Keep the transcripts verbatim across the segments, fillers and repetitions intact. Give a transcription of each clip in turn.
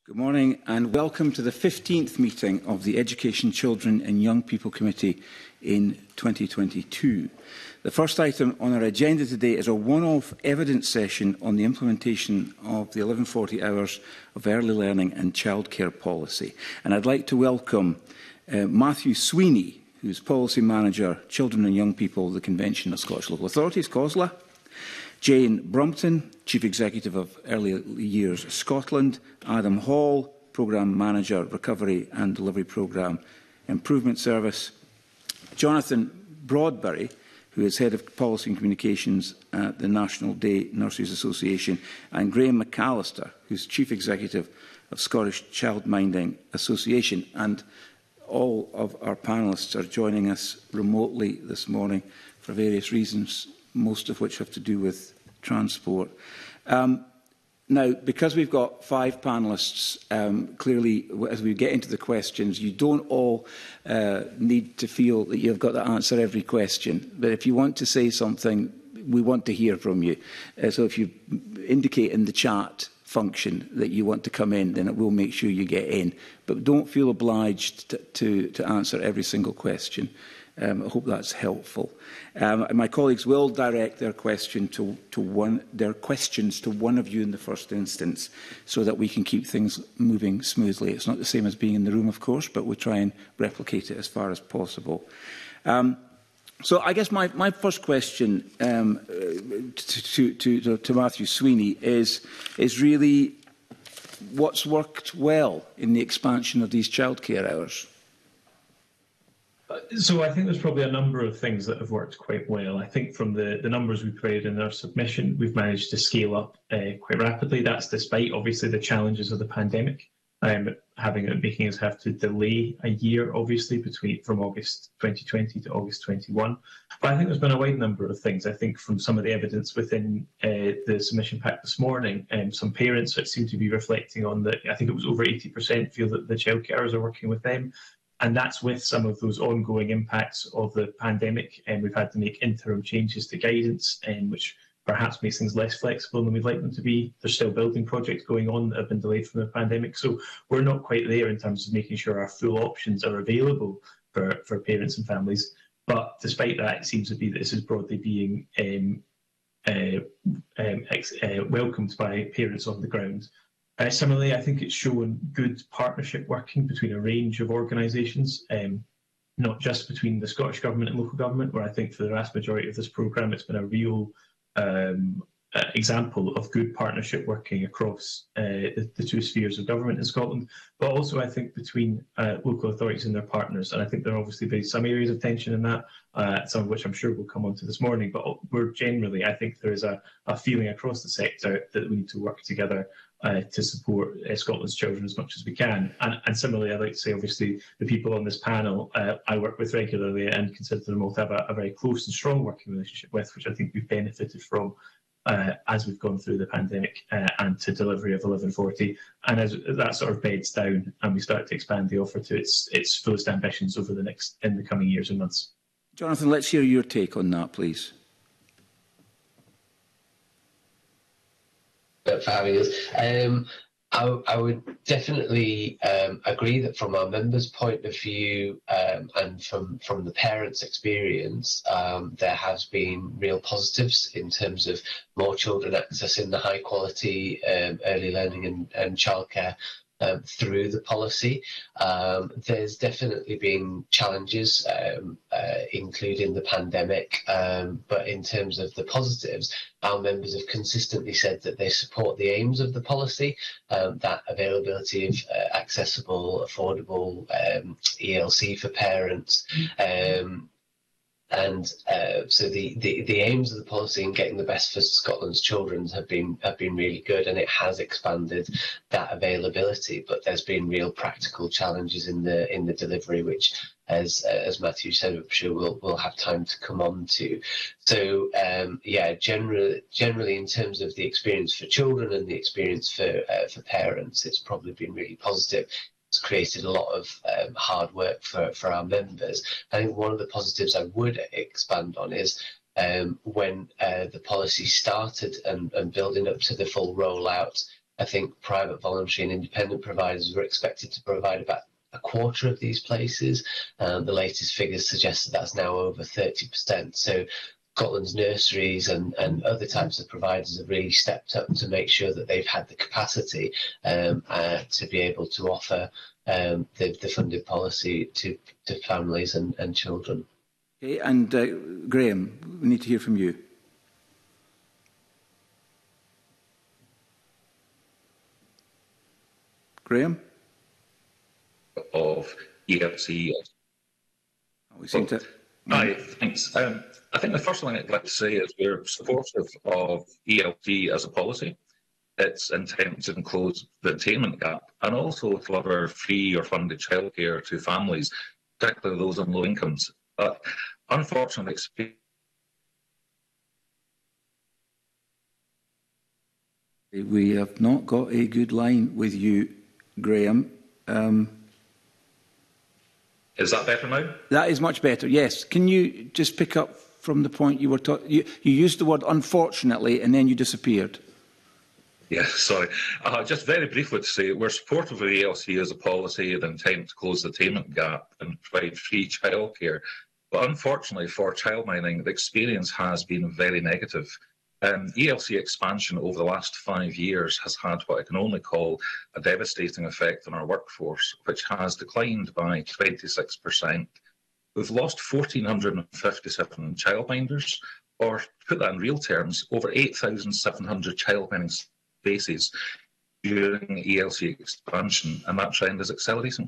Good morning and welcome to the fifteenth meeting of the Education, Children and Young People Committee in twenty twenty-two. The first item on our agenda today is a one-off evidence session on the implementation of the eleven forty hours of early learning and childcare policy. And I'd like to welcome uh, Matthew Sweeney, who is Policy Manager, Children and Young People of the Convention of Scottish Local Authorities, COSLA. Jane Brumpton, Chief Executive of Early Years Scotland, Adam Hall, Programme Manager, Recovery and Delivery Programme Improvement Service, Jonathan Broadbury, who is Head of Policy and Communications at the National Day Nurses Association, and Graham McAllister, who is Chief Executive of Scottish Childminding Association. And all of our panellists are joining us remotely this morning for various reasons, most of which have to do with transport. Um, now, because we've got five panellists, um, clearly, as we get into the questions, you don't all uh, need to feel that you've got to answer every question. But if you want to say something, we want to hear from you. Uh, so if you indicate in the chat function that you want to come in, then it will make sure you get in. But don't feel obliged to, to, to answer every single question. Um, I hope that's helpful. Um, and my colleagues will direct their question to, to one, their questions to one of you in the first instance, so that we can keep things moving smoothly. It's not the same as being in the room, of course, but we'll try and replicate it as far as possible. Um, so I guess my, my first question um, to, to, to, to Matthew Sweeney is, is really what's worked well in the expansion of these childcare hours? So I think there's probably a number of things that have worked quite well. I think from the, the numbers we provided in our submission, we've managed to scale up uh, quite rapidly. That's despite, obviously, the challenges of the pandemic, um, having it making us have to delay a year, obviously, between from August twenty twenty to August twenty-one. But I think there's been a wide number of things. I think from some of the evidence within uh, the submission pack this morning, um, some parents that seem to be reflecting on that. I think it was over eighty percent feel that the childcarers are working with them. And that's with some of those ongoing impacts of the pandemic, and we've had to make interim changes to guidance, and which perhaps makes things less flexible than we'd like them to be. There's still building projects going on that have been delayed from the pandemic, so we're not quite there in terms of making sure our full options are available for, for parents and families. But despite that, it seems to be that this is broadly being um, uh, um, ex uh, welcomed by parents on the ground. Uh, similarly, I think it's shown good partnership working between a range of organisations, um, not just between the Scottish Government and local government, where I think for the vast majority of this programme it's been a real um, uh, example of good partnership working across uh, the, the two spheres of government in Scotland, but also I think between uh, local authorities and their partners. And I think there are obviously been some areas of tension in that, uh, some of which I'm sure we'll come on to this morning, but we're generally, I think there is a, a feeling across the sector that we need to work together Uh, to support uh, Scotland's children as much as we can. And, and similarly, I'd like to say, obviously, the people on this panel uh, I work with regularly and consider them all to have a, a very close and strong working relationship with, which I think we've benefited from uh, as we've gone through the pandemic uh, and to delivery of eleven forty. And as that sort of beds down and we start to expand the offer to its, its fullest ambitions over the next, in the coming years and months. Jonathan, let's hear your take on that, please. For having us. Um, I, I would definitely um, agree that from our members' point of view um, and from, from the parents' experience, um, there has been real positives in terms of more children accessing the high quality um, early learning and, and childcare Um, through the policy. Um, there's definitely been challenges, um, uh, including the pandemic, um, but in terms of the positives, our members have consistently said that they support the aims of the policy, um, that availability of uh, accessible, affordable um, E L C for parents, um, And uh, so the, the, the aims of the policy in getting the best for Scotland's children have been have been really good, and it has expanded that availability. But there's been real practical challenges in the in the delivery, which, as as Matthew said, I'm sure we'll we'll have time to come on to. So um, yeah, generally generally in terms of the experience for children and the experience for uh, for parents, it's probably been really positive. Created a lot of um, hard work for, for our members. I think one of the positives I would expand on is um, when uh, the policy started and, and building up to the full rollout I think private, voluntary and independent providers were expected to provide about a quarter of these places. Um, the latest figures suggest that that's now over thirty percent. So Scotland's nurseries and, and other types of providers have really stepped up to make sure that they've had the capacity um, uh, to be able to offer um, the, the funded policy to, to families and, and children. Okay, and uh, Graham, we need to hear from you. Graham? Of E L C. Oh, we seem to... Hi, thanks. Um, I think the first thing I'd like to say is we're supportive of E L T as a policy. Its intent to close the attainment gap and also to deliver free or funded childcare to families, particularly those on low incomes. But unfortunately, we have not got a good line with you, Graham. Um, Is that better now? That is much better, yes. Can you just pick up from the point you were talking? You, you used the word unfortunately and then you disappeared. Yeah, sorry. Uh, just very briefly to say, we're supportive of E L C as a policy that intends to close the attainment gap and provide free childcare. But unfortunately for childminding, the experience has been very negative. Um, E L C expansion over the last five years has had what I can only call a devastating effect on our workforce, which has declined by twenty-six percent. We've lost one thousand four hundred fifty-seven childminders, or to put that in real terms, over eight thousand seven hundred childminding spaces during E L C expansion, and that trend is accelerating.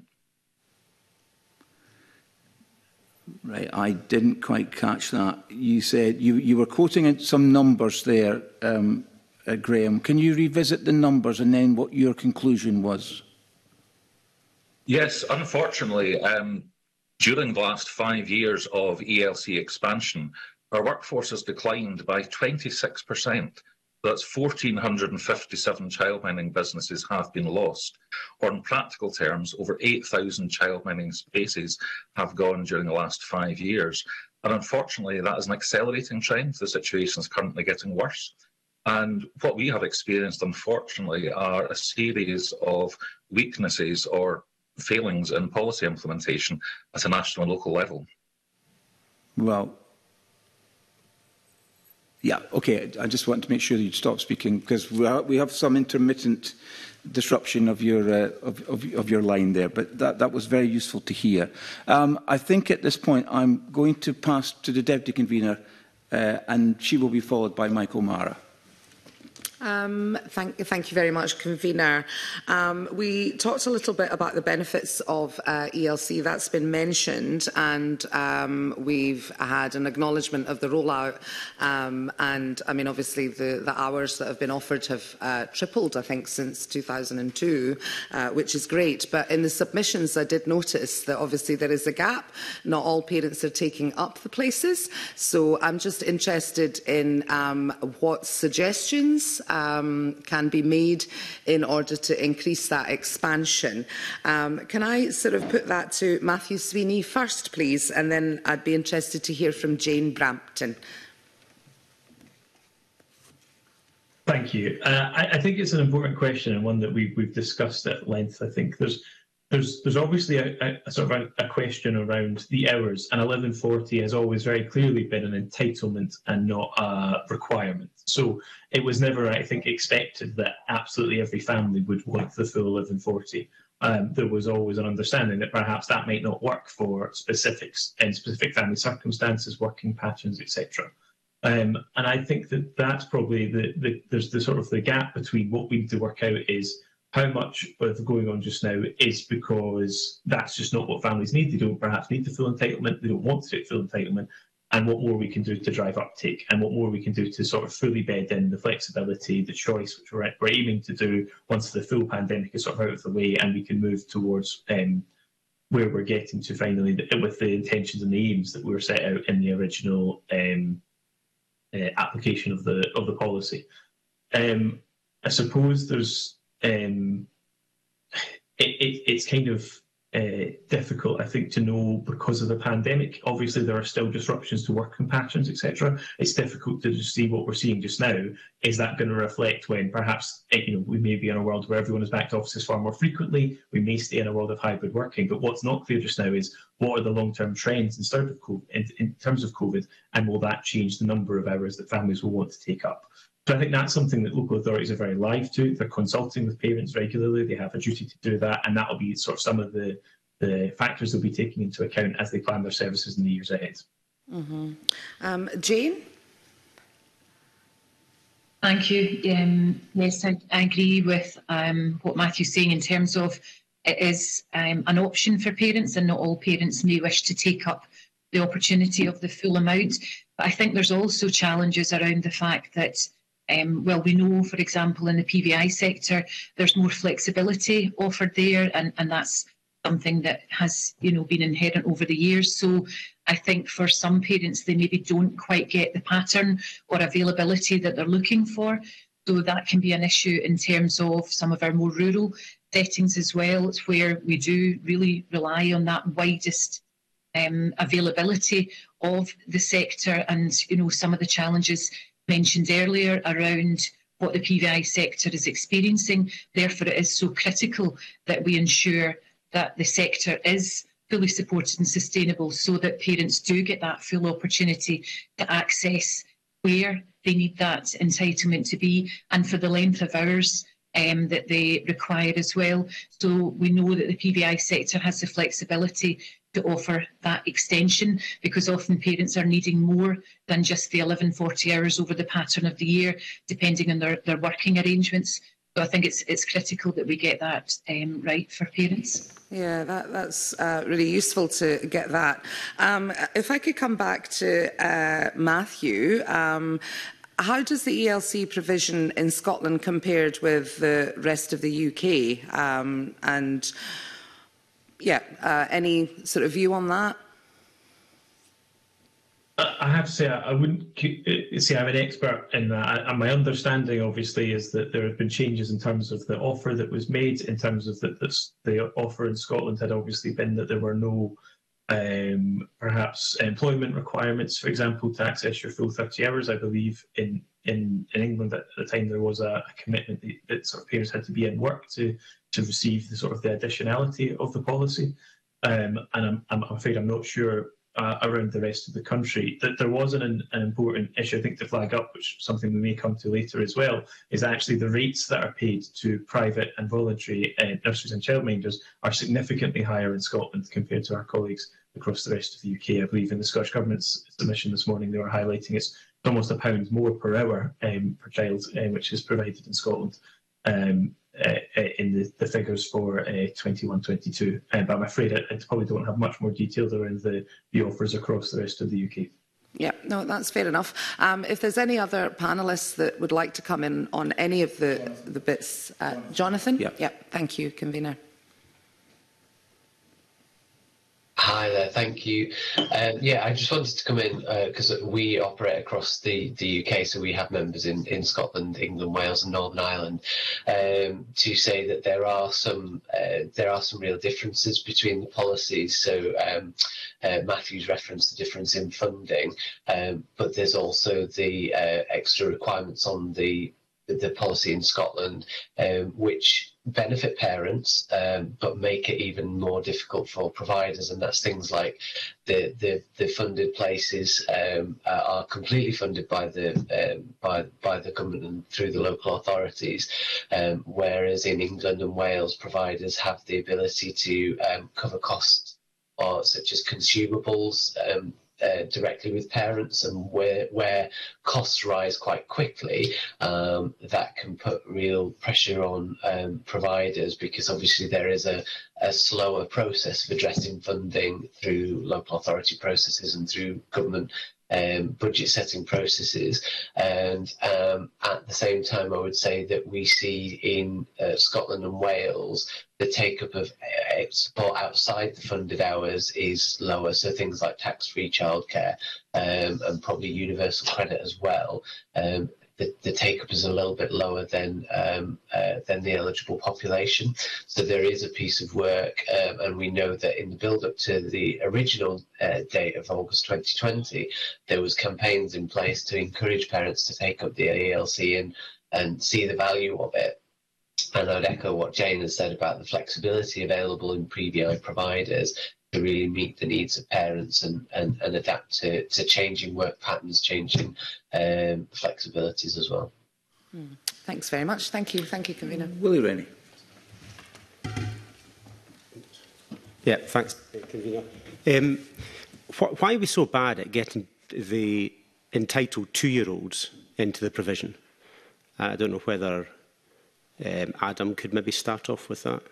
Right, I didn't quite catch that. You said you, you were quoting some numbers there, um, uh, Graham. Can you revisit the numbers and then what your conclusion was? Yes, unfortunately, um, during the last five years of E L C expansion, our workforce has declined by twenty-six percent. That's one thousand four hundred fifty-seven childminding businesses have been lost, or in practical terms, over eight thousand childminding spaces have gone during the last five years. And unfortunately, that is an accelerating trend. The situation is currently getting worse. And what we have experienced, unfortunately, are a series of weaknesses or failings in policy implementation at a national and local level. Well, yeah, okay. I just want to make sure that you stop speaking because we, we have some intermittent disruption of your uh, of, of, of your line there. But that that was very useful to hear. Um, I think at this point I'm going to pass to the deputy convener, uh, and she will be followed by Mike O'Mara. Um, thank, thank you very much, Convener. Um, we talked a little bit about the benefits of uh, E L C. That's been mentioned, and um, we've had an acknowledgement of the rollout. Um, and I mean, obviously, the, the hours that have been offered have uh, tripled, I think, since two thousand two, uh, which is great. But in the submissions, I did notice that obviously there is a gap. Not all parents are taking up the places. So I'm just interested in um, what suggestions Um, can be made in order to increase that expansion. Um, can I sort of put that to Matthew Sweeney first, please, and then I'd be interested to hear from Jane Brampton. Thank you. Uh, I, I think it's an important question and one that we've, we've discussed at length. I think there's There's, there's obviously a, a, a sort of a, a question around the hours, and eleven forty has always very clearly been an entitlement and not a requirement. So it was never, I think, expected that absolutely every family would want the full eleven forty. Um, there was always an understanding that perhaps that might not work for specifics and specific family circumstances, working patterns, et cetera. Um, and I think that that's probably the, the there's the sort of the gap between what we need to work out is how much of going on just now is because that's just not what families need. They don't perhaps need the full entitlement. They don't want to take full entitlement. And what more we can do to drive uptake, and what more we can do to sort of fully bed in the flexibility, the choice, which we're, we're aiming to do once the full pandemic is sort of out of the way and we can move towards um, where we're getting to finally with the intentions and the aims that were set out in the original um, uh, application of the of the policy. Um, I suppose there's Um, it, it, it's kind of uh, difficult, I think, to know because of the pandemic. Obviously, there are still disruptions to working patterns, et cetera. It's difficult to just see what we're seeing just now. Is that going to reflect when perhaps you know we may be in a world where everyone is back to offices far more frequently? We may stay in a world of hybrid working. But what's not clear just now is what are the long-term trends in, sort of COVID, in, in terms of COVID, and will that change the number of hours that families will want to take up? So I think that's something that local authorities are very live to. They're consulting with parents regularly. They have a duty to do that, and that will be sort of some of the, the factors they'll be taking into account as they plan their services in the years ahead. Mm-hmm. um, Jane? Thank you. Um, yes, I, I agree with um, what Matthew's saying in terms of it is um, an option for parents, and not all parents may wish to take up the opportunity of the full amount. But I think there's also challenges around the fact that Um, well, we know, for example, in the P V I sector, there's more flexibility offered there, and, and that's something that has, you know, been inherent over the years. So I think for some parents, they maybe don't quite get the pattern or availability that they're looking for. So that can be an issue in terms of some of our more rural settings as well. It's where we do really rely on that widest um, availability of the sector, and, you know, some of the challenges mentioned earlier around what the P V I sector is experiencing. Therefore, it is so critical that we ensure that the sector is fully supported and sustainable, so that parents do get that full opportunity to access where they need that entitlement to be, and for the length of hours um, that they require as well. So we know that the P V I sector has the flexibility to offer that extension, because often parents are needing more than just the eleven forty hours over the pattern of the year, depending on their, their working arrangements. So I think it's it's critical that we get that um, right for parents. Yeah, that, that's uh, really useful to get that. Um, if I could come back to uh, Matthew, um, how does the E L C provision in Scotland compared with the rest of the U K? Um, and yeah, uh, any sort of view on that? I have to say, I wouldn't say I'm an expert in that. And my understanding, obviously, is that there have been changes in terms of the offer that was made, in terms of that the offer in Scotland had obviously been that there were no um, perhaps employment requirements, for example, to access your full thirty hours. I believe in in, in England at the time there was a, a commitment that, that sort of parents had to be in work to to receive the sort of the additionality of the policy. Um, and I'm, I'm afraid I'm not sure uh, around the rest of the country. That there was an, an important issue, I think, to flag up, which is something we may come to later as well, is actually the rates that are paid to private and voluntary uh, nurseries and childminders are significantly higher in Scotland compared to our colleagues across the rest of the U K. I believe in the Scottish Government's submission this morning, they were highlighting it's almost a pound more per hour um, per child, um, which is provided in Scotland. Um, Uh, in the, the figures for uh, twenty-one twenty-two, uh, but I'm afraid I, I probably don't have much more detail around the, the offers across the rest of the U K. Yeah, no, that's fair enough. Um, if there's any other panellists that would like to come in on any of the, the bits, uh, Jonathan? Yeah. Yeah, thank you, convener. Hi there, thank you. Um, yeah, I just wanted to come in because uh, we operate across the, the U K, so we have members in, in Scotland, England, Wales and Northern Ireland, um, to say that there are some uh, there are some real differences between the policies. So um, uh, Matthew's referenced the difference in funding, um, but there's also the uh, extra requirements on the the policy in Scotland, um, which benefit parents, um, but make it even more difficult for providers. And that's things like the the, the funded places um, are completely funded by the um, by by the government and through the local authorities, um, whereas in England and Wales, providers have the ability to um, cover costs, or such as consumables. Um, Uh, directly with parents, and where where costs rise quite quickly, um, that can put real pressure on um, providers, because obviously there is a, a slower process of addressing funding through local authority processes and through government um, budget setting processes. And um, at the same time, I would say that we see in uh, Scotland and Wales the take-up of uh, support outside the funded hours is lower, so things like tax-free childcare um, and probably universal credit as well. Um, the, the take-up is a little bit lower than um, uh, than the eligible population. So there is a piece of work, um, and we know that in the build-up to the original uh, date of August twenty twenty, there was campaigns in place to encourage parents to take up the E L C and, and see the value of it. And I'd echo what Jane has said about the flexibility available in pre-V I providers to really meet the needs of parents and, and, and adapt to, to changing work patterns, changing um, flexibilities as well. Mm. Thanks very much. Thank you. Thank you, Convener. Willie Rennie. Yeah, thanks, Convener. Um, wh why are we so bad at getting the entitled two-year-olds into the provision? Uh, I don't know whether um, Adam could maybe start off with that.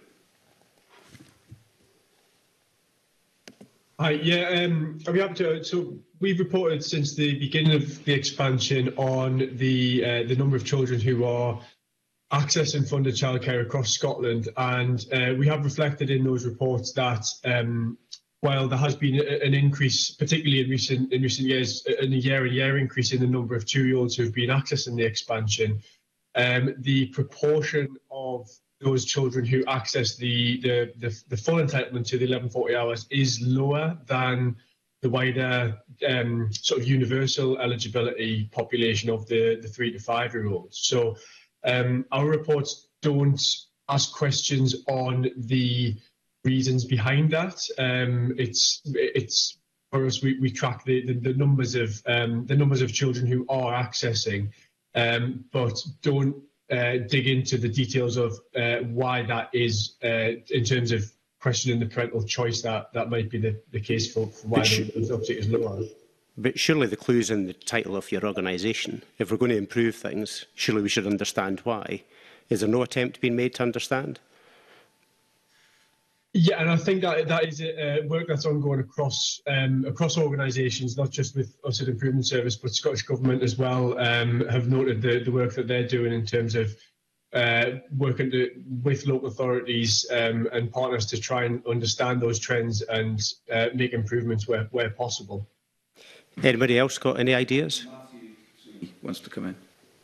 Hi, yeah, um, I'll be happy to. So we've reported since the beginning of the expansion on the uh, the number of children who are accessing funded childcare across Scotland, and uh, we have reflected in those reports that um, while there has been a, an increase, particularly in recent in recent years, in a year-on-year increase in the number of two-year-olds who have been accessing the expansion, um, the proportion of those children who access the, the, the, the full entitlement to the eleven forty hours is lower than the wider um, sort of universal eligibility population of the, the three to five year olds. So um, our reports don't ask questions on the reasons behind that. Um, it's it's for us, we, we track the, the, the numbers of um, the numbers of children who are accessing, um, but don't Uh, dig into the details of uh, why that is uh, in terms of questioning the parental choice. That that might be the, the case for, for why the uptake is lower. But surely the clue's in the title of your organisation. If we're going to improve things, surely we should understand why. Is there no attempt being made to understand? Yeah, and I think that that is uh, work that's ongoing across um, across organisations, not just with us at Improvement Service, but Scottish Government as well, um, have noted the, the work that they're doing in terms of uh, working to, with local authorities um, and partners to try and understand those trends and uh, make improvements where, where possible. Anybody else got any ideas? Matthew wants to come in.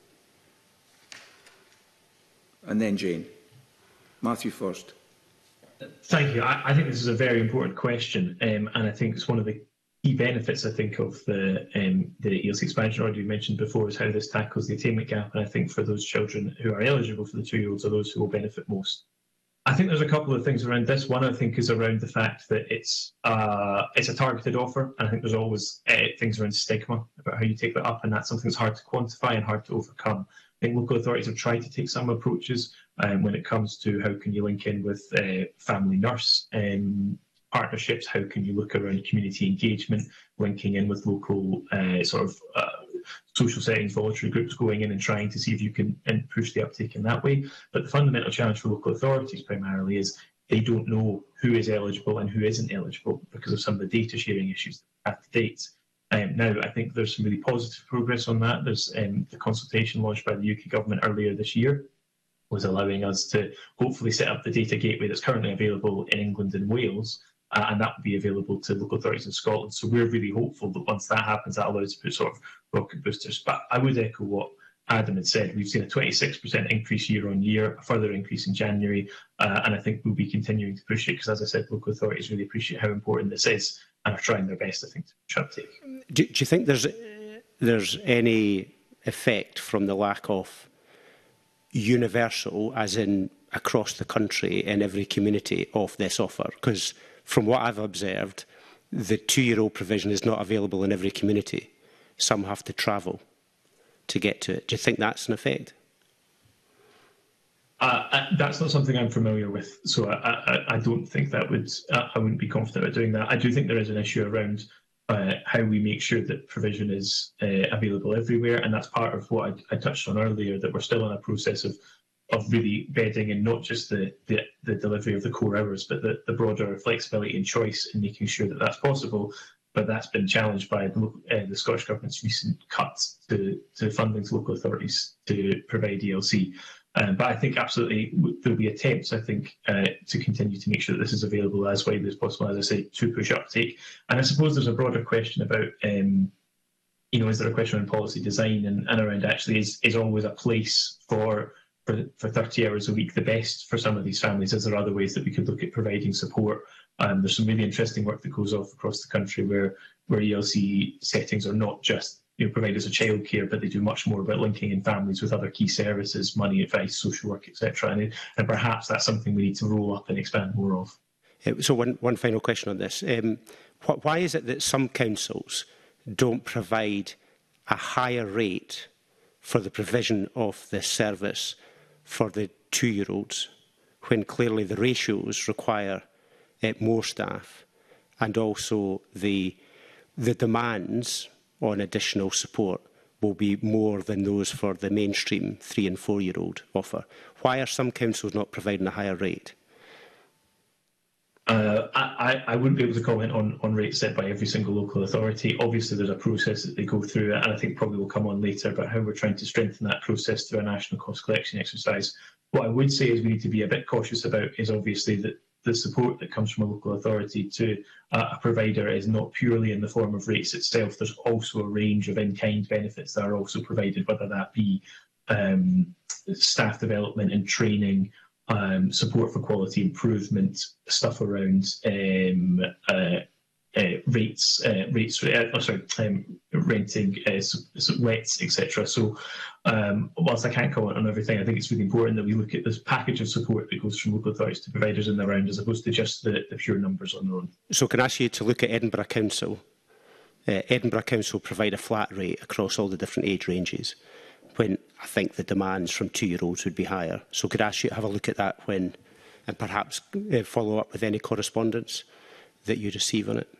And then Jane. Matthew first. Thank you. I, I think this is a very important question, um, and I think it's one of the key benefits, I think, of the um, the E L C expansion already mentioned before is how this tackles the attainment gap, and I think for those children who are eligible for the two-year-olds are those who will benefit most. I think there's a couple of things around this. One, I think, is around the fact that it's uh, it's a targeted offer, and I think there's always uh, things around stigma about how you take that up, and that's something that's hard to quantify and hard to overcome. I think local authorities have tried to take some approaches um, when it comes to how can you link in with uh, family nurse um, partnerships, how can you look around community engagement, linking in with local uh, sort of uh, social settings, voluntary groups going in and trying to see if you can and push the uptake in that way. But the fundamental challenge for local authorities primarily is they don't know who is eligible and who isn't eligible because of some of the data sharing issues at the date. Um, now, I think there's some really positive progress on that. There's um, the consultation launched by the U K government earlier this year was allowing us to hopefully set up the data gateway that's currently available in England and Wales, uh, and that will be available to local authorities in Scotland. So we're really hopeful that once that happens, that allows us to put sort of rocket boosters. But I would echo what Adam had said. We've seen a twenty-six percent increase year on year, a further increase in January, uh, and I think we'll be continuing to push it because, as I said, local authorities really appreciate how important this is and are trying their best, I think, to push uptake. Do, do you think there's there's any effect from the lack of universal, as in across the country in every community, of this offer? Because from what I've observed, the two-year-old provision is not available in every community. Some have to travel to get to it. Do you think that's an effect? Uh, I, that's not something I'm familiar with, so I, I, I don't think that would, uh, I wouldn't be confident about doing that. I do think there is an issue around uh, how we make sure that provision is uh, available everywhere, and that's part of what I, I touched on earlier, that we're still in a process of of really bedding in not just the, the, the delivery of the core hours, but the, the broader flexibility and choice in making sure that that's possible. But that's been challenged by the, uh, the Scottish Government's recent cuts to, to funding to local authorities to provide E L C. Um, but I think absolutely there'll be attempts, I think, uh, to continue to make sure that this is available as widely as possible, as I say, to push uptake. And I suppose there's a broader question about um, you know, is there a question around policy design and, and around actually is, is always a place for, for for thirty hours a week the best for some of these families? Is there other ways that we could look at providing support? Um, there's some really interesting work that goes off across the country where, where E L C settings are not just, you know, providers of childcare, but they do much more about linking in families with other key services, money advice, social work, et cetera. And, and perhaps that's something we need to roll up and expand more of. So one, one final question on this. Um, wh why is it that some councils don't provide a higher rate for the provision of this service for the two-year-olds, when clearly the ratios require uh, more staff, and also the, the demands on additional support will be more than those for the mainstream three and four-year-old offer? Why are some councils not providing a higher rate? Uh, I, I wouldn't be able to comment on, on rates set by every single local authority. Obviously, there's a process that they go through, and I think probably will come on later about how we're trying to strengthen that process through a national cost collection exercise. What I would say is we need to be a bit cautious about is obviously that the support that comes from a local authority to uh, a provider is not purely in the form of rates itself. There's also a range of in-kind benefits that are also provided, whether that be um, staff development and training, Um, support for quality improvement, stuff around um, uh, uh, rates, uh, rates, uh, oh, sorry, um, renting, uh, wets, et cetera. So, um, whilst I can't comment on everything, I think it's really important that we look at this package of support that goes from local authorities to providers in the round, as opposed to just the, the pure numbers on their own. So, can I ask you to look at Edinburgh Council? Uh, Edinburgh Council provide a flat rate across all the different age ranges, when I think the demands from two-year-olds would be higher. So could I ask you to have a look at that when, and perhaps uh, follow up with any correspondence that you receive on it?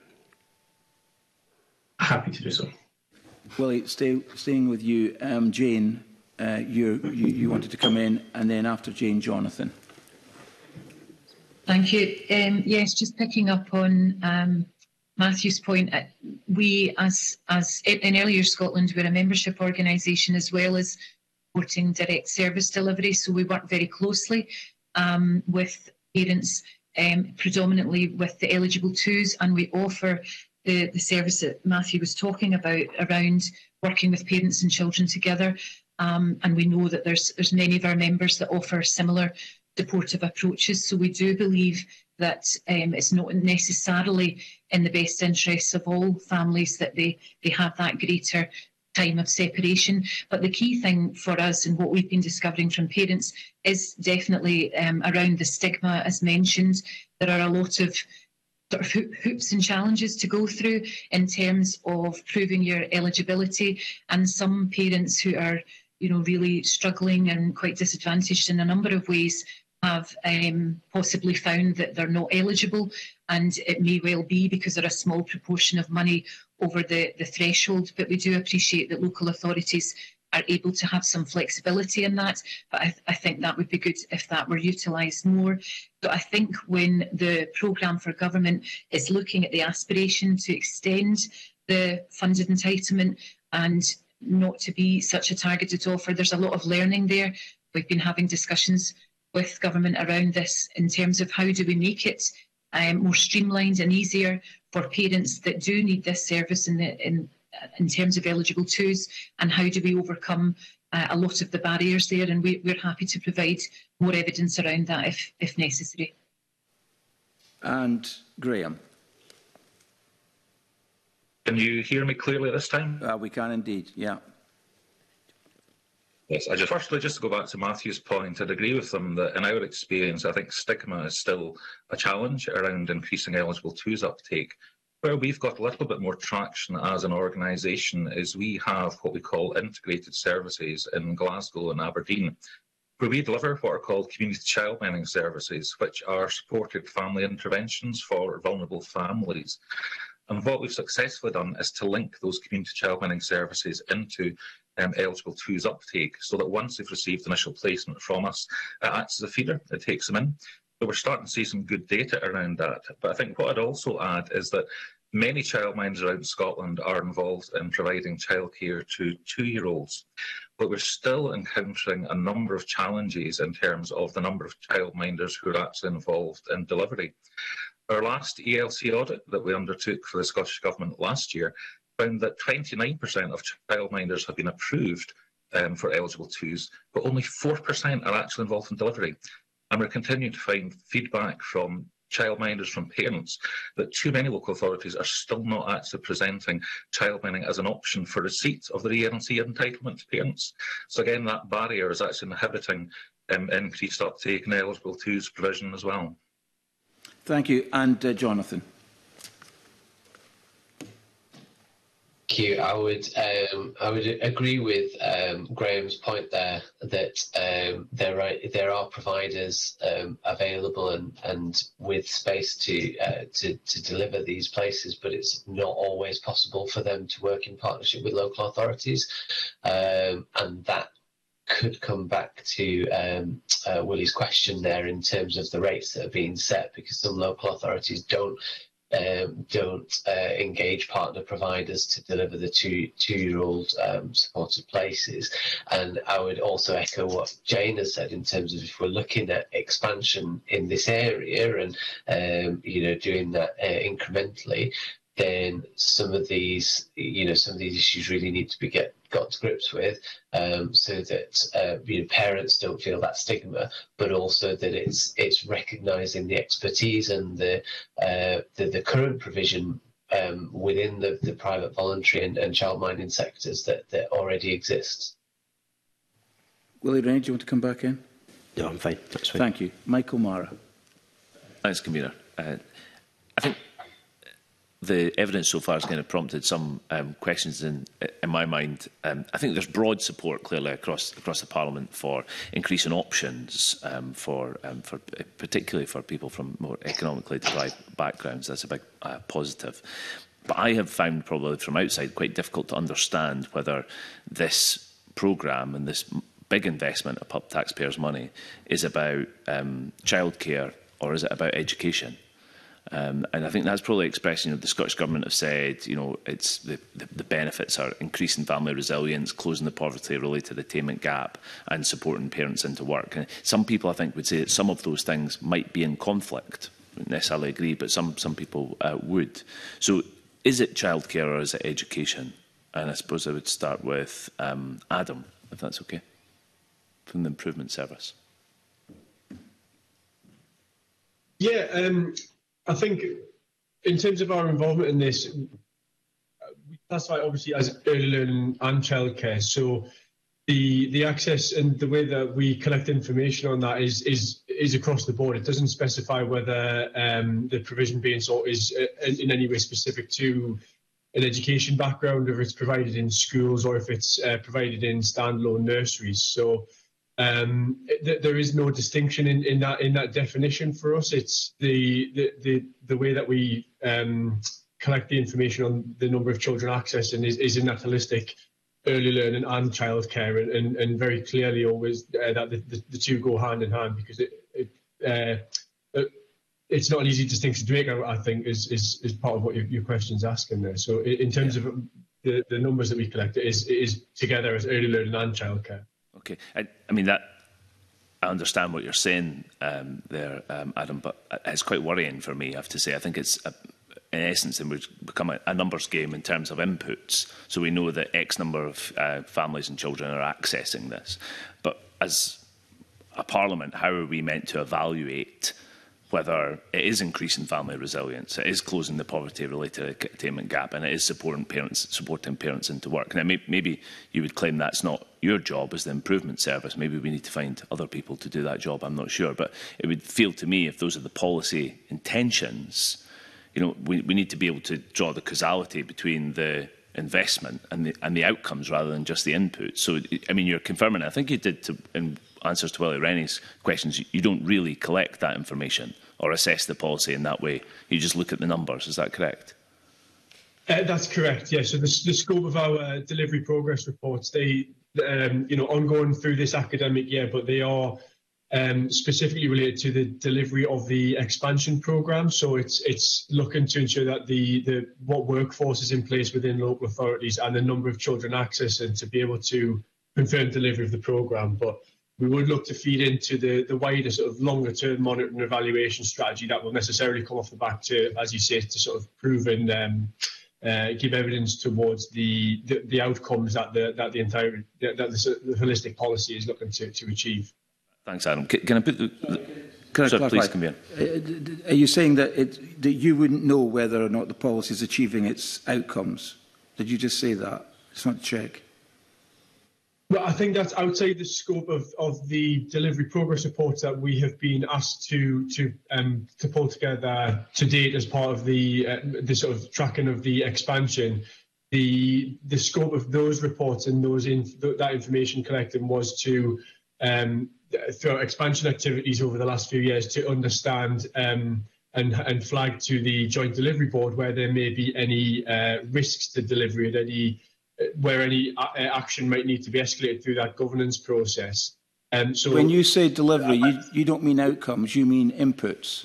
Happy to do so. Willie, stay, staying with you, um, Jane, uh, you, you, you wanted to come in, and then after Jane, Jonathan. Thank you. Um, yes, just picking up on um, Matthew's point, we, as, as in Early Years Scotland, we're a membership organisation as well as supporting direct service delivery, so we work very closely um, with parents, um, predominantly with the eligible twos, and we offer the, the service that Matthew was talking about around working with parents and children together, um, and we know that there's, there's many of our members that offer similar supportive approaches, so we do believe that um, it's not necessarily in the best interests of all families that they, they have that greater time of separation. But the key thing for us and what we've been discovering from parents is definitely um, around the stigma, as mentioned. There are a lot of sort of hoops and challenges to go through in terms of proving your eligibility, and some parents who are, you know, really struggling and quite disadvantaged in a number of ways have um, possibly found that they're not eligible, and it may well be because they're a small proportion of money over the, the threshold. But we do appreciate that local authorities are able to have some flexibility in that, but I, th I think that would be good if that were utilised more. But I think when the programme for government is looking at the aspiration to extend the funded entitlement and not to be such a targeted offer, there's a lot of learning there. We've been having discussions with government around this in terms of how do we make it um, more streamlined and easier for parents that do need this service in, the, in, in terms of eligible twos, and how do we overcome uh, a lot of the barriers there, and we, we're happy to provide more evidence around that if, if necessary. And Graham. Can you hear me clearly this time? Uh, we can indeed, yeah. Yes, I just firstly, just to go back to Matthew's point, I'd agree with them that in our experience, I think stigma is still a challenge around increasing eligible twos uptake. Where we've got a little bit more traction as an organisation is we have what we call integrated services in Glasgow and Aberdeen, where we deliver what are called community childminding services, which are supported family interventions for vulnerable families. And what we've successfully done is to link those community childminding services into um, eligible twos uptake, so that once they've received initial placement from us, it acts as a feeder, it takes them in. So we're starting to see some good data around that. But I think what I'd also add is that many childminders around Scotland are involved in providing childcare to two-year-olds, but we're still encountering a number of challenges in terms of the number of childminders who are actually involved in delivery. Our last E L C audit that we undertook for the Scottish Government last year found that twenty-nine percent of childminders have been approved um, for eligible twos, but only four percent are actually involved in delivery. And we're continuing to find feedback from childminders, from parents, that too many local authorities are still not actually presenting childminding as an option for receipt of their E L C entitlement to parents. So again, that barrier is actually inhibiting um, increased uptake in eligible twos provision as well. Thank you. And uh, Jonathan. Thank you. I would um, I would agree with um, Graham's point there that um, there are there are providers um, available and and with space to, uh, to to deliver these places, but it's not always possible for them to work in partnership with local authorities, um, and that could come back to um, uh, Willie's question there in terms of the rates that are being set, because some local authorities don't. Um, don't uh, engage partner providers to deliver the two two-year-old um, supported places. And I would also echo what Jane has said in terms of if we're looking at expansion in this area and um, you know doing that uh, incrementally, then some of these you know some of these issues really need to be get got to grips with, um, so that uh, you know, parents don't feel that stigma, but also that it's it's recognising the expertise and the uh, the, the current provision um, within the, the private voluntary and, and childminding sectors that, that already exists. Willie Rennie, do you want to come back in? No, I'm fine. That's fine. Thank you. Michael Mara. Thanks, Convener. Uh, I think the evidence so far has kind of prompted some um, questions in, in my mind. Um, I think there's broad support clearly across across the Parliament for increasing options um, for um, for particularly for people from more economically deprived backgrounds. That's a big uh, positive. But I have found probably from outside quite difficult to understand whether this programme and this big investment of public taxpayers' money is about um, childcare or is it about education. Um, and I think that's probably expressing, you know, the Scottish Government have said, you know, it's the, the, the benefits are increasing family resilience, closing the poverty-related attainment gap and supporting parents into work. And some people, I think, would say that some of those things might be in conflict. I wouldn't necessarily agree, but some, some people uh, would. So is it childcare or is it education? And I suppose I would start with um, Adam, if that's okay, from the Improvement Service. Yeah, um, I think in terms of our involvement in this, we classify it obviously as early learning and childcare. So the the access and the way that we collect information on that is is is across the board. It doesn't specify whether um, the provision being sought is in any way specific to an education background, or if it's provided in schools or if it's uh, provided in standalone nurseries. So um, th there is no distinction in, in that in that definition for us. It's the the the, the way that we um, collect the information on the number of children accessing is, is in that holistic early learning and childcare, and, and, and very clearly always uh, that the, the, the two go hand in hand, because it, it uh, it's not an easy distinction to make, I think, is, is, is part of what your, your question's asking there. So in terms yeah. of the, the numbers that we collect, it is, it is together as early learning and childcare. Okay. I, I mean, that I understand what you're saying um, there, um, Adam, but it's quite worrying for me, I have to say. I think it's, a, in essence, it would become a, a numbers game in terms of inputs. So we know that X number of uh, families and children are accessing this. But as a Parliament, how are we meant to evaluate whether it is increasing family resilience, it is closing the poverty-related attainment gap, and it is supporting parents, supporting parents into work? Now, may, maybe you would claim that's not your job as the Improvement Service. Maybe we need to find other people to do that job. I'm not sure. But it would feel to me, if those are the policy intentions, you know, we, we need to be able to draw the causality between the investment and the, and the outcomes rather than just the input. So, I mean, you're confirming, I think you did to, in answers to Willie Rennie's questions, you don't really collect that information or assess the policy in that way. You just look at the numbers. Is that correct? Uh, that's correct, yeah. So the, the scope of our uh, delivery progress reports, they, um, you know, ongoing through this academic year, but they are um, specifically related to the delivery of the expansion programme. So it's it's looking to ensure that the, the what workforce is in place within local authorities and the number of children accessing to be able to confirm delivery of the programme. But we would look to feed into the, the wider sort of longer term monitoring and evaluation strategy that will necessarily come off the back to, as you say, to sort of proven um, uh, give evidence towards the, the the outcomes that the that the entire that the, the holistic policy is looking to to achieve. Thanks, Adam. Can, can I put the, the Can I Sir, clarify? please come in. Uh, are you saying that, it, that you wouldn't know whether or not the policy is achieving its outcomes? Did you just say that? Just want to check. Well, I think that's outside the scope of, of the delivery progress reports that we have been asked to to um, to pull together to date as part of the uh, the sort of tracking of the expansion. The the scope of those reports and those in, that information collected was to um, through expansion activities over the last few years to understand um, and and flag to the Joint Delivery Board where there may be any uh, risks to delivery and any where any uh, action might need to be escalated through that governance process. Um, so when you say delivery, uh, you, you don't mean outcomes, you mean inputs.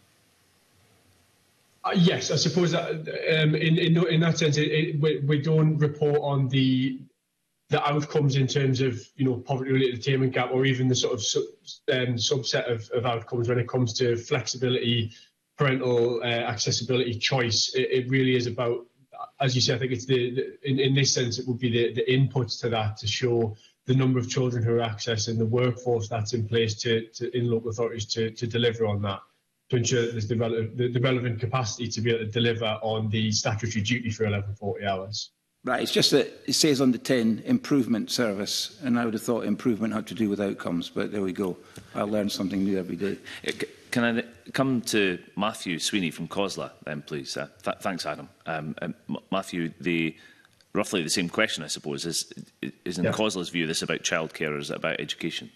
Uh, yes, I suppose that um, in, in in that sense, it, it, we, we don't report on the the outcomes in terms of you know poverty-related attainment gap, or even the sort of sub, um, subset of, of outcomes when it comes to flexibility, parental uh, accessibility, choice. It, it really is about, as you say, I think it's the, the in, in this sense, it would be the, the inputs to that to show the number of children who are accessing, the workforce that's in place to, to in local authorities to, to deliver on that, to ensure that there's the, relevant, the, the relevant capacity to be able to deliver on the statutory duty for eleven forty hours. Right, it's just that it says on the tin, improvement service, and I would have thought improvement had to do with outcomes, but there we go. I learn something new every day. Can I come to Matthew Sweeney from COSLA then, please? Uh, th thanks, Adam. Um, um, Matthew, the, roughly the same question, I suppose, is, is in yeah. COSLA's view this about childcare or is it about education?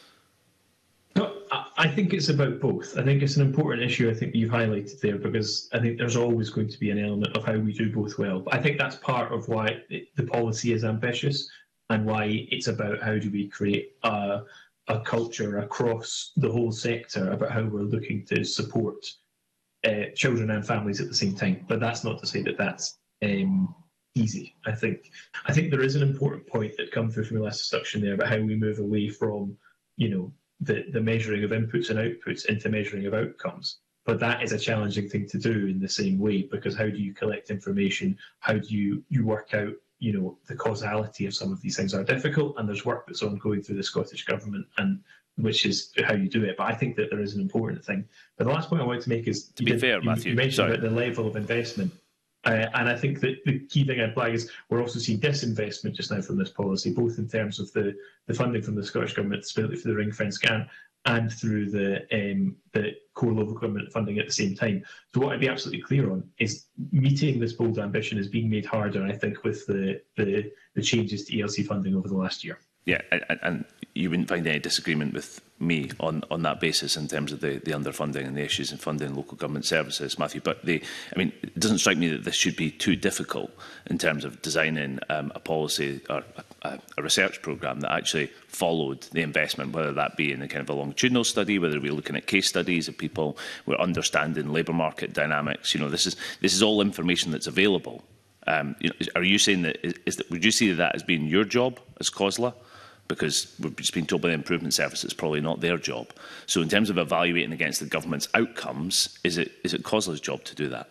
No, I think it's about both. I think it's an important issue I think you've highlighted there, because I think there's always going to be an element of how we do both well. But I think that's part of why the policy is ambitious and why it's about how do we create a, a culture across the whole sector about how we're looking to support uh, children and families at the same time. But that's not to say that that's um, easy. I think I think there is an important point that comes through from the last discussion there about how we move away from, you know, The, the measuring of inputs and outputs into measuring of outcomes. But that is a challenging thing to do in the same way, because how do you collect information? How do you, you work out, you know, the causality of some of these things are difficult, and there's work that's ongoing through the Scottish Government, and which is how you do it. But I think that there is an important thing. But the last point I wanted to make is, to be did, fair, you, Matthew, you mentioned sorry. about the level of investment. Uh, and I think that the key thing I'd flag is we're also seeing disinvestment just now from this policy, both in terms of the, the funding from the Scottish Government, specifically for the ring-fence grant, and through the um, the core local government funding at the same time. So what I'd be absolutely clear on is meeting this bold ambition is being made harder, I think, with the, the, the changes to E L C funding over the last year. Yeah, and, and you wouldn't find any disagreement with me on, on that basis in terms of the, the underfunding and the issues in funding local government services, Matthew. But the, I mean, it doesn't strike me that this should be too difficult in terms of designing um, a policy or a, a research programme that actually followed the investment, whether that be in a kind of a longitudinal study, whether we're looking at case studies of people, we're understanding labour market dynamics. You know, this is this is all information that's available. Um, you know, are you saying that is, is that would you see that as being your job as COSLA? Because we've just been told by the Improvement Service it's probably not their job. So in terms of evaluating against the government's outcomes, is it is it COSLA's job to do that?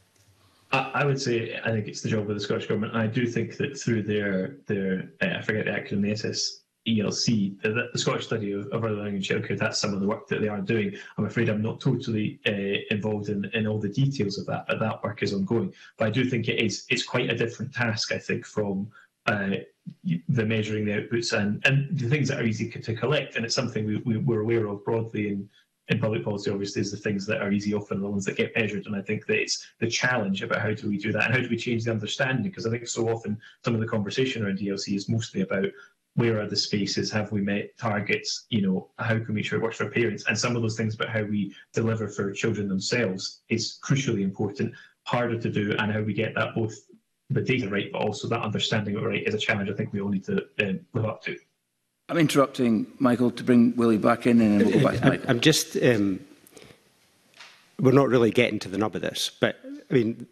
I, I would say I think it's the job of the Scottish Government. I do think that through their, their uh, I forget the acronym, the S S E L C, the, the Scottish Study of, of Early Learning and Childcare, that's some of the work that they are doing. I'm afraid I'm not totally uh, involved in, in all the details of that, but that work is ongoing. But I do think it is it's quite a different task, I think, from Uh, the measuring the outputs and, and the things that are easy to collect, and it's something we, we, we're aware of broadly in, in public policy. Obviously, is the things that are easy often the ones that get measured, and I think that it's the challenge about how do we do that and how do we change the understanding, because I think so often some of the conversation around E L C is mostly about where are the spaces, have we met targets, you know, how can we make sure it works for parents, and some of those things about how we deliver for children themselves is crucially important, harder to do, and how we get that both the data right, but also that understanding of it right is a challenge I think we all need to um, live up to. I'm interrupting, Michael, to bring Willie back in, and then we'll go back to Michael. I'm just, um, we're not really getting to the nub of this, but I mean,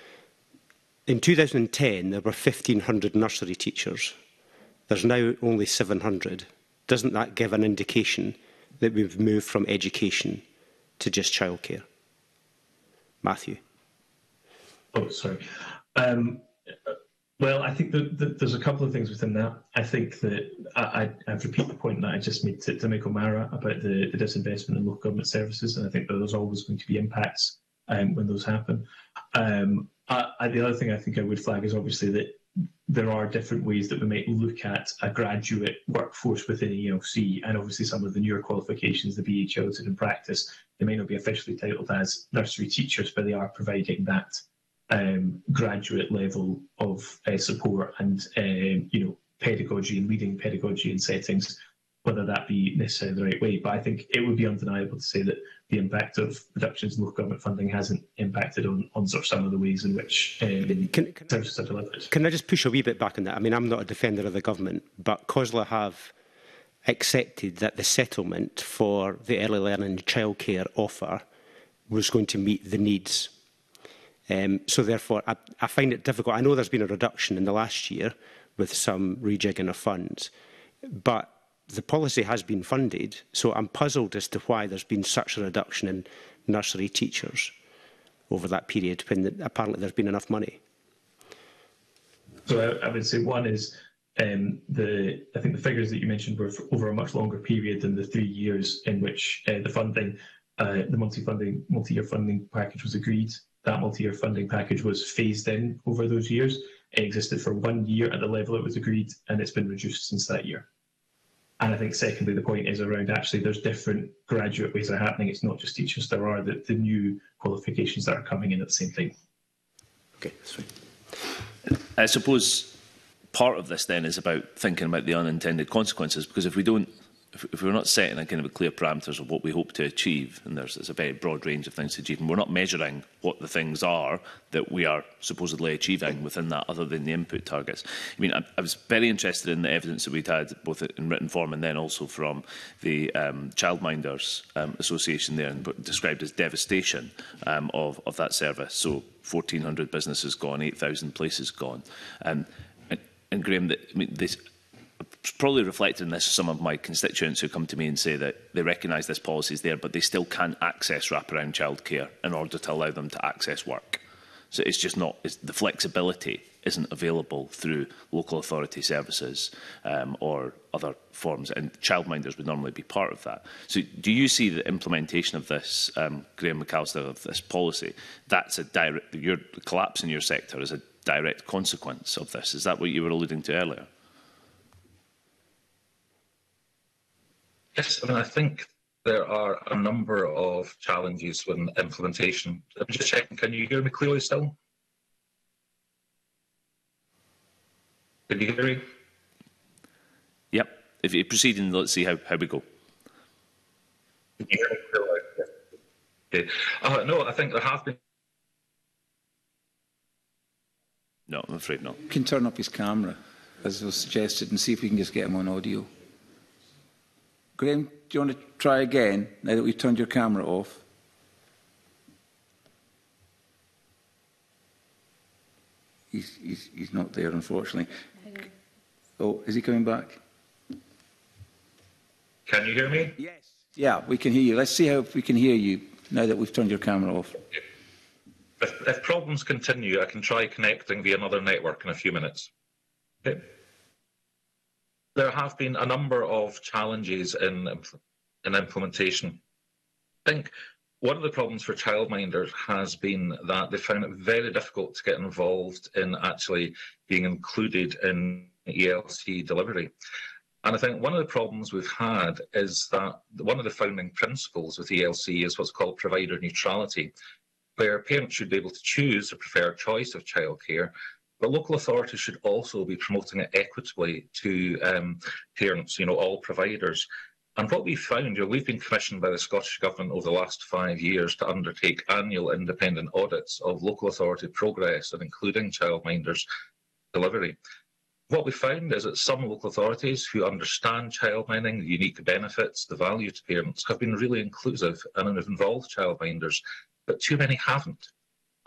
in two thousand ten, there were fifteen hundred nursery teachers. There's now only seven hundred. Doesn't that give an indication that we've moved from education to just childcare? Matthew. Oh, sorry. Um, well, I think that, that there's a couple of things within that. I think that I, I, I repeat the point that I just made to, to Michael Mara about the, the disinvestment in local government services, and I think that there's always going to be impacts um, when those happen. Um, I, I, the other thing I think I would flag is obviously that there are different ways that we might look at a graduate workforce within E L C, and obviously some of the newer qualifications, the B H Ls in practice, they may not be officially titled as nursery teachers, but they are providing that um, graduate level of uh, support and um, you know, pedagogy and leading pedagogy in settings, whether that be necessarily the right way. But I think it would be undeniable to say that the impact of reductions in local government funding hasn't impacted on, on sort of some of the ways in which um, can, can, services are delivered. Can I just push a wee bit back on that? I mean, I'm not a defender of the government, but COSLA have accepted that the settlement for the early learning childcare offer was going to meet the needs. Um, so therefore, I, I find it difficult. I know there's been a reduction in the last year with some rejigging of funds, but the policy has been funded, so I'm puzzled as to why there's been such a reduction in nursery teachers over that period when the, apparently there's been enough money. So I, I would say one is um, the I think the figures that you mentioned were for over a much longer period than the three years in which uh, the funding, uh, the multi-funding, multi-year funding package was agreed. That multi-year funding package was phased in over those years. It existed for one year at the level it was agreed, and it's been reduced since that year. And I think secondly, the point is around actually there's different graduate ways that are happening. It's not just teachers. There are the, the new qualifications that are coming in at the same time. Okay, that's fine. I suppose part of this then is about thinking about the unintended consequences, because if we don't, if, if we're not setting a kind of a clear parameters of what we hope to achieve, and there's, there's a very broad range of things to achieve, and we're not measuring what the things are that we are supposedly achieving within that other than the input targets. I mean, I, I was very interested in the evidence that we'd had, both in written form and then also from the um, Childminders um, Association there, and described as devastation um, of, of that service. So fourteen hundred businesses gone, eight thousand places gone. Um, and, and Graham, the, I mean, this, probably reflected in this some of my constituents who come to me and say that they recognise this policy is there, but they still can't access wraparound childcare in order to allow them to access work. So it's just not, it's, the flexibility isn't available through local authority services um, or other forms, and childminders would normally be part of that. So do you see the implementation of this, um, Graham McAllister, of this policy, that's a direct, your collapse in your sector is a direct consequence of this? Is that what you were alluding to earlier? Yes, I mean, I think there are a number of challenges with implementation. I'm just checking, can you hear me clearly still? Can you hear me? Yep. If you proceed, and let's see how, how we go. Can you hear me clearly? Okay. Uh, no, I think there have been. No, I'm afraid not. You can turn up his camera, as was suggested, and see if we can just get him on audio. Graham, do you want to try again, now that we've turned your camera off? He's, he's, he's not there, unfortunately. Oh, is he coming back? Can you hear me? Yes. Yeah, we can hear you. Let's see how we can hear you now that we've turned your camera off. If, if problems continue, I can try connecting via another network in a few minutes. Okay. There have been a number of challenges in, in implementation. I think one of the problems for childminders has been that they found it very difficult to get involved in actually being included in E L C delivery. And I think one of the problems we've had is that one of the founding principles with E L C is what's called provider neutrality, where parents should be able to choose their preferred choice of childcare, but local authorities should also be promoting it equitably to um, parents, you know, all providers. And what we found, you know, we've been commissioned by the Scottish Government over the last five years to undertake annual independent audits of local authority progress and including childminders delivery. What we found is that some local authorities who understand childminding, the unique benefits, the value to parents, have been really inclusive and have involved childminders, but too many haven't.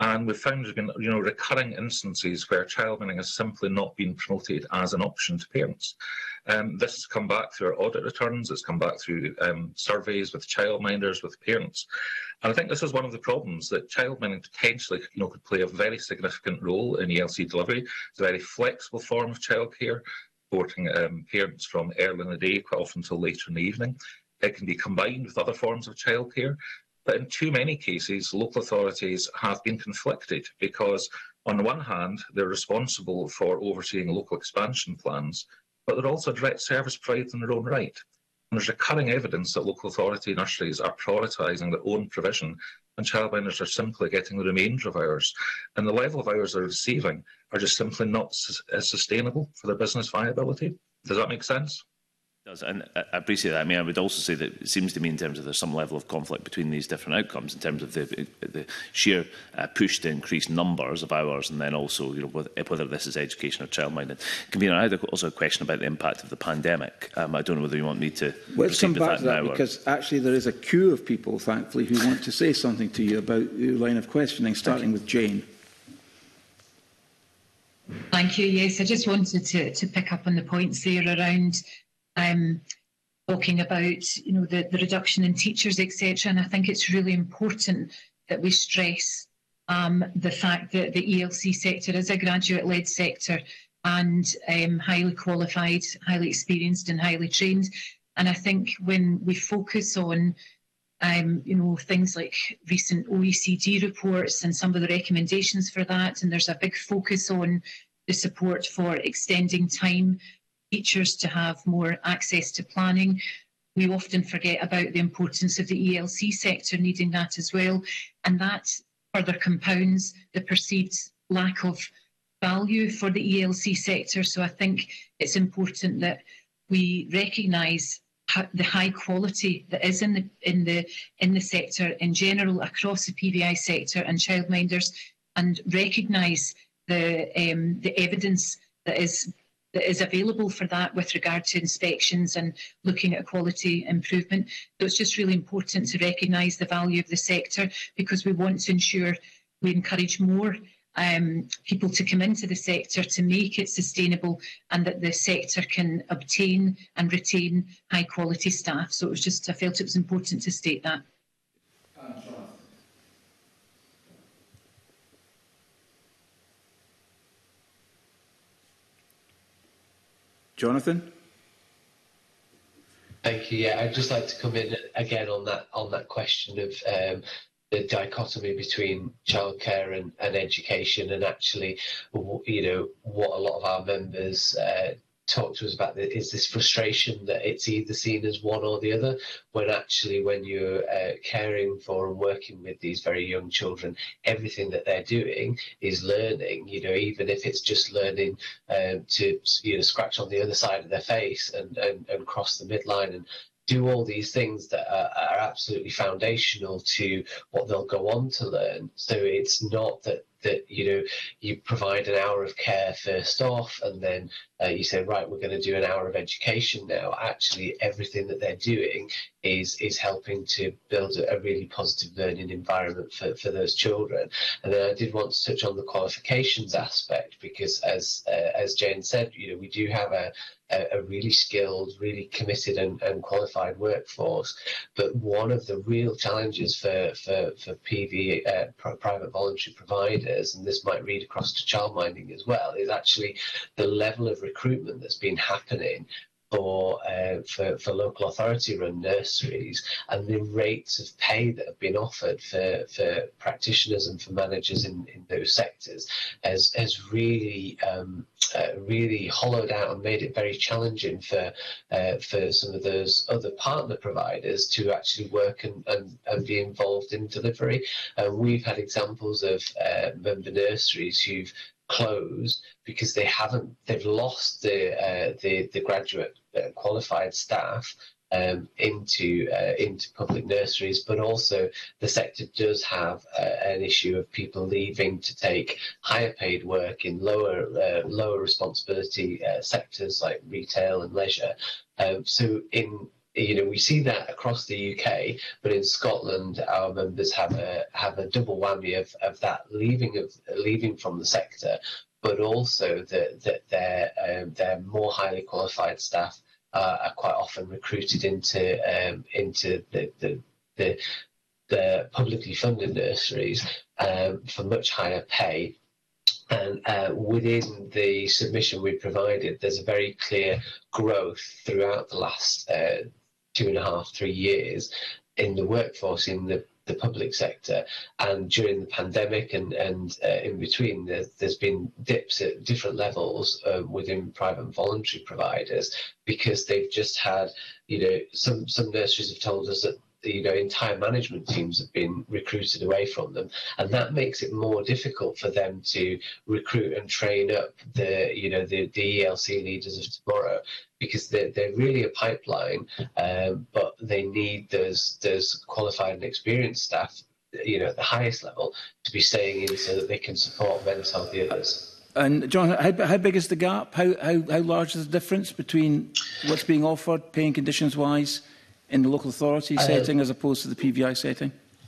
And we've found there's been, you know, recurring instances where childminding has simply not been promoted as an option to parents. Um, this has come back through our audit returns, it's come back through um, surveys with childminders, with parents. And I think this is one of the problems, that childminding potentially, you know, could play a very significant role in E L C delivery. It's a very flexible form of childcare, supporting um, parents from early in the day, quite often until later in the evening. It can be combined with other forms of childcare. But in too many cases, local authorities have been conflicted because, on the one hand, they're responsible for overseeing local expansion plans, but they're also direct service providers in their own right. And there's recurring evidence that local authority nurseries are prioritising their own provision, and childminders are simply getting the remainder of hours. And the level of hours they're receiving are just simply not as sustainable for their business viability. Does that make sense? It does, and I appreciate that. I mean, I would also say that it seems to me in terms of there's some level of conflict between these different outcomes in terms of the, the sheer uh, push to increase numbers of hours, and then also, you know, whether, whether this is education or childminding. Convener, I had also a question about the impact of the pandemic. Um, I don't know whether you want me to Let's proceed come with back that to that now, because or... actually there is a queue of people, thankfully, who want to say something to you about your line of questioning, starting with Jane. Thank you. Yes, I just wanted to, to pick up on the points there around um, talking about, you know, the, the reduction in teachers, et cetera. And I think it's really important that we stress um, the fact that the E L C sector is a graduate-led sector and um, highly qualified, highly experienced and highly trained. And I think when we focus on Um, you know, things like recent O E C D reports and some of the recommendations for that, and there's a big focus on the support for extending time, teachers to have more access to planning. We often forget about the importance of the E L C sector needing that as well, and that further compounds the perceived lack of value for the E L C sector. So I think it's important that we recognise the high quality that is in the in the in the sector in general across the P V I sector and childminders, and recognise the um, the evidence that is that is available for that with regard to inspections and looking at quality improvement. So it's just really important to recognise the value of the sector, because we want to ensure we encourage more um, people to come into the sector to make it sustainable, and that the sector can obtain and retain high quality staff. So it was just, I felt it was important to state that. Jonathan? Thank you. Yeah, I'd just like to come in again on that on that question of um, the dichotomy between childcare and, and education, and actually, you know, what a lot of our members uh, talk to us about is this frustration that it's either seen as one or the other, when actually when you're uh, caring for and working with these very young children, everything that they're doing is learning, you know, even if it's just learning um, to, you know, scratch on the other side of their face and, and, and cross the midline and do all these things that are, are absolutely foundational to what they'll go on to learn. So it's not that that you know you provide an hour of care first off, and then uh, you say, right, we're going to do an hour of education now. Actually, everything that they're doing is is helping to build a, a really positive learning environment for, for those children. And then I did want to touch on the qualifications aspect, because as uh, as Jane said, you know, we do have a a really skilled, really committed and, and qualified workforce. But one of the real challenges for, for, for P V, uh, private voluntary providers, and this might read across to childminding as well, is actually the level of recruitment that's been happening for, uh, for for local authority run nurseries, and the rates of pay that have been offered for, for practitioners and for managers in, in those sectors has has really um, uh, really hollowed out and made it very challenging for uh, for some of those other partner providers to actually work and, and, and be involved in delivery. And uh, we've had examples of uh, member nurseries who've closed because they haven't they've lost the uh, the the graduate uh, qualified staff um, into uh, into public nurseries, but also the sector does have uh, an issue of people leaving to take higher paid work in lower uh, lower responsibility uh, sectors like retail and leisure. Um, so in you know, we see that across the U K, but in Scotland, our members have a have a double whammy of, of that leaving of leaving from the sector, but also that that their um, their more highly qualified staff uh, are quite often recruited into um, into the the, the the publicly funded nurseries um, for much higher pay. And uh, within the submission we provided, there's a very clear growth throughout the last uh, two and a half, three years in the workforce in the, the public sector. And during the pandemic and, and uh, in between, there, there's been dips at different levels uh, within private and voluntary providers, because they've just had, you know, some, some nurseries have told us that, you know, entire management teams have been recruited away from them, and that makes it more difficult for them to recruit and train up the, you know, the, the E L C leaders of tomorrow, because they're, they're really a pipeline, um, but they need those those qualified and experienced staff, you know, at the highest level to be staying in so that they can support mental health the others. And John, how, how big is the gap? How, how, how large is the difference between what's being offered, paying conditions-wise, in the local authority setting uh, as opposed to the P V I setting?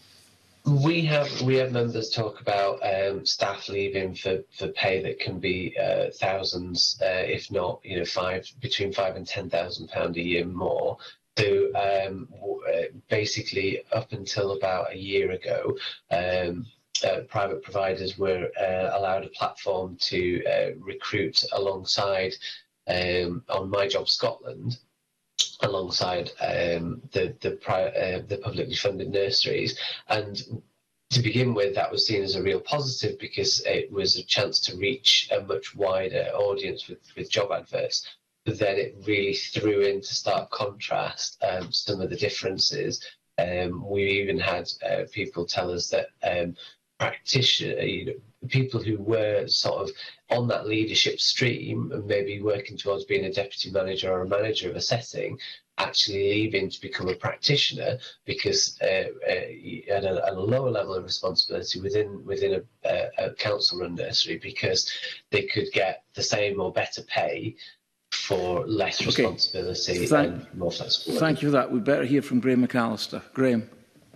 We have we have members talk about um, staff leaving for, for pay that can be uh, thousands, uh, if not, you know, five between five and ten thousand pound a year more. So um, basically, up until about a year ago, um, uh, private providers were uh, allowed a platform to uh, recruit alongside um, on My Job Scotland, alongside um, the the, pri uh, the publicly funded nurseries. And to begin with, that was seen as a real positive because it was a chance to reach a much wider audience with, with job adverts. But then it really threw into stark contrast um, some of the differences. Um, we even had uh, people tell us that um, practitioners, you know, people who were sort of on that leadership stream and maybe working towards being a deputy manager or a manager of a setting, actually leaving to become a practitioner because uh, uh, at, a, at a lower level of responsibility within within a, a, a council-run nursery, because they could get the same or better pay for less okay. responsibility thank, and more flexibility. Thank you for that. We better hear from Graham McAllister. Graham.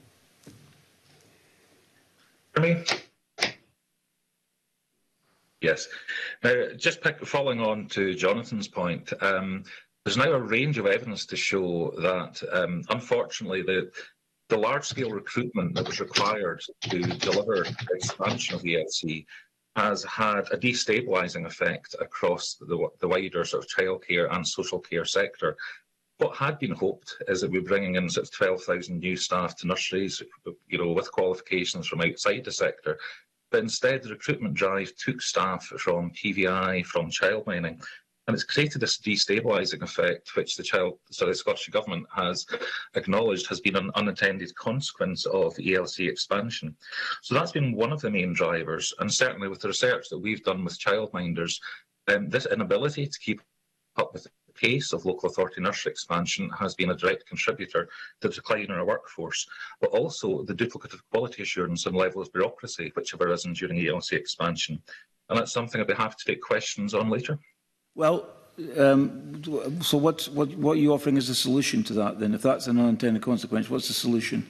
For me. Yes. Now, just pick, following on to Jonathan's point, um, there's now a range of evidence to show that, um, unfortunately, the, the large-scale recruitment that was required to deliver the expansion of E L C has had a destabilising effect across the, the wider sort of childcare and social care sector. What had been hoped is that we're bringing in sort of twelve thousand new staff to nurseries, you know, with qualifications from outside the sector. But instead, the recruitment drive took staff from P V I, from childmining, and it's created this destabilising effect, which the child, sorry, the Scottish Government has acknowledged has been an unintended consequence of E L C expansion. So that's been one of the main drivers, and certainly with the research that we've done with childminders, um, this inability to keep up with the pace of local authority nursery expansion has been a direct contributor to the decline in our workforce, but also the duplicative quality assurance and level of bureaucracy which have arisen during E L C expansion. And that's something I'd be happy to take questions on later. Well, um, so what, what, what are you offering as a solution to that then? If that's an unintended consequence, what's the solution?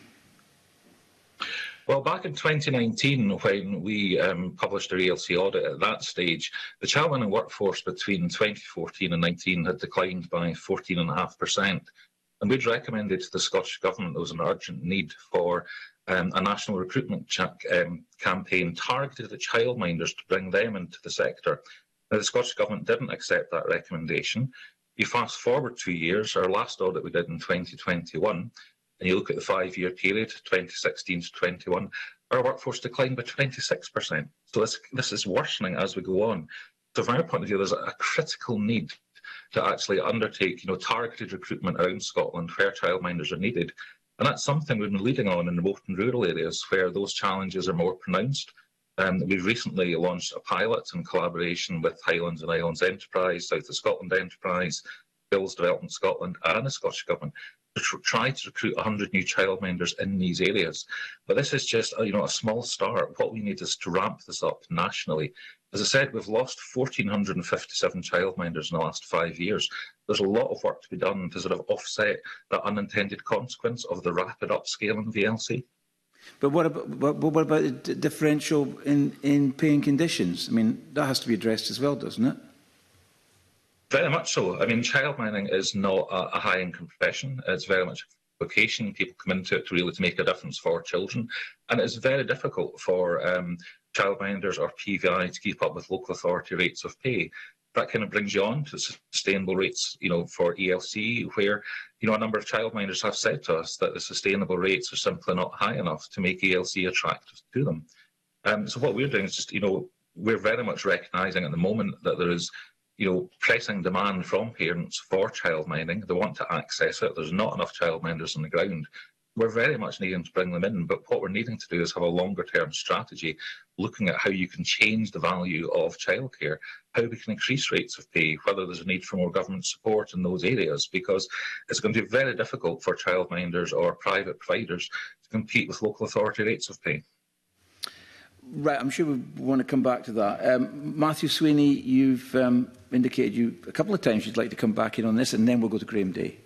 Well, back in twenty nineteen, when we um, published our E L C audit at that stage, the childmining workforce between twenty fourteen and nineteen had declined by fourteen point five percent. And we'd recommended to the Scottish Government there was an urgent need for um, a national recruitment um, campaign targeted at childminders to bring them into the sector. Now, the Scottish Government didn't accept that recommendation. You fast forward two years, our last audit we did in twenty twenty-one, and you look at the five-year period, twenty sixteen to twenty-one, our workforce declined by twenty-six percent. So this, this is worsening as we go on. So from our point of view, there's a critical need to actually undertake, you know, targeted recruitment around Scotland where childminders are needed. And that's something we've been leading on in remote and rural areas where those challenges are more pronounced. Um, we've recently launched a pilot in collaboration with Highlands and Islands Enterprise, South of Scotland Enterprise, Bills Development Scotland and the Scottish Government to tr try to recruit one hundred new childminders in these areas. But this is just you know, a small start. What we need is to ramp this up nationally. As I said, we've lost one thousand four hundred fifty-seven childminders in the last five years. There's a lot of work to be done to sort of offset that unintended consequence of the rapid upscaling of the E L C. But what about, what, what about the differential in, in paying conditions? I mean, that has to be addressed as well, doesn't it? Very much so. I mean, childminding is not a, a high-income profession. It's very much a vocation. People come into it to really to make a difference for children. And it's very difficult for um, childminders or P V I to keep up with local authority rates of pay. That kind of brings you on to sustainable rates, you know, for E L C, where, you know, a number of childminders have said to us that the sustainable rates are simply not high enough to make E L C attractive to them. Um, so what we're doing is just, you know, we're very much recognising at the moment that there is, you know, pressing demand from parents for childminding. They want to access it. There's not enough childminders on the ground. We're very much needing to bring them in, but what we're needing to do is have a longer term strategy, looking at how you can change the value of childcare, how we can increase rates of pay, whether there's a need for more government support in those areas, because it's going to be very difficult for childminders or private providers to compete with local authority rates of pay. Right, I'm sure we want to come back to that. Um, Matthew Sweeney, you've um, indicated you a couple of times you'd like to come back in on this, and then we'll go to Graham Day.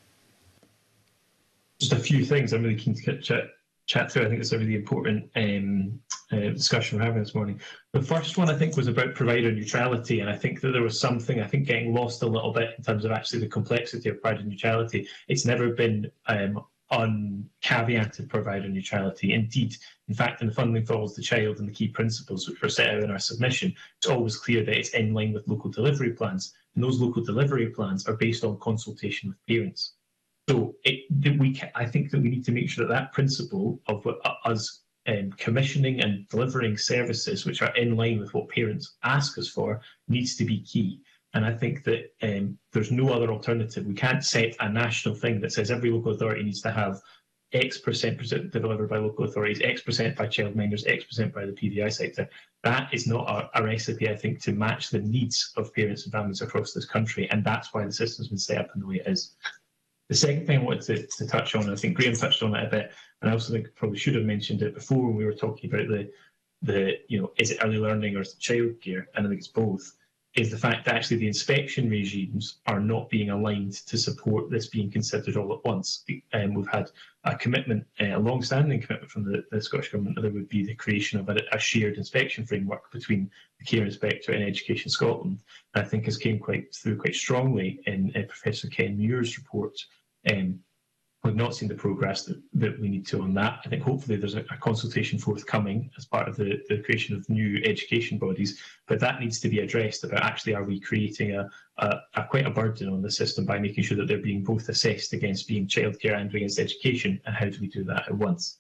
Just a few things I'm really keen to chat, chat through. I think it's a really important um, uh, discussion we're having this morning. The first one, I think, was about provider neutrality, and I think that there was something, I think, getting lost a little bit in terms of actually the complexity of provider neutrality. It's never been um, uncaveated provider neutrality. Indeed, in fact, in the Funding Follows the Child and the key principles which were set out in our submission, it's always clear that it's in line with local delivery plans, and those local delivery plans are based on consultation with parents. So it, we, I think that we need to make sure that that principle of what, uh, us um, commissioning and delivering services which are in line with what parents ask us for needs to be key. And I think that um, there's no other alternative. We can't set a national thing that says every local authority needs to have X percent delivered by local authorities, X percent by childminders, X percent by the P V I sector. That is not a, a recipe, I think, to match the needs of parents and families across this country. And that's why the system's been set up in the way it is. The second thing I wanted to, to touch on, and I think Graham touched on it a bit, and I also think probably should have mentioned it before when we were talking about the, the you know, is it early learning or is it childcare? And I think it's both, is the fact that actually the inspection regimes are not being aligned to support this being considered all at once. Um, we've had a commitment, a long-standing commitment from the, the Scottish Government that there would be the creation of a, a shared inspection framework between the Care Inspector and Education Scotland. And I think has came quite through quite strongly in uh, Professor Ken Muir's report. Um, we've not seen the progress that, that we need to on that. I think hopefully there's a, a consultation forthcoming as part of the, the creation of new education bodies, but that needs to be addressed about actually are we creating a, a, a quite a burden on the system by making sure that they're being both assessed against being childcare and against education, and how do we do that at once?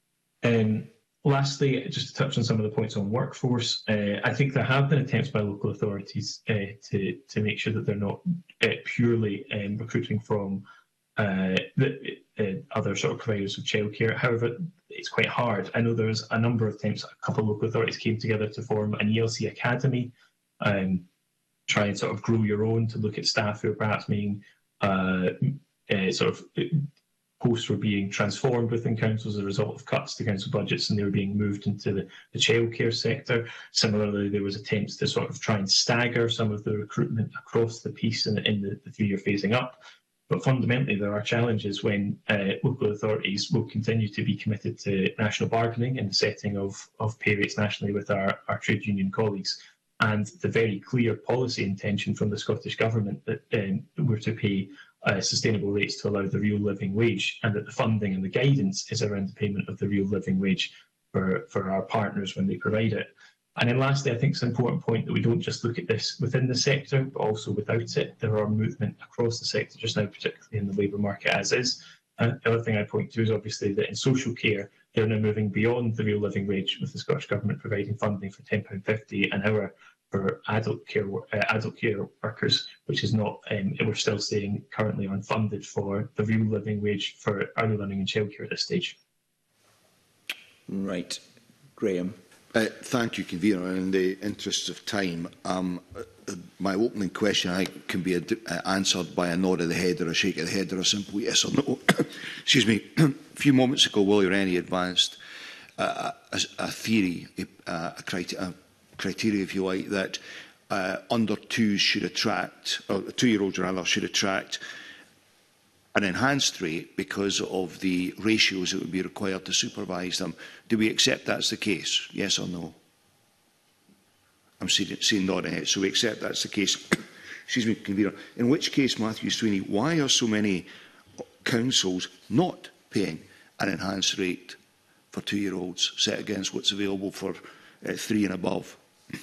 Um, lastly, just to touch on some of the points on workforce, uh, I think there have been attempts by local authorities uh, to, to make sure that they're not uh, purely um, recruiting from Uh, the, uh, other sort of providers of childcare. However, it's quite hard. I know there's a number of attempts, a couple of local authorities came together to form an E L C academy, um, try and sort of grow your own, to look at staff who are perhaps being uh, uh, sort of posts were being transformed within councils as a result of cuts to council budgets, and they were being moved into the, the childcare sector. Similarly, there was attempts to sort of try and stagger some of the recruitment across the piece in, in the, the three-year phasing up. But fundamentally, there are challenges when uh, local authorities will continue to be committed to national bargaining and the setting of, of pay rates nationally with our, our trade union colleagues. And the very clear policy intention from the Scottish Government that um, we're to pay uh, sustainable rates to allow the real living wage, and that the funding and the guidance is around the payment of the real living wage for, for our partners when they provide it. And then lastly, I think it's an important point that we don't just look at this within the sector, but also without it. There are movement across the sector just now, particularly in the labour market as is. And the other thing I point to is obviously that in social care, they're now moving beyond the real living wage, with the Scottish Government providing funding for ten pounds fifty an hour for adult care uh, adult care workers, which is not, um, we're still staying currently unfunded for the real living wage for early learning and childcare at this stage. Right. Graham. Uh, thank you, Convener. In the interest of time, um, uh, my opening question I think can be ad uh, answered by a nod of the head or a shake of the head or a simple yes or no. Excuse me. A few moments ago, Willie Rennie advanced uh, a, a theory, a, a, criteria, a criteria, if you like, that uh, under twos should attract, or two-year-olds rather, should attract an enhanced rate because of the ratios that would be required to supervise them. Do we accept that's the case? Yes or no? I'm seeing, seeing nodding head, so we accept that's the case. Excuse me, Convener. In which case, Matthew Sweeney, why are so many councils not paying an enhanced rate for two-year-olds set against what's available for uh, three and above?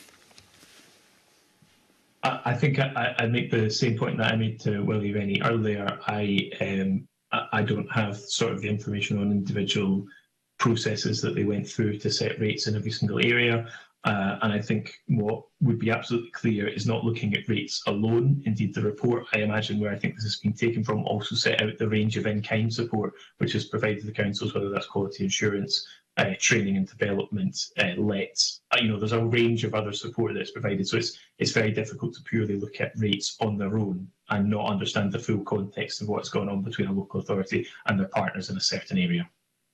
I think I, I make the same point that I made to Willie Rennie earlier. I um, I don't have sort of the information on individual processes that they went through to set rates in every single area. Uh, and I think what would be absolutely clear is not looking at rates alone. Indeed, the report, I imagine, where I think this has been taken from, also set out the range of in-kind support which is provided to the councils, whether that's quality assurance, uh, training and development, uh, lets. Uh, you know, there's a range of other support that's provided. So it's it's very difficult to purely look at rates on their own and not understand the full context of what's going on between a local authority and their partners in a certain area.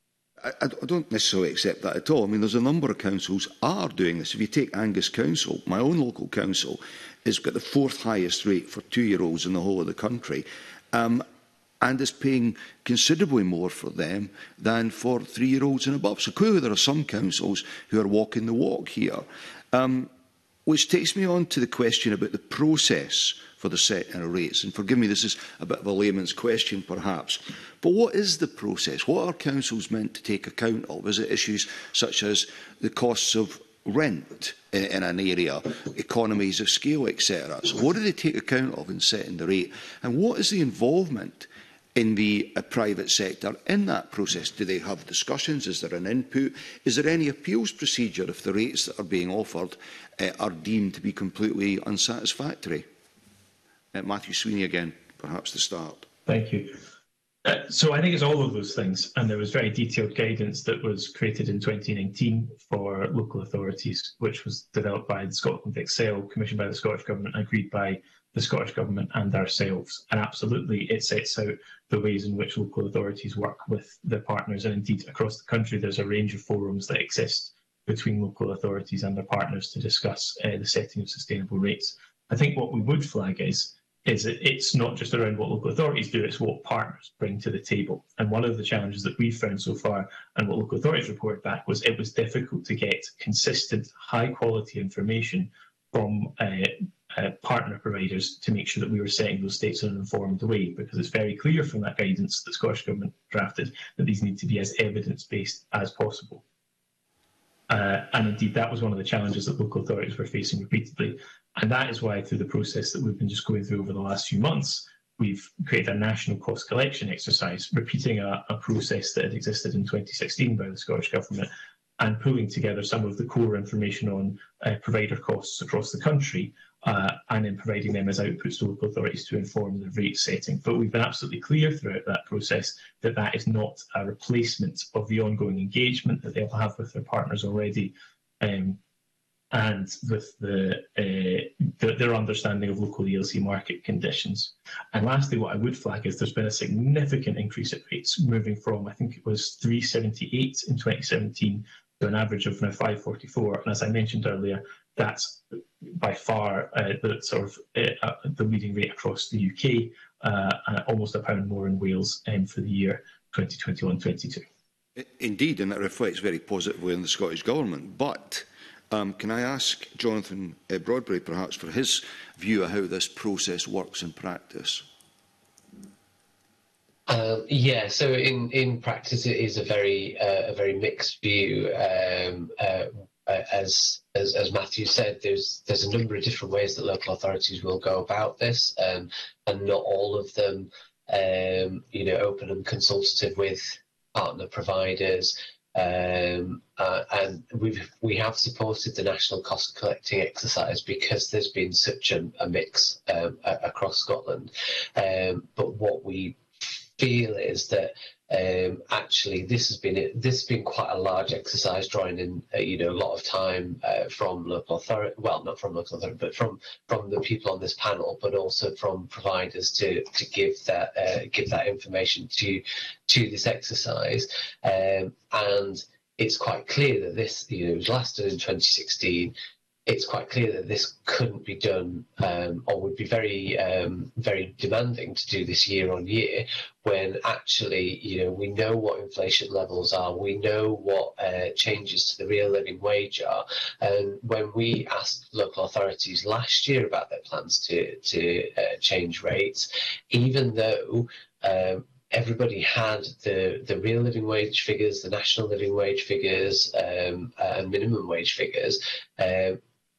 I, I don't necessarily accept that at all. I mean, there's a number of councils are doing this. If you take Angus Council, my own local council, has got the fourth highest rate for two-year-olds in the whole of the country, um, and is paying considerably more for them than for three-year-olds and above. So clearly there are some councils who are walking the walk here. Um, which takes me on to the question about the process for the setting of rates. And forgive me, this is a bit of a layman's question perhaps, but what is the process? What are councils meant to take account of? Is it issues such as the costs of rent in, in an area, economies of scale, et cetera? So what do they take account of in setting the rate? And what is the involvement in the uh, private sector in that process? Do they have discussions? Is there an input? Is there any appeals procedure if the rates that are being offered uh, are deemed to be completely unsatisfactory? Uh, Matthew Sweeney again, perhaps to start. Thank you. Uh, so I think it's all of those things, and there was very detailed guidance that was created in twenty nineteen for local authorities, which was developed by the Scotland Excel, commissioned by the Scottish Government, and agreed by the Scottish Government and ourselves. And absolutely, it sets out the ways in which local authorities work with their partners. And indeed, across the country, there's a range of forums that exist between local authorities and their partners to discuss uh, the setting of sustainable rates. I think what we would flag is is that it's not just around what local authorities do, it's what partners bring to the table. And one of the challenges that we've found so far, and what local authorities reported back, was it was difficult to get consistent, high-quality information from uh, uh, partner providers to make sure that we were setting those states in an informed way, because it's very clear from that guidance that the Scottish Government drafted that these need to be as evidence-based as possible. Uh, and indeed, that was one of the challenges that local authorities were facing repeatedly. And that is why, through the process that we've been just going through over the last few months, we've created a national cost collection exercise, repeating a, a process that had existed in twenty sixteen by the Scottish Government, and pulling together some of the core information on uh, provider costs across the country, uh, and then providing them as outputs to local authorities to inform the rate setting. But we've been absolutely clear throughout that process that that is not a replacement of the ongoing engagement that they'll have with their partners already, um, and with the, uh, the, their understanding of local E L C market conditions. And lastly, what I would flag is there's been a significant increase at rates, moving from, I think it was three seventy-eight in twenty seventeen to an average of now five forty-four. And as I mentioned earlier, that's by far uh, the sort of uh, the leading rate across the U K, uh, and almost a pound more in Wales um, for the year twenty twenty-one twenty-two. Indeed, and that reflects very positively on the Scottish Government. But um, can I ask Jonathan uh, Broadbury perhaps for his view of how this process works in practice? Um, yeah, so in, in practice it is a very uh, a very mixed view. Um, uh, as, as as Matthew said, there's there's a number of different ways that local authorities will go about this, um, and not all of them, um, you know, open and consultative with partner providers. Um, uh, and we've we have supported the national cost collecting exercise because there's been such a, a mix um, a, across Scotland. Um, but what we feel is that Um, actually, this has been this has been quite a large exercise, drawing in uh, you know a lot of time uh, from local authority. Well, not from local authority, but from from the people on this panel, but also from providers to to give that uh, give that information to to this exercise. Um, and it's quite clear that this you know was last done in twenty sixteen. It's quite clear that this couldn't be done um, or would be very, um, very demanding to do this year on year, when actually, you know, we know what inflation levels are, we know what uh, changes to the real living wage are. And when we asked local authorities last year about their plans to, to uh, change rates, even though um, everybody had the, the real living wage figures, the national living wage figures, um, and minimum wage figures, uh,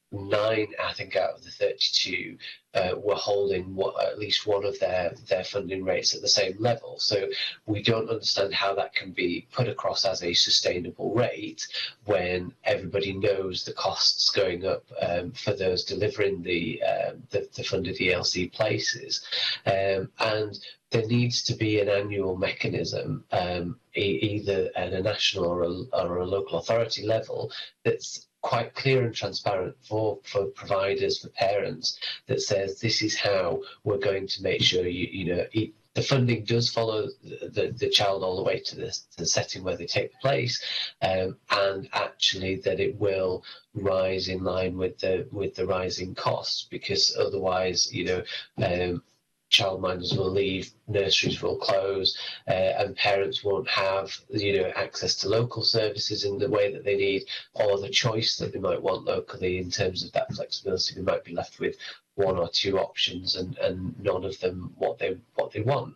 nine, I think, out of the thirty-two uh, were holding what, at least one of their, their funding rates at the same level. So we don't understand how that can be put across as a sustainable rate when everybody knows the costs going up um, for those delivering the, uh, the, the funded E L C places. Um, and there needs to be an annual mechanism, um, e either at a national or a, or a local authority level, that's quite clear and transparent for, for providers, for parents, that says this is how we're going to make sure you, you know, e the funding does follow the, the, the child all the way to the, to the setting where they take place, um, and actually that it will rise in line with the with the rising costs, because otherwise, you know, um, childminders will leave, nurseries will close, uh, and parents won't have, you know, access to local services in the way that they need, or the choice that they might want locally in terms of that flexibility. They might be left with one or two options, and, and none of them what they what they want.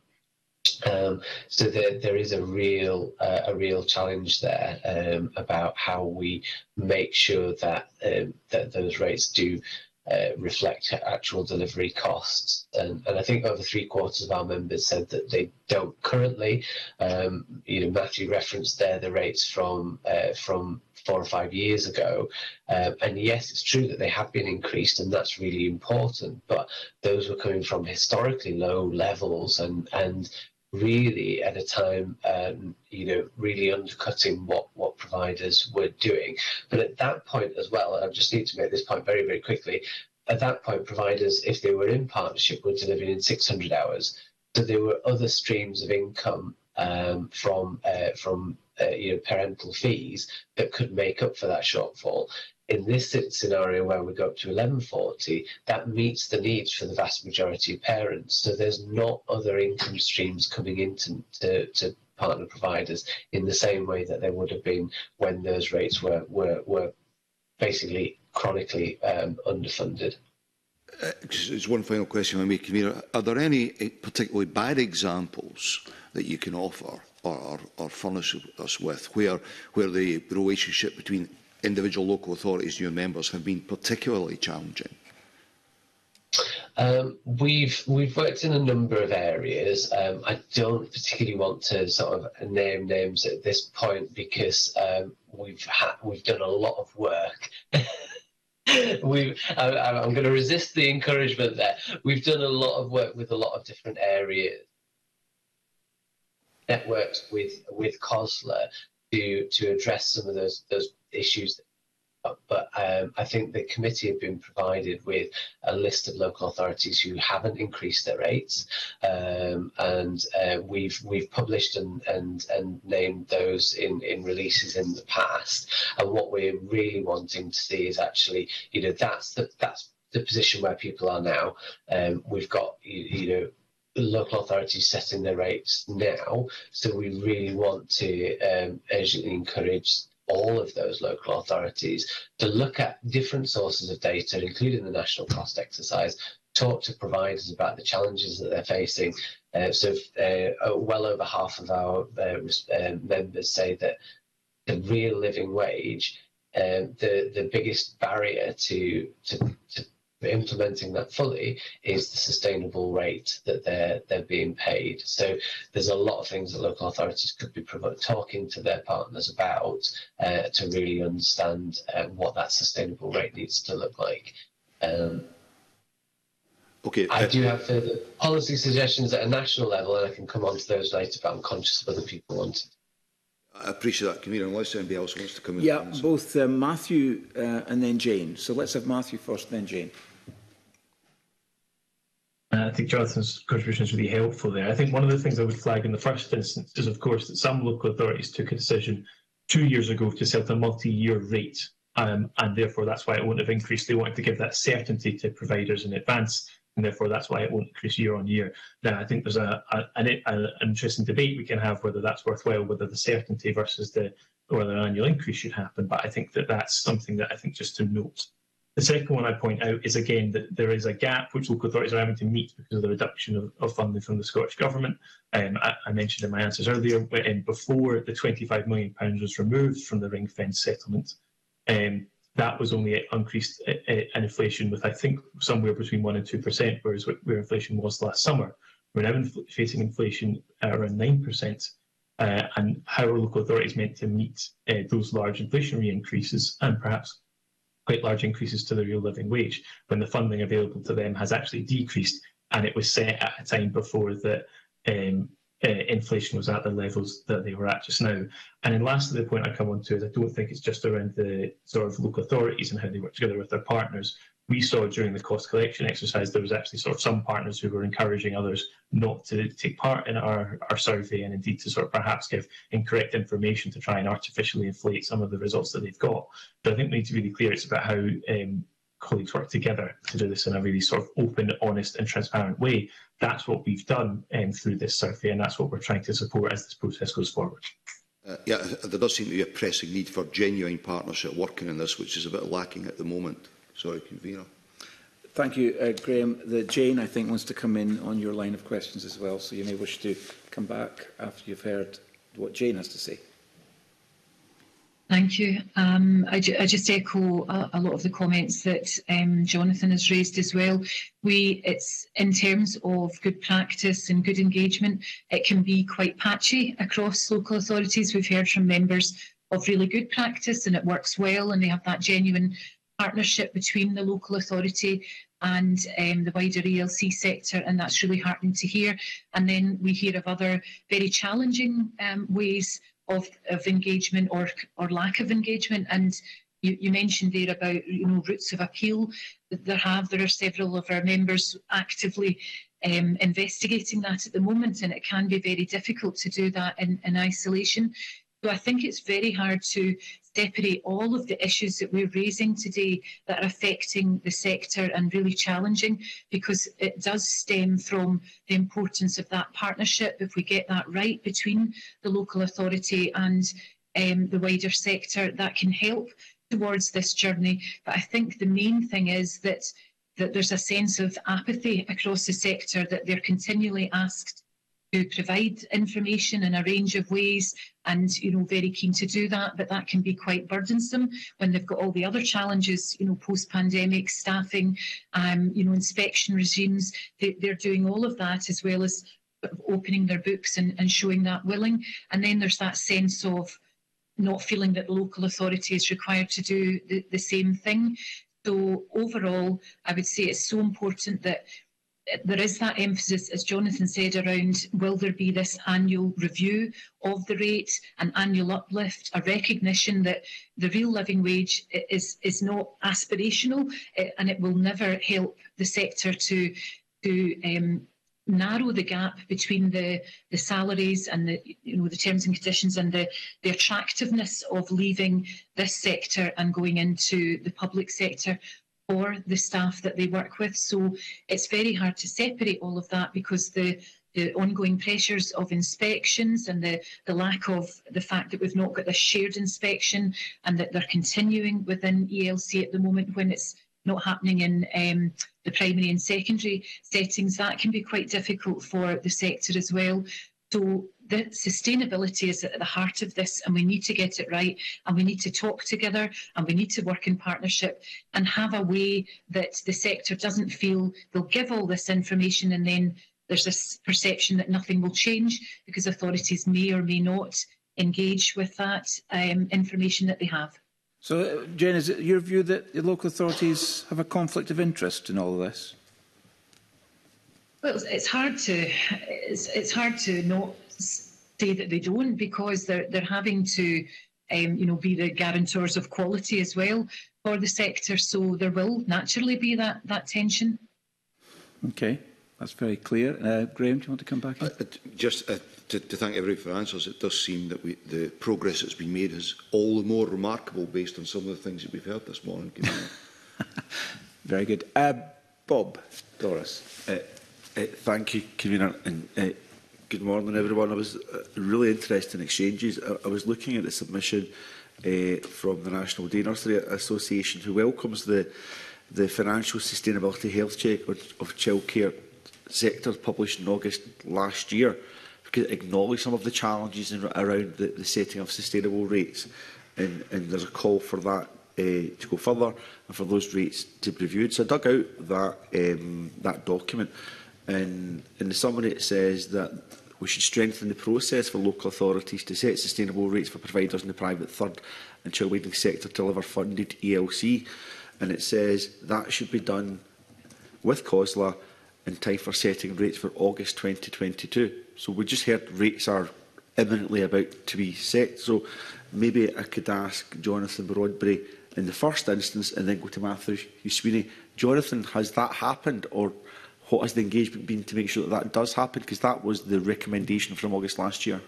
Um, so there, there is a real uh, a real challenge there um, about how we make sure that um, that those rates do Uh, reflect actual delivery costs, and, and I think over three quarters of our members said that they don't currently. Um, you know, Matthew referenced there the rates from uh, from four or five years ago, uh, and yes, it's true that they have been increased, and that's really important. But those were coming from historically low levels, and and really at a time, um, you know, really undercutting what what providers were doing. But at that point as well, and I just need to make this point very, very quickly, at that point, providers, if they were in partnership, were delivering in six hundred hours. So there were other streams of income um, from uh, from uh, you know, parental fees that could make up for that shortfall. In this scenario where we go up to eleven forty, that meets the needs for the vast majority of parents. So there's not other income streams coming into to, to partner providers in the same way that there would have been when those rates were were, were basically chronically um, underfunded. Uh, just one final question I make, Camilla. Are there any particularly bad examples that you can offer or, or, or furnish us with where, where the relationship between individual local authorities and your members have been particularly challenging? Um, we've we've worked in a number of areas. Um, I don't particularly want to sort of name names at this point because um, we've had we've done a lot of work. We've, I, I'm going to resist the encouragement there. We've done a lot of work with a lot of different areas, networked with with COSLA to to address some of those those issues. But um, I think the committee have been provided with a list of local authorities who haven't increased their rates, um, and uh, we've we've published and and and named those in in releases in the past. And what we're really wanting to see is actually, you know, that's the that's the position where people are now. Um, we've got you, you know. local authorities setting their rates now, so we really want to um, urgently encourage all of those local authorities to look at different sources of data, including the national cost exercise, talk to providers about the challenges that they're facing. Uh, so uh, well over half of our uh, uh, members say that the real living wage, uh, the, the biggest barrier to, to, to implementing that fully is the sustainable rate that they're they're being paid. So there's a lot of things that local authorities could be talking to their partners about uh, to really understand uh, what that sustainable rate needs to look like. Um, Okay. I uh, do have further policy suggestions at a national level, and I can come on to those later, but I'm conscious of other people wanting. I appreciate that, Convener, unless anybody else wants to come in. Yeah, both uh, Matthew uh, and then Jane. So let's have Matthew first, then Jane. Uh, I think Jonathan's contribution is really helpful there. I think one of the things I would flag in the first instance is, of course, that some local authorities took a decision two years ago to set a multi-year rate, um, and therefore that's why it won't have increased. They wanted to give that certainty to providers in advance, and therefore that's why it won't increase year on year. Now, I think there's a, a, an, a, an interesting debate we can have whether that's worthwhile, whether the certainty versus the whether an annual increase should happen. But I think that that's something that I think just to note. The second one I point out is, again, that there is a gap which local authorities are having to meet because of the reduction of, of funding from the Scottish Government. Um, I, I mentioned in my answers earlier, when, before the twenty-five million pounds was removed from the ring fence settlement, um, that was only increased uh, uh, inflation with, I think, somewhere between one and two percent, whereas where inflation was last summer. We're now inf facing inflation at around nine percent. Uh, and how are local authorities meant to meet uh, those large inflationary increases and perhaps quite large increases to the real living wage when the funding available to them has actually decreased, and it was set at a time before the um, uh, inflation was at the levels that they were at just now. And then lastly, the point I come on to is I don't think it's just around the sort of local authorities and how they work together with their partners. We saw during the cost collection exercise there was actually sort of some partners who were encouraging others not to take part in our, our survey, and indeed to sort of perhaps give incorrect information to try and artificially inflate some of the results that they've got. But I think we need to be really clear it's about how um, colleagues work together to do this in a really sort of open, honest and transparent way. That's what we've done um, through this survey, and that's what we're trying to support as this process goes forward. Uh, yeah, there does seem to be a pressing need for genuine partnership working in this, which is a bit lacking at the moment. Sorry, Convener. Thank you, uh, Graham. The Jane, I think, wants to come in on your line of questions as well, so you may wish to come back after you've heard what Jane has to say. Thank you. Um, I, ju I just echo a, a lot of the comments that um, Jonathan has raised as well. We, it's in terms of good practice and good engagement, it can be quite patchy across local authorities. We've heard from members of really good practice and it works well, and they have that genuine partnership between the local authority and um, the wider E L C sector, and that's really heartening to hear. And then we hear of other very challenging um, ways of, of engagement or or lack of engagement. And you, you mentioned there about you know routes of appeal. There have there are several of our members actively um, investigating that at the moment, and it can be very difficult to do that in, in isolation. So I think it's very hard to separate all of the issues that we're raising today that are affecting the sector and really challenging, because it does stem from the importance of that partnership. If we get that right between the local authority and um, the wider sector, that can help towards this journey. But I think the main thing is that, that there's a sense of apathy across the sector, that they're continually asked to provide information in a range of ways, and you know very keen to do that, but that can be quite burdensome when they've got all the other challenges, you know post-pandemic staffing, um, you know inspection regimes. They, they're doing all of that as well as opening their books and, and showing that willing. And then there's that sense of not feeling that the local authority is required to do the, the same thing. So overall, I would say it's so important that there is that emphasis, as Jonathan said, around will there be this annual review of the rate, an annual uplift, a recognition that the real living wage is, is not aspirational, and it will never help the sector to, to um, narrow the gap between the, the salaries and the, you know, the terms and conditions and the, the attractiveness of leaving this sector and going into the public sector for the staff that they work with. So it's very hard to separate all of that, because the, the ongoing pressures of inspections and the, the lack of the fact that we've not got this shared inspection, and that they're continuing within E L C at the moment when it's not happening in um, the primary and secondary settings, that can be quite difficult for the sector as well. So the sustainability is at the heart of this, and we need to get it right, and we need to talk together, and we need to work in partnership and have a way that the sector doesn't feel they'll give all this information and then there's this perception that nothing will change, because authorities may or may not engage with that um, information that they have. So, uh, Jen, is it your view that the local authorities have a conflict of interest in all of this? Well, it's, it's hard to it's, it's hard to not say that they don't, because they're they're having to um, you know be the guarantors of quality as well for the sector. So there will naturally be that that tension. Okay, that's very clear. Uh, Graham, do you want to come back in? Uh, just uh, to, to thank everybody for answers. It does seem that we, the progress that's been made is all the more remarkable based on some of the things that we've heard this morning. Very good. Uh, Bob Doris. Uh, uh, thank you, Convener, and uh, good morning, everyone. I was uh, really interested in exchanges. I, I was looking at the submission uh, from the National Day Nursery Association, who welcomes the the Financial Sustainability Health Check of, of childcare sector published in August last year, because it acknowledged some of the challenges in, around the, the setting of sustainable rates, and, and there's a call for that uh, to go further and for those rates to be reviewed. So I dug out that um, that document, and in the summary it says that we should strengthen the process for local authorities to set sustainable rates for providers in the private third and childminding sector to deliver funded E L C. And it says that should be done with COSLA in time for setting rates for August twenty twenty-two. So we just heard rates are imminently about to be set. So maybe I could ask Jonathan Broadbury in the first instance and then go to Matthew Sweeney. Jonathan, has that happened, or what has the engagement been to make sure that that does happen? Because that was the recommendation from August last year.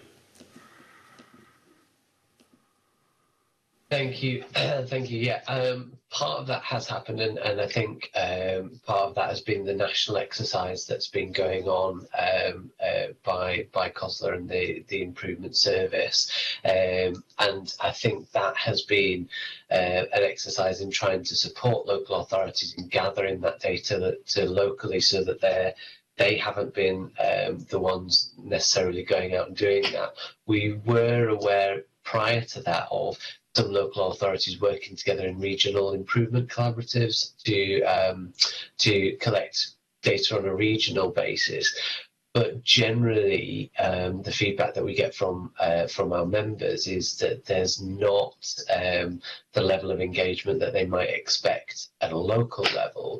Thank you. Thank you. Yeah, um, part of that has happened, and, and I think um, part of that has been the national exercise that's been going on um, uh, by by COSLA and the, the Improvement Service. Um, and I think that has been uh, an exercise in trying to support local authorities in gathering that data that, to locally, so that they're they haven't been um, the ones necessarily going out and doing that. We were aware prior to that of some local authorities working together in regional improvement collaboratives to um, to collect data on a regional basis. But generally, um, the feedback that we get from uh, from our members is that there's not um, the level of engagement that they might expect at a local level.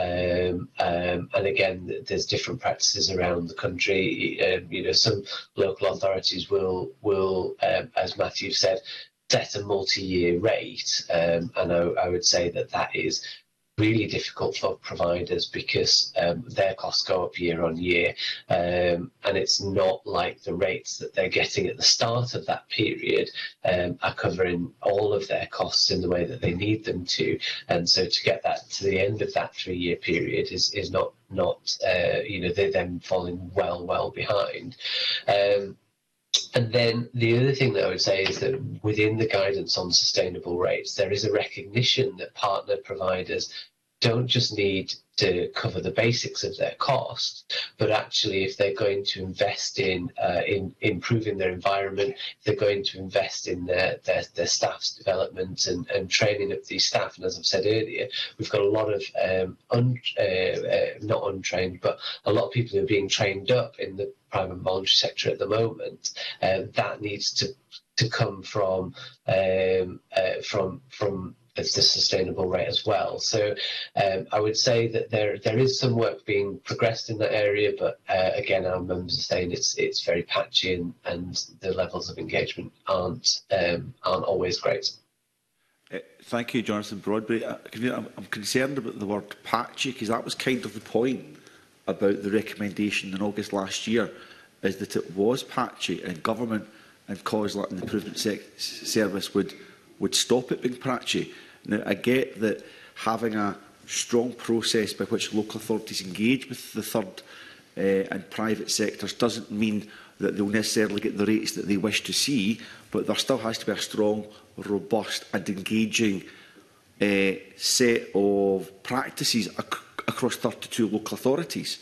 Um, um, and again, there's different practices around the country. Um, you know, some local authorities will will, um, as Matthew said, set a multi-year rate, um, and I, I would say that that is really difficult for providers, because um, their costs go up year on year, um, and it's not like the rates that they're getting at the start of that period um, are covering all of their costs in the way that they need them to. And so to get that to the end of that three-year period is is not not uh, you know, they're then falling well well behind. Um, And then the other thing that I would say is that within the guidance on sustainable rates, there is a recognition that partner providers don't just need to cover the basics of their costs, but actually if they're going to invest in uh, in improving their environment, if they're going to invest in their, their, their staff's development and, and training of these staff. And as I've said earlier, we've got a lot of, um, un, uh, uh, not untrained, but a lot of people who are being trained up in the private and voluntary sector at the moment. Uh, that needs to to come from um, uh, from from the sustainable rate as well. So um, I would say that there there is some work being progressed in that area, but uh, again, our members are saying it's it's very patchy, and, and the levels of engagement aren't um, aren't always great. Uh, thank you, Jonathan Broadbury. Uh, I'm, I'm concerned about the word patchy, because that was kind of the point about the recommendation in August last year, is that it was patchy, and government and COSLA and the Improvement Service would would stop it being patchy. Now, I get that having a strong process by which local authorities engage with the third uh, and private sectors doesn't mean that they'll necessarily get the rates that they wish to see, but there still has to be a strong, robust and engaging uh, set of practices ac across thirty-two local authorities.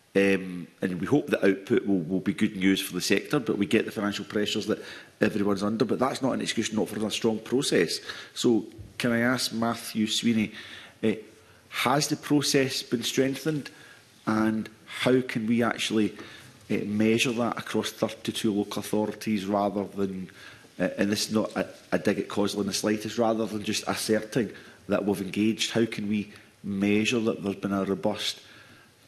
Um, and we hope the output will, will be good news for the sector, but we get the financial pressures that everyone's under. But that's not an excuse not for a strong process. So can I ask Matthew Sweeney, uh, has the process been strengthened, and how can we actually uh, measure that across thirty-two local authorities, rather than, uh, and this is not a, a dig at COSLA in the slightest, rather than just asserting that we've engaged? How can we measure that there's been a robust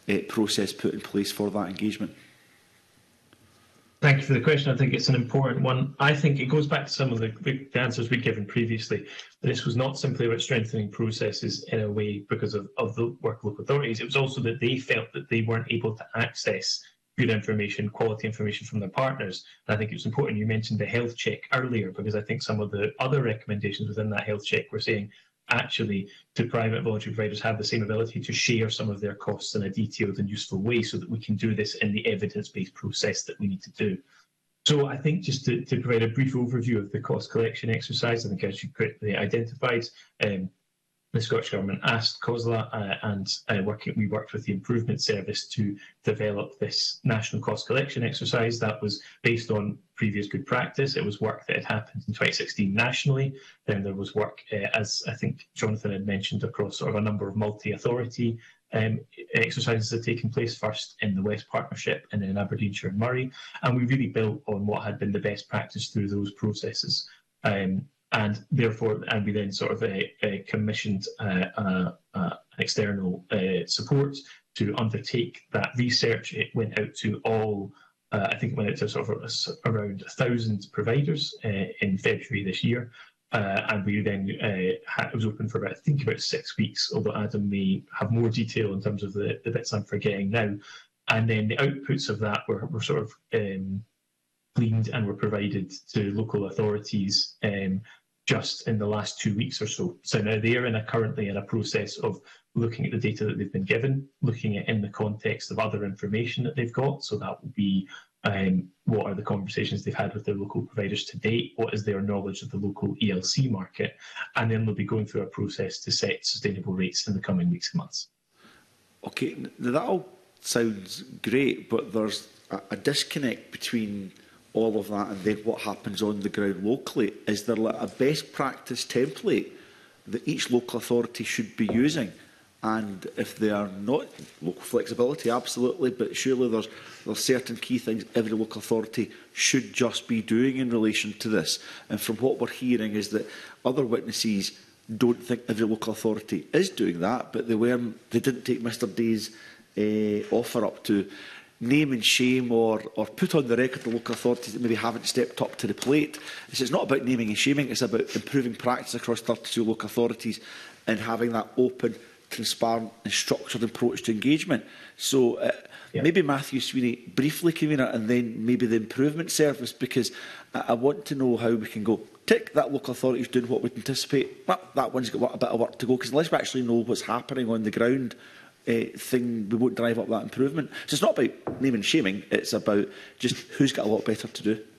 uh, process put in place for that engagement? Thank you for the question. I think it's an important one. I think it goes back to some of the, the answers we've given previously. This was not simply about strengthening processes in a way because of, of the work of local authorities. It was also that they felt that they weren't able to access good information, quality information from their partners. And I think it's important you mentioned the health check earlier, because I think some of the other recommendations within that health check were saying actually do private voluntary providers have the same ability to share some of their costs in a detailed and useful way so that we can do this in the evidence-based process that we need to do. So I think just to, to provide a brief overview of the cost collection exercise, I think as you correctly identified, um, the Scottish Government asked COSLA uh, and uh, working, we worked with the Improvement Service to develop this national cost collection exercise that was based on previous good practice. It was work that had happened in twenty sixteen nationally. Then there was work, uh, as I think Jonathan had mentioned, across sort of a number of multi-authority um, exercises that had taken place, first in the West Partnership and then in Aberdeenshire and Murray. And we really built on what had been the best practice through those processes. Um, And therefore, and we then sort of uh, uh, commissioned uh, uh, uh, external uh, support to undertake that research. It went out to all, uh, I think it went out to sort of a, around a thousand providers uh, in February this year. Uh, and we then, uh, had, it was open for about, I think about six weeks, although Adam may have more detail in terms of the, the bits I'm forgetting now. And then the outputs of that were, were sort of um, gleaned and were provided to local authorities um, just in the last two weeks or so. So now they are in a, currently in a process of looking at the data that they've been given, looking at in the context of other information that they've got. So that will be um, what are the conversations they've had with their local providers to date, what is their knowledge of the local E L C market, and then they'll be going through a process to set sustainable rates in the coming weeks and months. Okay, that all sounds great, but there's a, a disconnect between all of that and then what happens on the ground locally. Is there like a best practice template that each local authority should be using? And if they are not, local flexibility, absolutely, but surely there's, there's certain key things every local authority should just be doing in relation to this. And from what we're hearing is that other witnesses don't think every local authority is doing that, but they weren't, they didn't take Mr Day's uh, offer up to name and shame or, or put on the record the local authorities that maybe haven't stepped up to the plate. It's, it's not about naming and shaming, it's about improving practice across thirty-two local authorities and having that open, transparent and structured approach to engagement. So uh, yeah. maybe Matthew Sweeney, briefly, convener, and then maybe the Improvement Service, because I, I want to know how we can go, tick, that local authority is doing what we'd anticipate, well, that one's got a bit of work to go, because unless we actually know what's happening on the ground, Uh, thing, we won't drive up that improvement. So it's not about naming and shaming, it's about just who's got a lot better to do.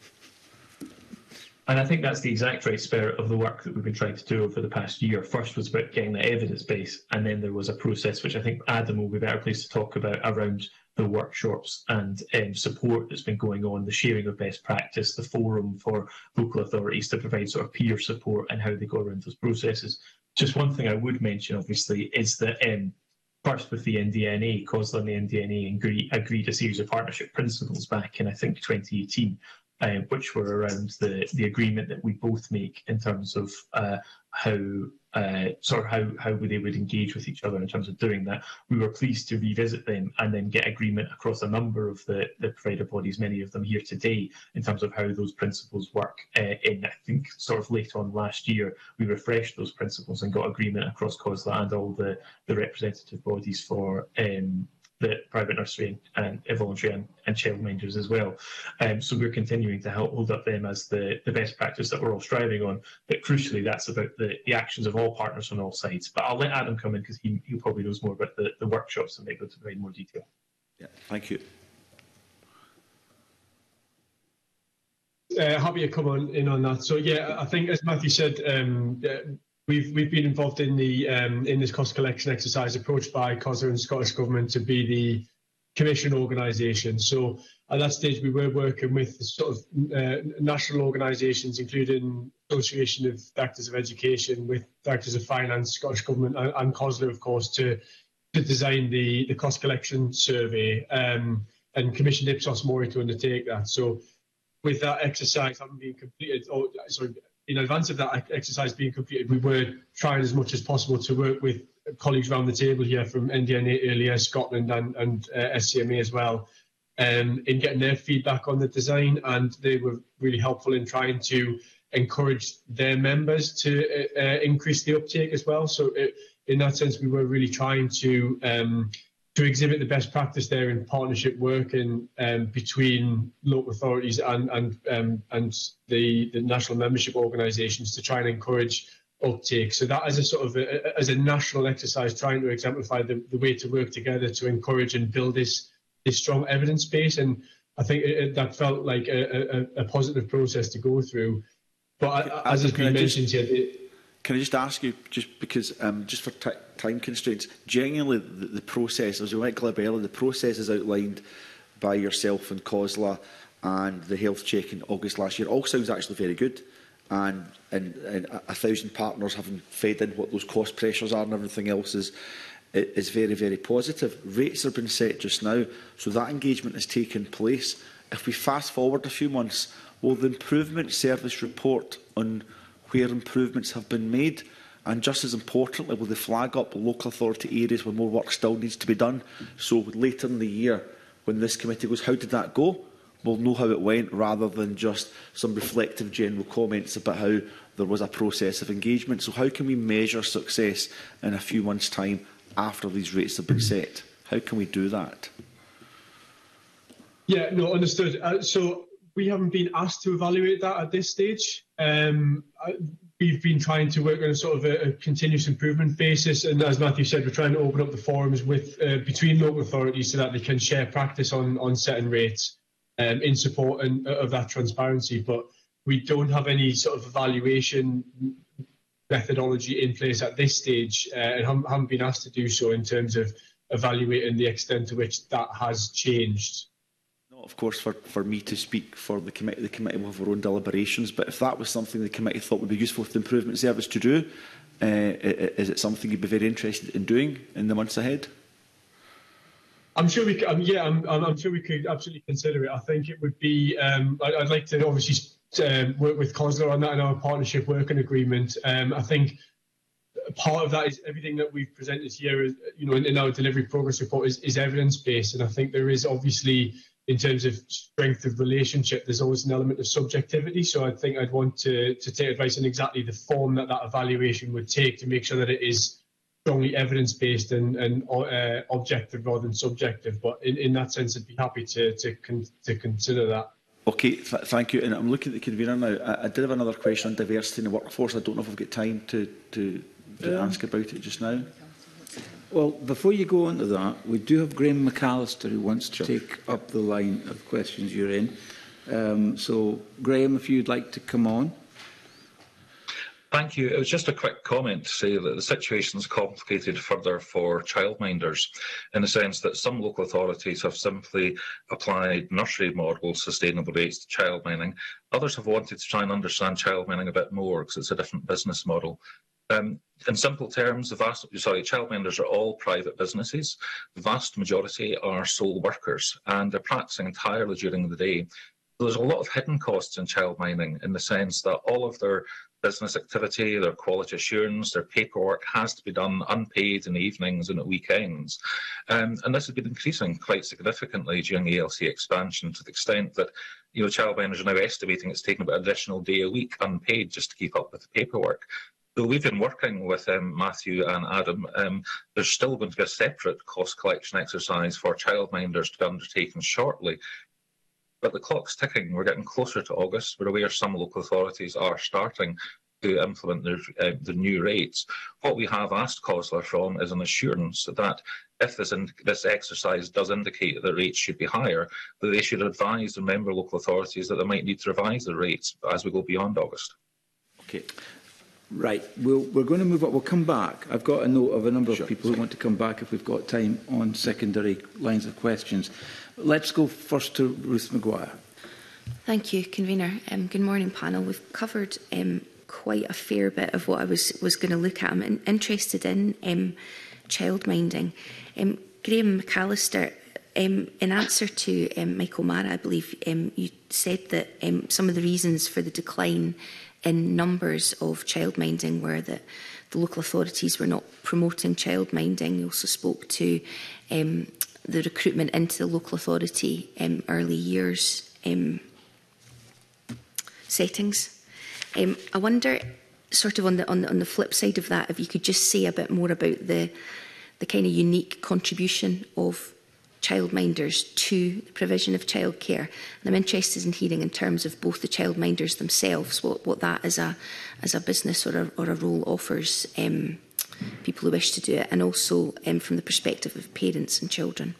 And I think that's the exact right spirit of the work that we've been trying to do over the past year. First was about getting the evidence base, and then there was a process which I think Adam will be better placed to talk about around the workshops and um, support that's been going on, the sharing of best practice, the forum for local authorities to provide sort of peer support and how they go around those processes. Just one thing I would mention, obviously, is that um, first with the N D N A, COSLA and the N D N A agree, agreed a series of partnership principles back in, I think, twenty eighteen, uh, which were around the, the agreement that we both make in terms of uh, how uh, sort of how, how they would engage with each other in terms of doing that. We were pleased to revisit them and then get agreement across a number of the, the provider bodies, many of them here today, in terms of how those principles work. Uh, in, I think, sort of late on last year, we refreshed those principles and got agreement across COSLA and all the, the representative bodies for um, the private nursery and, and voluntary and, and childminders as well. Um, so we're continuing to help hold up them as the, the best practice that we're all striving on. But crucially, that's about the, the actions of all partners on all sides. But I'll let Adam come in because he, he probably knows more about the, the workshops and may be able to provide more detail. Yeah, thank you. Uh, happy to come on in on that. So yeah, I think as Matthew said, um, uh, We've we've been involved in the um, in this cost collection exercise, approached by COSLA and Scottish Government to be the commission organisation. So at that stage, we were working with sort of uh, national organisations, including Association of Directors of Education, with Directors of Finance, Scottish Government, and, and COSLA, of course, to to design the the cost collection survey um, and commissioned Ipsos Mori to undertake that. So with that exercise having been completed, or sorry. in advance of that exercise being completed, we were trying as much as possible to work with colleagues around the table here from N D N A earlier, Scotland and, and uh, S C M A as well, um, in getting their feedback on the design, and they were really helpful in trying to encourage their members to uh, uh, increase the uptake as well. So it, in that sense, we were really trying to um, to exhibit the best practice there in partnership working um, between local authorities and and um, and the, the national membership organisations to try and encourage uptake. So that as a sort of a, as a national exercise, trying to exemplify the, the way to work together to encourage and build this this strong evidence base. And I think it, it, that felt like a, a, a positive process to go through. But Adam, as has been mentioned here, it, can I just ask you, just because, um, just for time constraints, genuinely the, the process, as we went Glabella, the process is outlined by yourself and COSLA and the health check in August last year all sounds actually very good. And, and, and a thousand partners having fed in what those cost pressures are and everything else is, is very, very positive. Rates have been set just now, so that engagement has taken place. If we fast forward a few months, will the improvement service report on where improvements have been made, and just as importantly, will they flag up local authority areas where more work still needs to be done? So later in the year, when this committee goes, how did that go? We'll know how it went, rather than just some reflective general comments about how there was a process of engagement. So how can we measure success in a few months' time after these rates have been set? How can we do that? Yeah, no, understood. Uh, so we haven't been asked to evaluate that at this stage. Um, we've been trying to work on a sort of a, a continuous improvement basis, and as Matthew said, we're trying to open up the forums with uh, between local authorities so that they can share practice on on setting rates um, in support and, uh, of that transparency. But we don't have any sort of evaluation methodology in place at this stage, uh, and haven't, haven't been asked to do so in terms of evaluating the extent to which that has changed. Of course, for, for me to speak for the committee, the committee will have our own deliberations, but if that was something the committee thought would be useful for the improvement service to do, uh, is it something you'd be very interested in doing in the months ahead? I'm sure we could, um, yeah, I'm, I'm sure we could absolutely consider it. I think it would be, um, I, I'd like to obviously um, work with COSLA on that in our partnership working agreement. Um, I think part of that is everything that we've presented here, is, you know, in, in our delivery progress report is, is evidence-based, and I think there is obviously, in terms of strength of relationship, there's always an element of subjectivity. So I think I'd want to, to take advice on exactly the form that that evaluation would take to make sure that it is strongly evidence-based and, and uh, objective rather than subjective. But in, in that sense, I'd be happy to, to, con to consider that. Okay, th thank you. And I'm looking at the convener now. I, I did have another question on diversity in the workforce. I don't know if I've got time to, to, to yeah. ask about it just now. Well, before you go on to that, we do have Graham McAllister who wants to sure. take up the line of questions you're in. Um, so, Graham, if you'd like to come on. Thank you. It was just a quick comment to say that the situation is complicated further for childminders, in the sense that some local authorities have simply applied nursery model sustainable rates to childminding. Others have wanted to try and understand childminding a bit more because it's a different business model. Um, in simple terms, the vast, sorry, childminders are all private businesses. The vast majority are sole workers, and they're practising entirely during the day. There's a lot of hidden costs in childminding, in the sense that all of their business activity, their quality assurance, their paperwork has to be done unpaid in the evenings and at weekends. Um, and this has been increasing quite significantly during the E L C expansion, to the extent that, you know, childminders are now estimating it's taking about an additional day a week unpaid just to keep up with the paperwork. So we've been working with um, Matthew and Adam. Um, there's still going to be a separate cost collection exercise for childminders to be undertaken shortly. But the clock's ticking. We're getting closer to August. We're aware some local authorities are starting to implement their, uh, the new rates. What we have asked COSLA from is an assurance that if this, in, this exercise does indicate that rates should be higher, that they should advise the member local authorities that they might need to revise the rates as we go beyond August. Okay. Right, we'll, we're going to move up. We'll come back. I've got a note of a number of sure. people who want to come back if we've got time on secondary lines of questions. Let's go first to Ruth Maguire. Thank you, Convener. Um, good morning, panel. We've covered um, quite a fair bit of what I was, was going to look at. I'm in, interested in um, childminding. Um, Graham McAllister, um, in answer to um, Michael Mara, I believe um, you said that um, some of the reasons for the decline in numbers of childminding were that the local authorities were not promoting childminding. We also spoke to um, the recruitment into the local authority um, early years um, settings. Um, I wonder, sort of on the, on the on the flip side of that, if you could just say a bit more about the the kind of unique contribution of childminders to the provision of childcare. And I'm interested in hearing, in terms of both the childminders themselves, what, what that as a as a business or a, or a role offers um, people who wish to do it, and also um, from the perspective of parents and children.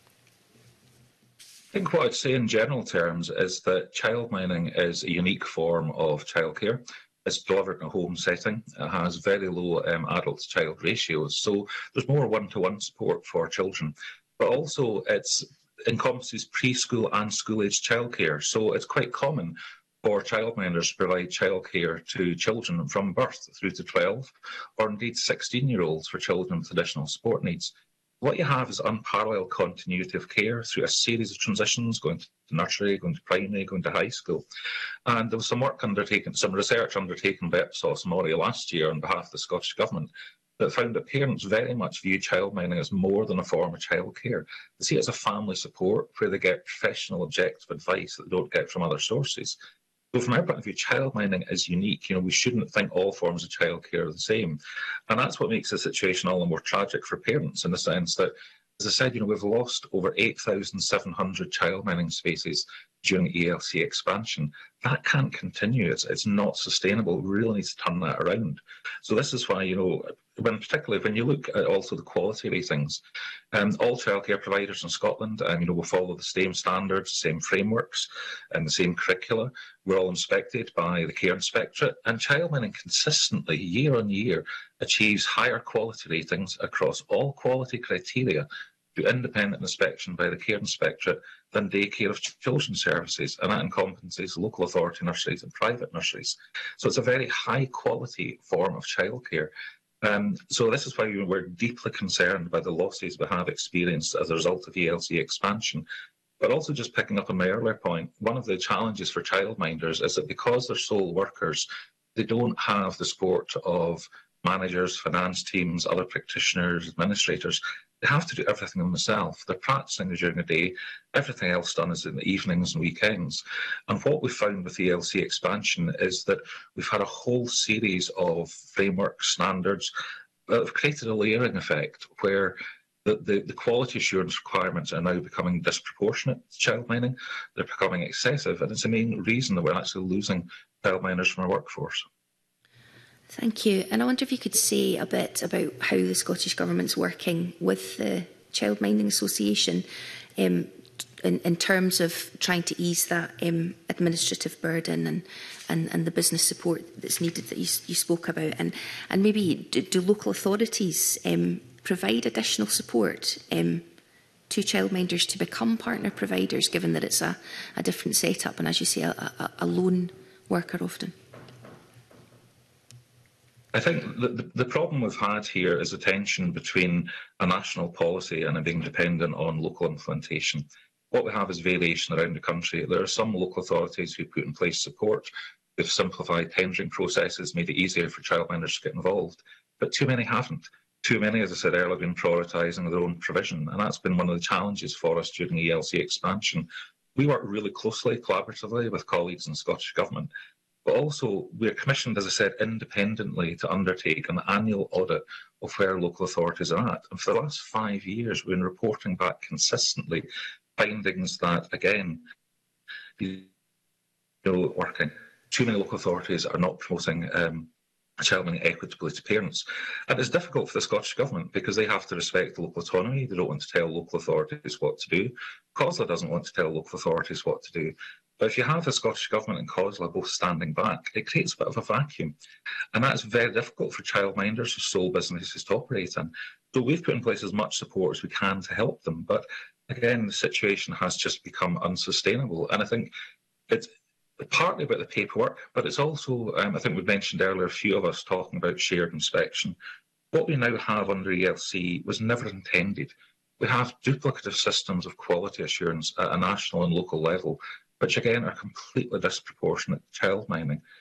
I think what I'd say in general terms is that childminding is a unique form of childcare. It's delivered in a home setting. It has very low um, adult-to-child ratios, so there's more one-to-one support for children. But also, it encompasses preschool and school-aged childcare, so it's quite common for childminders to provide childcare to children from birth through to twelve, or indeed sixteen-year-olds for children with additional support needs. What you have is unparalleled continuity of care through a series of transitions, going to nursery, going to primary, going to high school. And there was some work undertaken, some research undertaken by Ipsos Mori last year on behalf of the Scottish Government that found that parents very much view childminding as more than a form of childcare. They see it as a family support where they get professional objective advice that they don't get from other sources. So from our point of view, childminding is unique. You know, we shouldn't think all forms of childcare are the same. And that's what makes the situation all the more tragic for parents, in the sense that, as I said, you know, we've lost over eight thousand seven hundred childminding spaces during E L C expansion. That can't continue. It's, it's not sustainable. We really need to turn that around. So this is why, you know, when particularly when you look at also the quality ratings, um, all childcare providers in Scotland, um, you know, will follow the same standards, the same frameworks, and the same curricula. We're all inspected by the Care Inspectorate, and childminding consistently, year on year, achieves higher quality ratings across all quality criteria through independent inspection by the Care Inspectorate than daycare of children's services, and that encompasses local authority nurseries and private nurseries. So it's a very high quality form of childcare. Um, so this is why we're deeply concerned by the losses we have experienced as a result of E L C expansion. But also, just picking up on my earlier point, one of the challenges for childminders is that because they're sole workers, they don't have the support of managers, finance teams, other practitioners, administrators. They have to do everything themselves. They're practising during the day. Everything else done is in the evenings and weekends. And what we found with the E L C expansion is that we've had a whole series of frameworks, standards that have created a layering effect where the, the, the quality assurance requirements are now becoming disproportionate to childminding. They're becoming excessive, and it's the main reason that we're actually losing childminders from our workforce. Thank you. And I wonder if you could say a bit about how the Scottish Government's working with the Childminding Association um, in, in terms of trying to ease that um, administrative burden and, and, and the business support that's needed that you, you spoke about. And, and maybe do, do local authorities um, provide additional support um, to childminders to become partner providers, given that it's a, a different setup and, as you say, a, a, a lone worker often? I think the, the problem we've had here is a tension between a national policy and it being dependent on local implementation. What we have is variation around the country. There are some local authorities who put in place support, who've simplified tendering processes, made it easier for childminders to get involved, but too many haven't. Too many, as I said earlier, have been prioritising their own provision, and that's been one of the challenges for us during E L C expansion. We work really closely, collaboratively with colleagues in the Scottish Government, but also we're commissioned, as I said, independently to undertake an annual audit of where local authorities are at. And for the last five years, we've been reporting back consistently findings that, again, you know, working. Too many local authorities are not promoting um, childminding equitably to parents. And it's difficult for the Scottish Government because they have to respect the local autonomy. They don't want to tell local authorities what to do. COSLA doesn't want to tell local authorities what to do. But if you have the Scottish Government and COSLA both standing back, it creates a bit of a vacuum. And that's very difficult for childminders whose sole businesses to operate in. So we've put in place as much support as we can to help them. But again, the situation has just become unsustainable. And I think it's partly about the paperwork, but it's also, um, I think we mentioned earlier, a few of us talking about shared inspection. What we now have under E L C was never intended. We have duplicative systems of quality assurance at a national and local level, which again are completely disproportionate to childminding.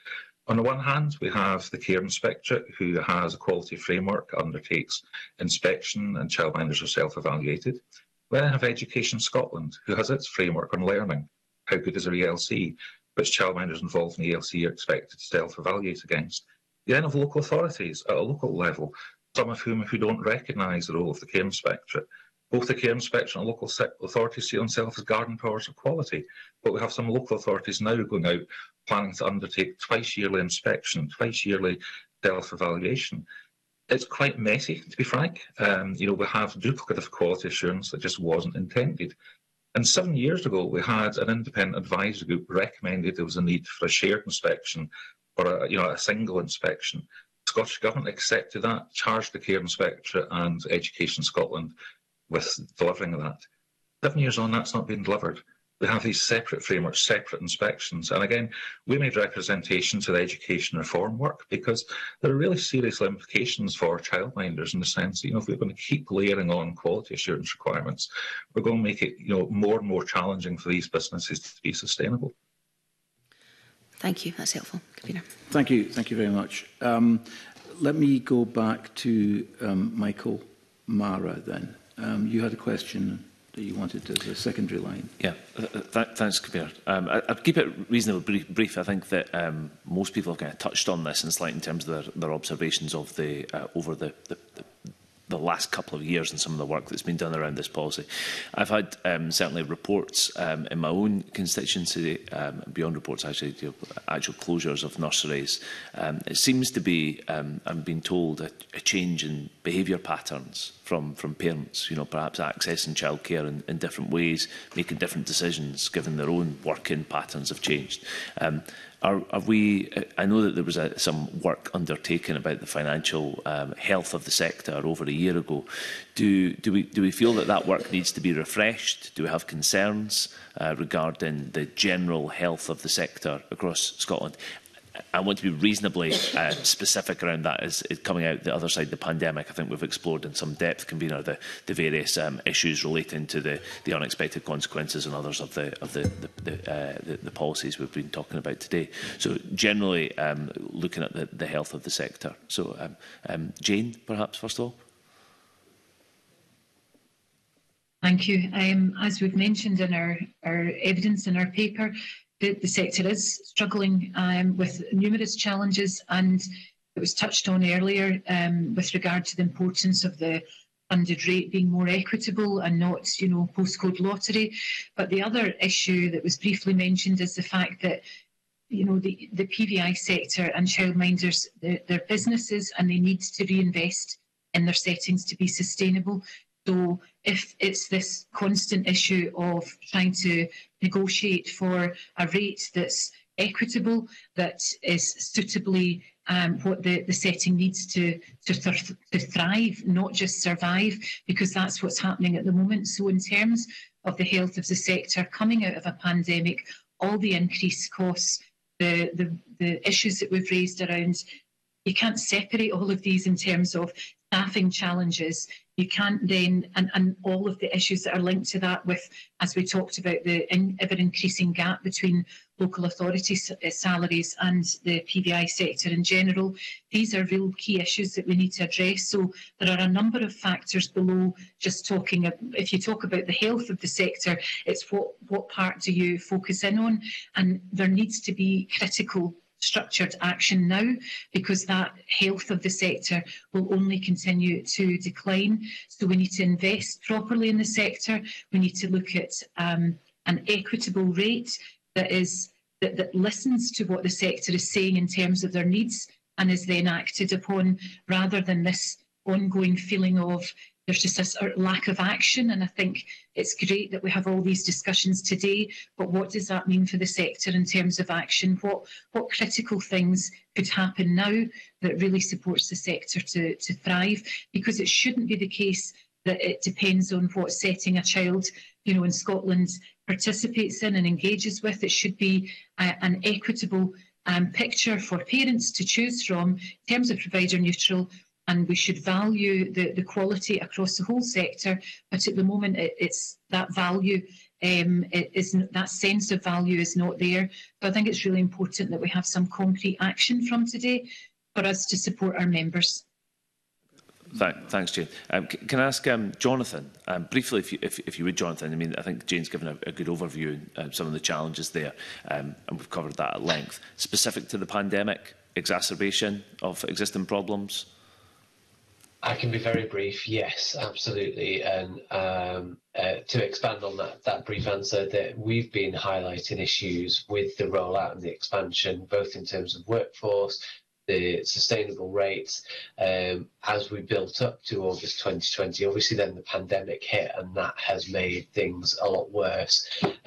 On the one hand, we have the Care Inspectorate, who has a quality framework, undertakes inspection, and childminders are self-evaluated. We then have Education Scotland, who has its framework on learning. How good is a E L C, which childminders involved in E L C are expected to self-evaluate against. You then have local authorities at a local level, some of whom who don't recognise the role of the Care Inspectorate. Both the Care Inspectorate and local authorities see themselves as guardian powers of quality, but we have some local authorities now going out planning to undertake twice yearly inspection, twice yearly self-evaluation. It's quite messy, to be frank. Um, you know, we have duplicative quality assurance that just wasn't intended. And seven years ago, we had an independent advisory group recommended there was a need for a shared inspection or a, you know, a single inspection. The Scottish Government accepted that, charged the Care Inspectorate and Education Scotland with delivering that. Seven years on, that's not been delivered. We have these separate frameworks, separate inspections. And again, we made representation to the education reform work because there are really serious implications for childminders in the sense that, you know, if we're going to keep layering on quality assurance requirements, we're going to make it, you know, more and more challenging for these businesses to be sustainable. Thank you. That's helpful. Convener. Thank you. Thank you very much. Um, let me go back to um, Michael Mara then. Um, you had a question that you wanted as a secondary line. Yeah, th thanks, Kabir. Um, I, I'll keep it reasonably brief. brief. I think that um, most people have kind of touched on this in slight in terms of their, their observations of the uh, over the, the, the the last couple of years and some of the work that's been done around this policy. I've had um, certainly reports um, in my own constituency, um, beyond reports actually, you know, actual closures of nurseries. Um, it seems to be, um, I'm being told, a, a change in behaviour patterns from, from parents, you know, perhaps accessing childcare in, in different ways, making different decisions given their own working patterns have changed. Um, Are, are we, I know that there was a, some work undertaken about the financial um, health of the sector over a year ago. Do, do, we, do we feel that that work needs to be refreshed? Do we have concerns uh, regarding the general health of the sector across Scotland? I want to be reasonably uh, specific around that as it's coming out the other side of the pandemic. I think we've explored in some depth, Convener, the, the various um, issues relating to the, the unexpected consequences and others of the of the the, the, uh, the the policies we've been talking about today. So generally, um, looking at the, the health of the sector. So um, um, Jane, perhaps first of all. Thank you. Um, as we've mentioned in our, our evidence in our paper, The, the sector is struggling um, with numerous challenges, and it was touched on earlier um, with regard to the importance of the funded rate being more equitable and not, you know, postcode lottery. But the other issue that was briefly mentioned is the fact that, you know, the, the P V I sector and childminders, they're, they're businesses and they need to reinvest in their settings to be sustainable. So if it's this constant issue of trying to negotiate for a rate that's equitable, that is suitably um, what the, the setting needs to, to, th to thrive, not just survive, because that's what's happening at the moment. So in terms of the health of the sector coming out of a pandemic, all the increased costs, the, the, the issues that we've raised around, you can't separate all of these in terms of staffing challenges. You can't then, and, and all of the issues that are linked to that with, as we talked about, the in, ever-increasing gap between local authority salaries and the P V I sector in general. These are real key issues that we need to address. So there are a number of factors below just talking, if you talk about the health of the sector, it's what, what part do you focus in on? And there needs to be critical structured action now, because that health of the sector will only continue to decline. So we need to invest properly in the sector. We need to look at um, an equitable rate that is that, that listens to what the sector is saying in terms of their needs and is then acted upon, rather than this ongoing feeling of there's just a lack of action. And I think it's great that we have all these discussions today, but what does that mean for the sector in terms of action? What, what critical things could happen now that really supports the sector to, to thrive? Because it shouldn't be the case that it depends on what setting a child, you know, in Scotland participates in and engages with. It should be a, an equitable um, picture for parents to choose from in terms of provider neutral. And we should value the, the quality across the whole sector. But at the moment, it, it's that value Um, it isn't, that sense of value is not there. So I think it's really important that we have some concrete action from today for us to support our members. Th thanks, Jane. Um, can I ask um, Jonathan, um, briefly, if you, if, if you would, Jonathan? I mean, I think Jane's given a, a good overview of uh, some of the challenges there, um, and we've covered that at length. Specific to the pandemic, exacerbation of existing problems? I can be very brief. Yes, absolutely. And um, uh, to expand on that, that brief answer, that we've been highlighting issues with the rollout and the expansion, both in terms of workforce, the sustainable rates, um, as we built up to August twenty twenty. Obviously, then the pandemic hit, and that has made things a lot worse.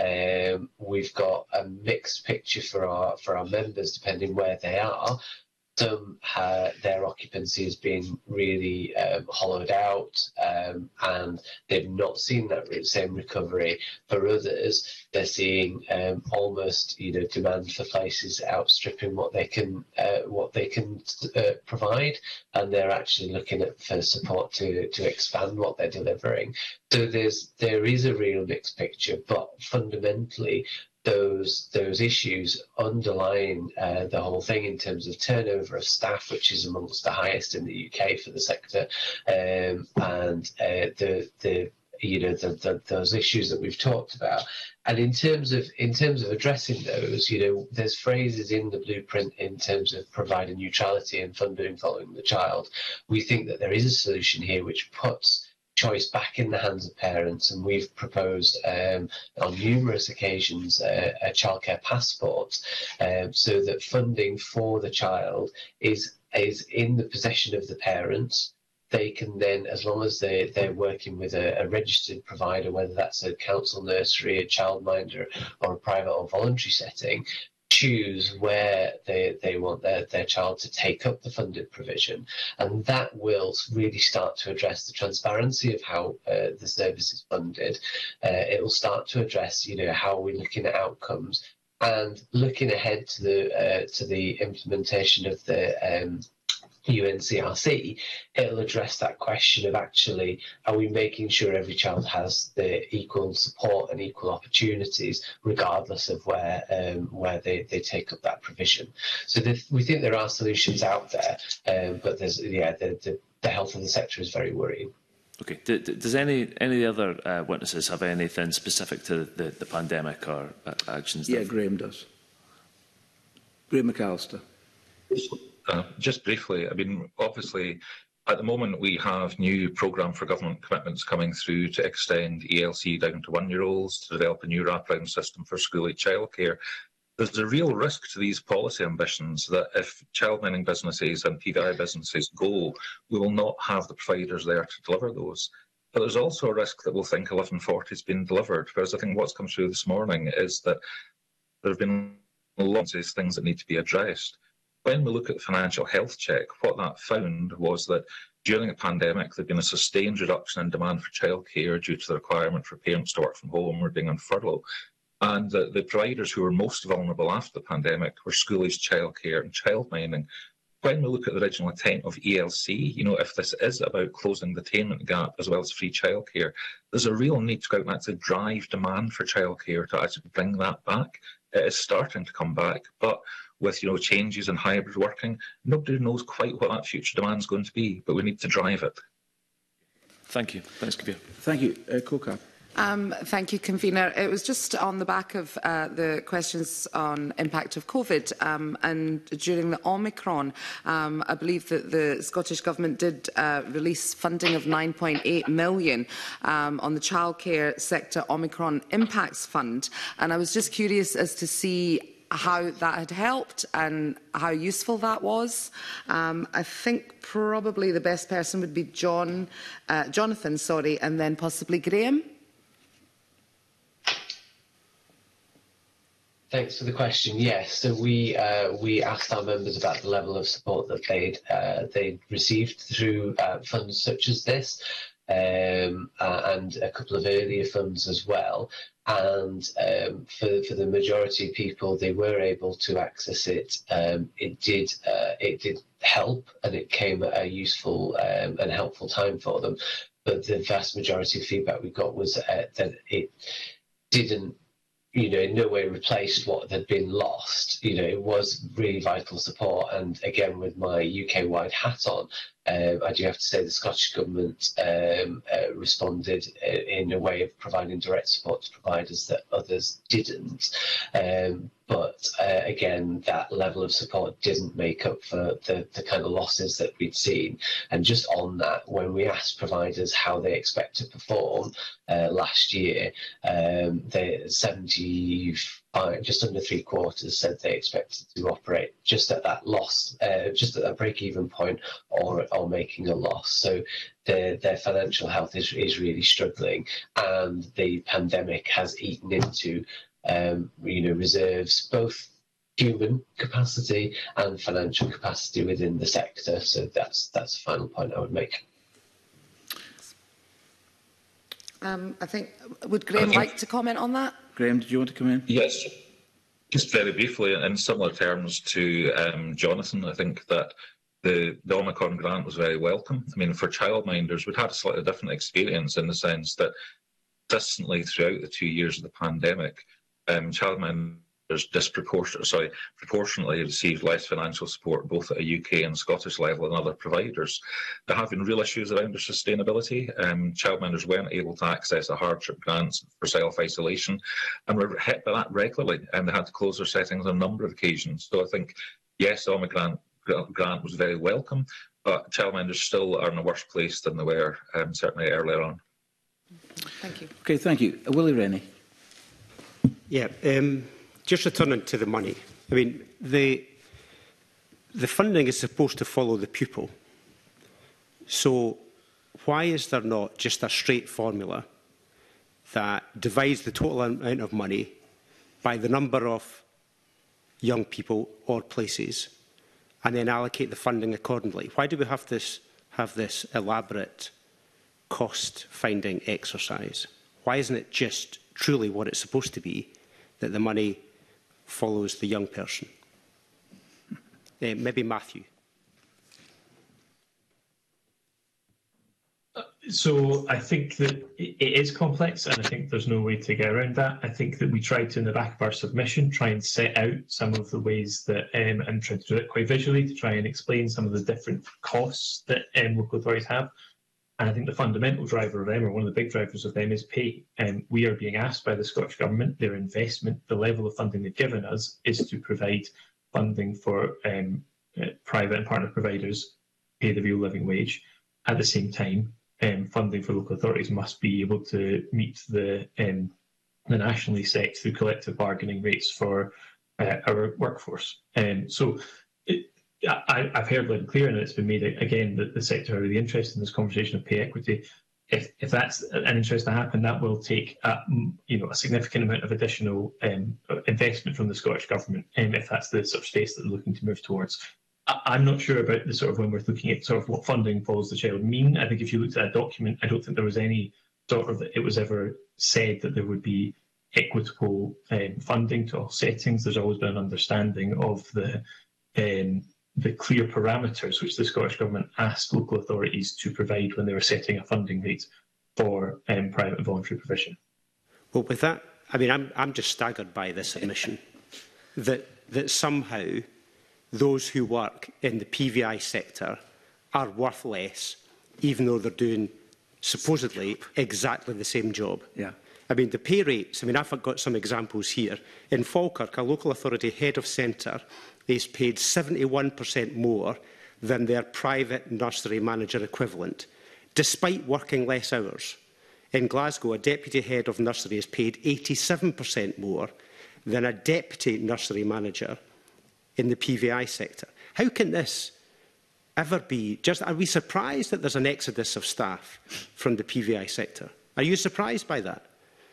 Um, we've got a mixed picture for our for our members, depending where they are. Some, uh, their occupancy has been really um, hollowed out, um, and they've not seen that same recovery. For others, they're seeing um, almost, you know, demand for places outstripping what they can uh, what they can uh, provide, and they're actually looking at for support to to expand what they're delivering. So there's there is a real mixed picture, but fundamentally, those those issues underlying uh, the whole thing in terms of turnover of staff, which is amongst the highest in the U K for the sector, um, and uh, the the you know the, the those issues that we've talked about. And in terms of in terms of addressing those, you know, there's phrases in the blueprint in terms of providing neutrality and funding following the child. We think that there is a solution here which puts choice back in the hands of parents, and we've proposed um, on numerous occasions uh, a childcare passport, um, so that funding for the child is is in the possession of the parents. They can then, as long as they, they're working with a, a registered provider, whether that's a council nursery, a childminder, or a private or voluntary setting, choose where they, they want their, their child to take up the funded provision. And that will really start to address the transparency of how uh, the service is funded. Uh, it will start to address, you know, how we're looking at outcomes, and looking ahead to the uh, to the implementation of the um, U N C R C, it'll address that question of actually, are we making sure every child has the equal support and equal opportunities, regardless of where um, where they, they take up that provision. So the, we think there are solutions out there, um, but there's yeah, the, the, the health of the sector is very worrying. Okay. D does any any other uh, witnesses have anything specific to the, the pandemic or uh, actions? Yeah, Graham does. Graham McAllister. Uh, just briefly, I mean, obviously, at the moment we have new programme for government commitments coming through to extend E L C down to one-year-olds, to develop a new wraparound system for school-age childcare. There's a real risk to these policy ambitions that if childminding businesses and P V I businesses go, we will not have the providers there to deliver those. But there's also a risk that we'll think eleven forty has been delivered, whereas I think what's come through this morning is that there have been lots of things that need to be addressed. When we look at the financial health check, what that found was that during the pandemic, there'd been a sustained reduction in demand for childcare due to the requirement for parents to work from home or being on furlough. And the, the providers who were most vulnerable after the pandemic were school-aged childcare and childminding. When we look at the original intent of E L C, you know, if this is about closing the attainment gap as well as free childcare, there's a real need to go out and actually drive demand for childcare to actually bring that back. It is starting to come back, but with, you know, changes in hybrid working, nobody knows quite what that future demand is going to be, but we need to drive it. Thank you. Thanks, Kabir. Thank you. Uh, Kokab. Um, thank you, Convener. It was just on the back of uh, the questions on impact of COVID, um, and during the Omicron, um, I believe that the Scottish Government did uh, release funding of nine point eight million um, on the childcare sector Omicron Impacts Fund, and I was just curious as to see how that had helped and how useful that was. Um, I think probably the best person would be John, uh, Jonathan, sorry, and then possibly Graham. Thanks for the question. Yes, so we uh, we asked our members about the level of support that they'd uh, they'd received through uh, funds such as this, um, uh, and a couple of earlier funds as well. And um, for for the majority of people, they were able to access it. Um, it did uh, it did help, and it came at a useful um, and helpful time for them. But the vast majority of feedback we got was uh, that it didn't, you know, in no way replaced what had been lost. You know, it was really vital support. And again, with my U K-wide hat on, um, I do have to say the Scottish Government um, uh, responded in a way of providing direct support to providers that others didn't. Um, but uh, again, that level of support didn't make up for the, the kind of losses that we'd seen. And just on that, when we asked providers how they expect to perform uh, last year, um, they seventy-five, just under three quarters said they expected to operate just at that loss, uh, just at that break-even point, or or making a loss. So their their financial health is is really struggling, and the pandemic has eaten into um, you know reserves, both human capacity and financial capacity within the sector. So that's that's the final point I would make. Um, I think, would Graham think, like to comment on that? Graham, did you want to come in? Yes, just very briefly, in similar terms to um, Jonathan, I think that the, the Omicron grant was very welcome. I mean, for childminders, we'd had a slightly different experience in the sense that consistently throughout the two years of the pandemic, um, childminders disproportionately, sorry, proportionately received less financial support both at a U K and Scottish level than other providers. There have been real issues around their sustainability. Um, childminders weren't able to access the hardship grants for self-isolation and were hit by that regularly, and they had to close their settings on a number of occasions. So I think, yes, the Omicron grant was very welcome, but childminders still are in a worse place than they were um, certainly earlier on. Thank you. Okay, thank you. Uh, Willie Rennie. Yeah, um, just returning to the money. I mean, the, the funding is supposed to follow the pupil. So why is there not just a straight formula that divides the total amount of money by the number of young people or places, and then allocate the funding accordingly? Why do we have this, have this elaborate cost-finding exercise? Why isn't it just truly what it's supposed to be, that the money follows the young person? Uh, maybe Matthew. So I think that it is complex, and I think there's no way to get around that. I think that we tried to, in the back of our submission, try and set out some of the ways that, um, and try to do it quite visually, to try and explain some of the different costs that um, local authorities have. And I think the fundamental driver of them, or one of the big drivers of them, is pay. Um, we are being asked by the Scottish Government, their investment, the level of funding they've given us, is to provide funding for um, uh, private and partner providers, pay the real living wage. At the same time, um, funding for local authorities must be able to meet the, um, the nationally set through collective bargaining rates for uh, our workforce. Um, so it, I, I've heard loud and clear, and it's been made again that the sector are really interested in this conversation of pay equity. If, if that's an interest to happen, that will take a, you know, a significant amount of additional um, investment from the Scottish Government, and um, if that's the sort of space that they're looking to move towards. I, I'm not sure about the sort of, when we're looking at sort of what funding follows the child mean. I think if you looked at a document, I don't think there was any sort of, it was ever said that there would be equitable um, funding to all settings. There's always been an understanding of the um, the clear parameters which the Scottish Government asked local authorities to provide when they were setting a funding rate for um, private and voluntary provision. Well, with that, I mean, I'm, I'm just staggered by this admission that, that somehow those who work in the P V I sector are worth less, even though they're doing supposedly exactly the same job. Yeah. I mean, the pay rates, I mean, I've got some examples here. In Falkirk, a local authority head of centre is paid seventy-one percent more than their private nursery manager equivalent, despite working less hours. In Glasgow, a deputy head of nursery is paid eighty-seven percent more than a deputy nursery manager in the P V I sector. How can this ever be? Just, are we surprised that there's an exodus of staff from the P V I sector? Are you surprised by that?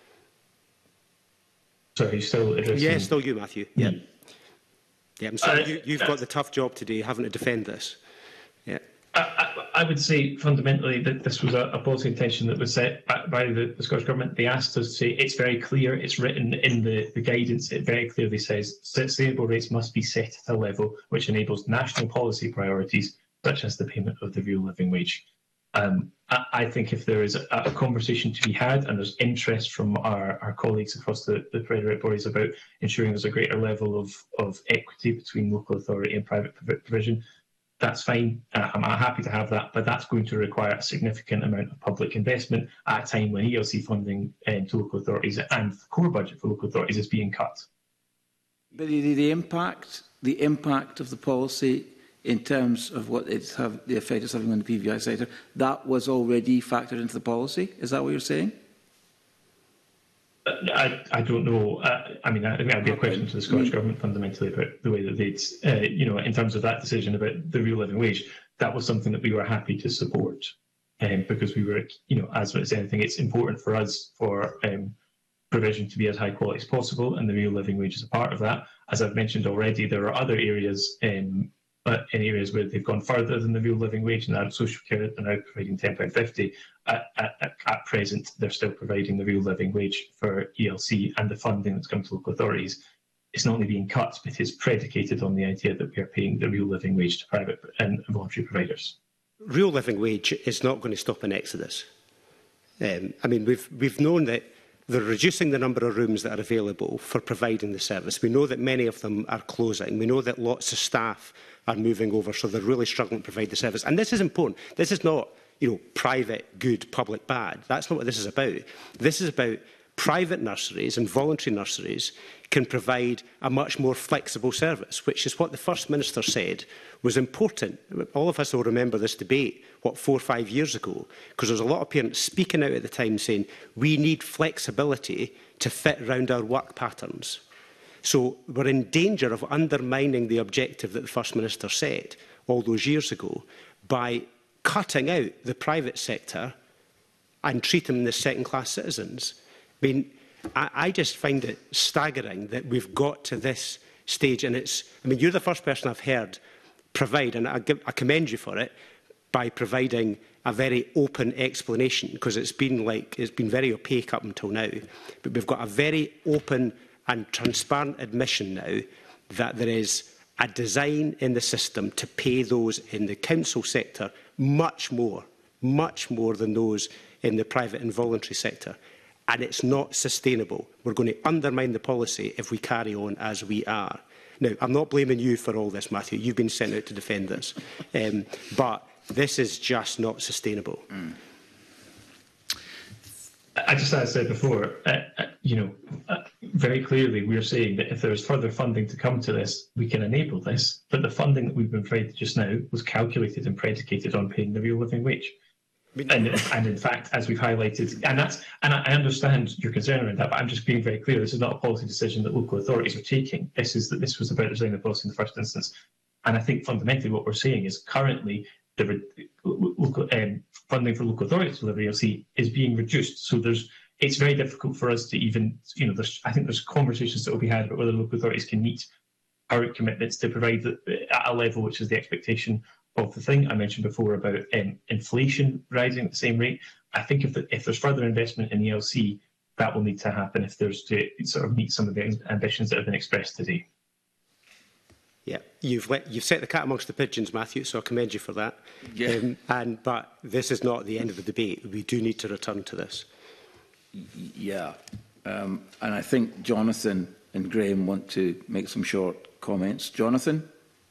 Sorry, still addressing... Yeah, still you, Matthew. Yeah. Mm. Yeah, I'm sorry, uh, you, you've got the tough job today, having to defend this. Yeah. I, I, I would say fundamentally that this was a, a policy intention that was set by, by the, the Scottish Government. They asked us to say it's very clear, it's written in the, the guidance, it very clearly says sustainable rates must be set at a level which enables national policy priorities, such as the payment of the real living wage. Um, I, I think if there is a, a conversation to be had and there's interest from our, our colleagues across the, the provider bodies about ensuring there's a greater level of, of equity between local authority and private provision, that's fine. Uh, I'm happy to have that, but that's going to require a significant amount of public investment at a time when E L C funding um, to local authorities and the core budget for local authorities is being cut. But the, the impact, the impact of the policy in terms of what it's have, the effect it's having on the P V I sector, that was already factored into the policy. Is that what you're saying? I, I don't know. Uh, I mean, I think that would be a question to the Scottish mm. Government fundamentally about the way that they'd, uh, you know, in terms of that decision about the real living wage. That was something that we were happy to support, um, because we were, you know, as with anything, it's important for us for um, provision to be as high quality as possible, and the real living wage is a part of that. As I've mentioned already, there are other areas, um, uh, in areas where they've gone further than the real living wage, and that social care, they're now providing ten pounds fifty. At, at, at present, they're still providing the real living wage for E L C, and the funding that's come to local authorities is not only being cut, but is predicated on the idea that we are paying the real living wage to private and voluntary providers. Real living wage is not going to stop an exodus. Um, I mean, we've, we've known that they're reducing the number of rooms that are available for providing the service. We know that many of them are closing. We know that lots of staff are moving over, so they're really struggling to provide the service. And this is important. This is not, you know, private good, public bad. That's not what this is about. This is about private nurseries and voluntary nurseries can provide a much more flexible service, which is what the First Minister said was important. All of us will remember this debate, what, four or five years ago, because there was a lot of parents speaking out at the time saying, we need flexibility to fit around our work patterns. So we're in danger of undermining the objective that the First Minister set all those years ago by cutting out the private sector and treating them as second-class citizens. I mean, I, I just find it staggering that we've got to this stage, and it's, I mean, you're the first person I've heard provide, and I, give, I commend you for it, by providing a very open explanation, because it's been like, it's been very opaque up until now. But we've got a very open and transparent admission now that there is a design in the system to pay those in the council sector much more, much more than those in the private and voluntary sector. And it's not sustainable. We're going to undermine the policy if we carry on as we are. Now, I'm not blaming you for all this, Matthew. You've been sent out to defend this. Um, but this is just not sustainable. Mm. I just, as I said before, uh, uh, you know, uh, very clearly we're saying that if there is further funding to come to this, we can enable this. But the funding that we've been provided just now was calculated and predicated on paying the real living wage. And, and in fact, as we've highlighted, and that's, and I understand your concern around that, but I'm just being very clear. This is not a policy decision that local authorities are taking. This is that this was about designing the policy in the first instance. And I think fundamentally what we're saying is currently the local um, funding for local authorities to deliver E L C is being reduced. So there's, it's very difficult for us to even, you know, there's, I think there's conversations that will be had about whether local authorities can meet current commitments to provide the, at a level which is the expectation of the thing I mentioned before about um, inflation rising at the same rate. I think if, the, if there's further investment in E L C, that will need to happen if there's to sort of meet some of the ambitions that have been expressed today. Yeah, you've let, you've set the cat amongst the pigeons, Matthew, so I commend you for that. Yeah. Um, and but this is not the end of the debate. We do need to return to this. Yeah, um, and I think Jonathan and Graham want to make some short comments. Jonathan?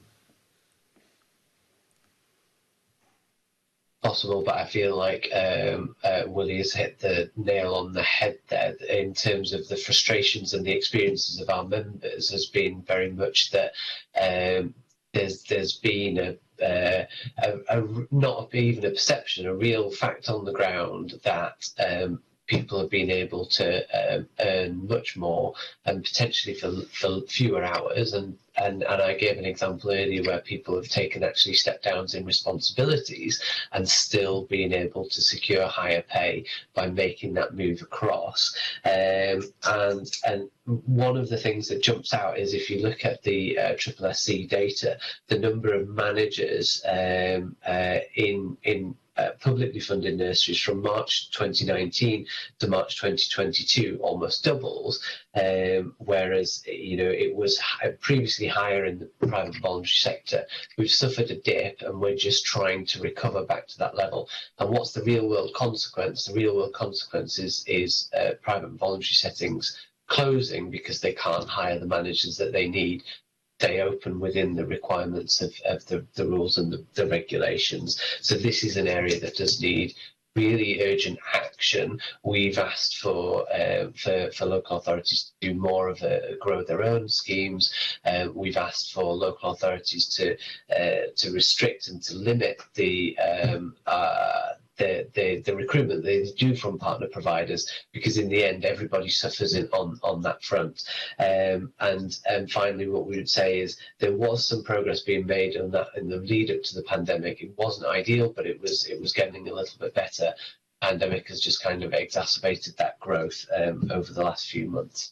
Possible, but I feel like um, uh, Willie has hit the nail on the head there in terms of the frustrations and the experiences of our members has been very much that um, there's there's been a, uh, a, a not even a perception, a real fact on the ground that um, people have been able to um, earn much more and potentially for, for fewer hours. And, and, and I gave an example earlier where people have taken actually step downs in responsibilities and still being able to secure higher pay by making that move across. Um, and, and one of the things that jumps out is if you look at the uh, Triple S C data, the number of managers um, uh, in, in uh, publicly funded nurseries from March twenty nineteen to March twenty twenty-two almost doubles, um, whereas you know it was previously higher in the private voluntary sector. We've suffered a dip, and we're just trying to recover back to that level. And what's the real world consequence? The real world consequence is, is uh, private voluntary settings closing because they can't hire the managers that they need. Stay open within the requirements of, of the, the rules and the, the regulations. So this is an area that does need really urgent action. We've asked for uh, for, for local authorities to do more of a grow their own schemes. Uh, we've asked for local authorities to uh, to restrict and to limit the um, uh, The, the, the recruitment they do from partner providers, because in the end everybody suffers in, on, on that front. Um, and, and finally, what we would say is there was some progress being made on that in the lead up to the pandemic. It wasn't ideal, but it was it was getting a little bit better. The pandemic has just kind of exacerbated that growth um, over the last few months.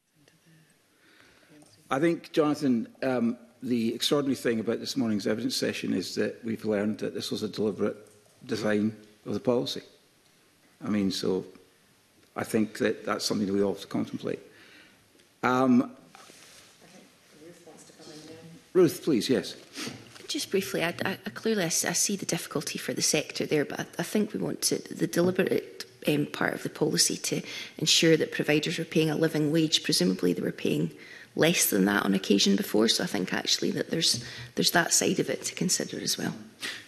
I think, Jonathan, um, the extraordinary thing about this morning's evidence session is that we've learned that this was a deliberate design of the policy. I mean, so I think that that's something that we all have to contemplate. Um, Ruth, please, yes. Just briefly, I, I, clearly I, I see the difficulty for the sector there, but I, I think we want to, the deliberate um, part of the policy to ensure that providers are paying a living wage. Presumably they were paying less than that on occasion before, so I think actually that there's, there's that side of it to consider as well.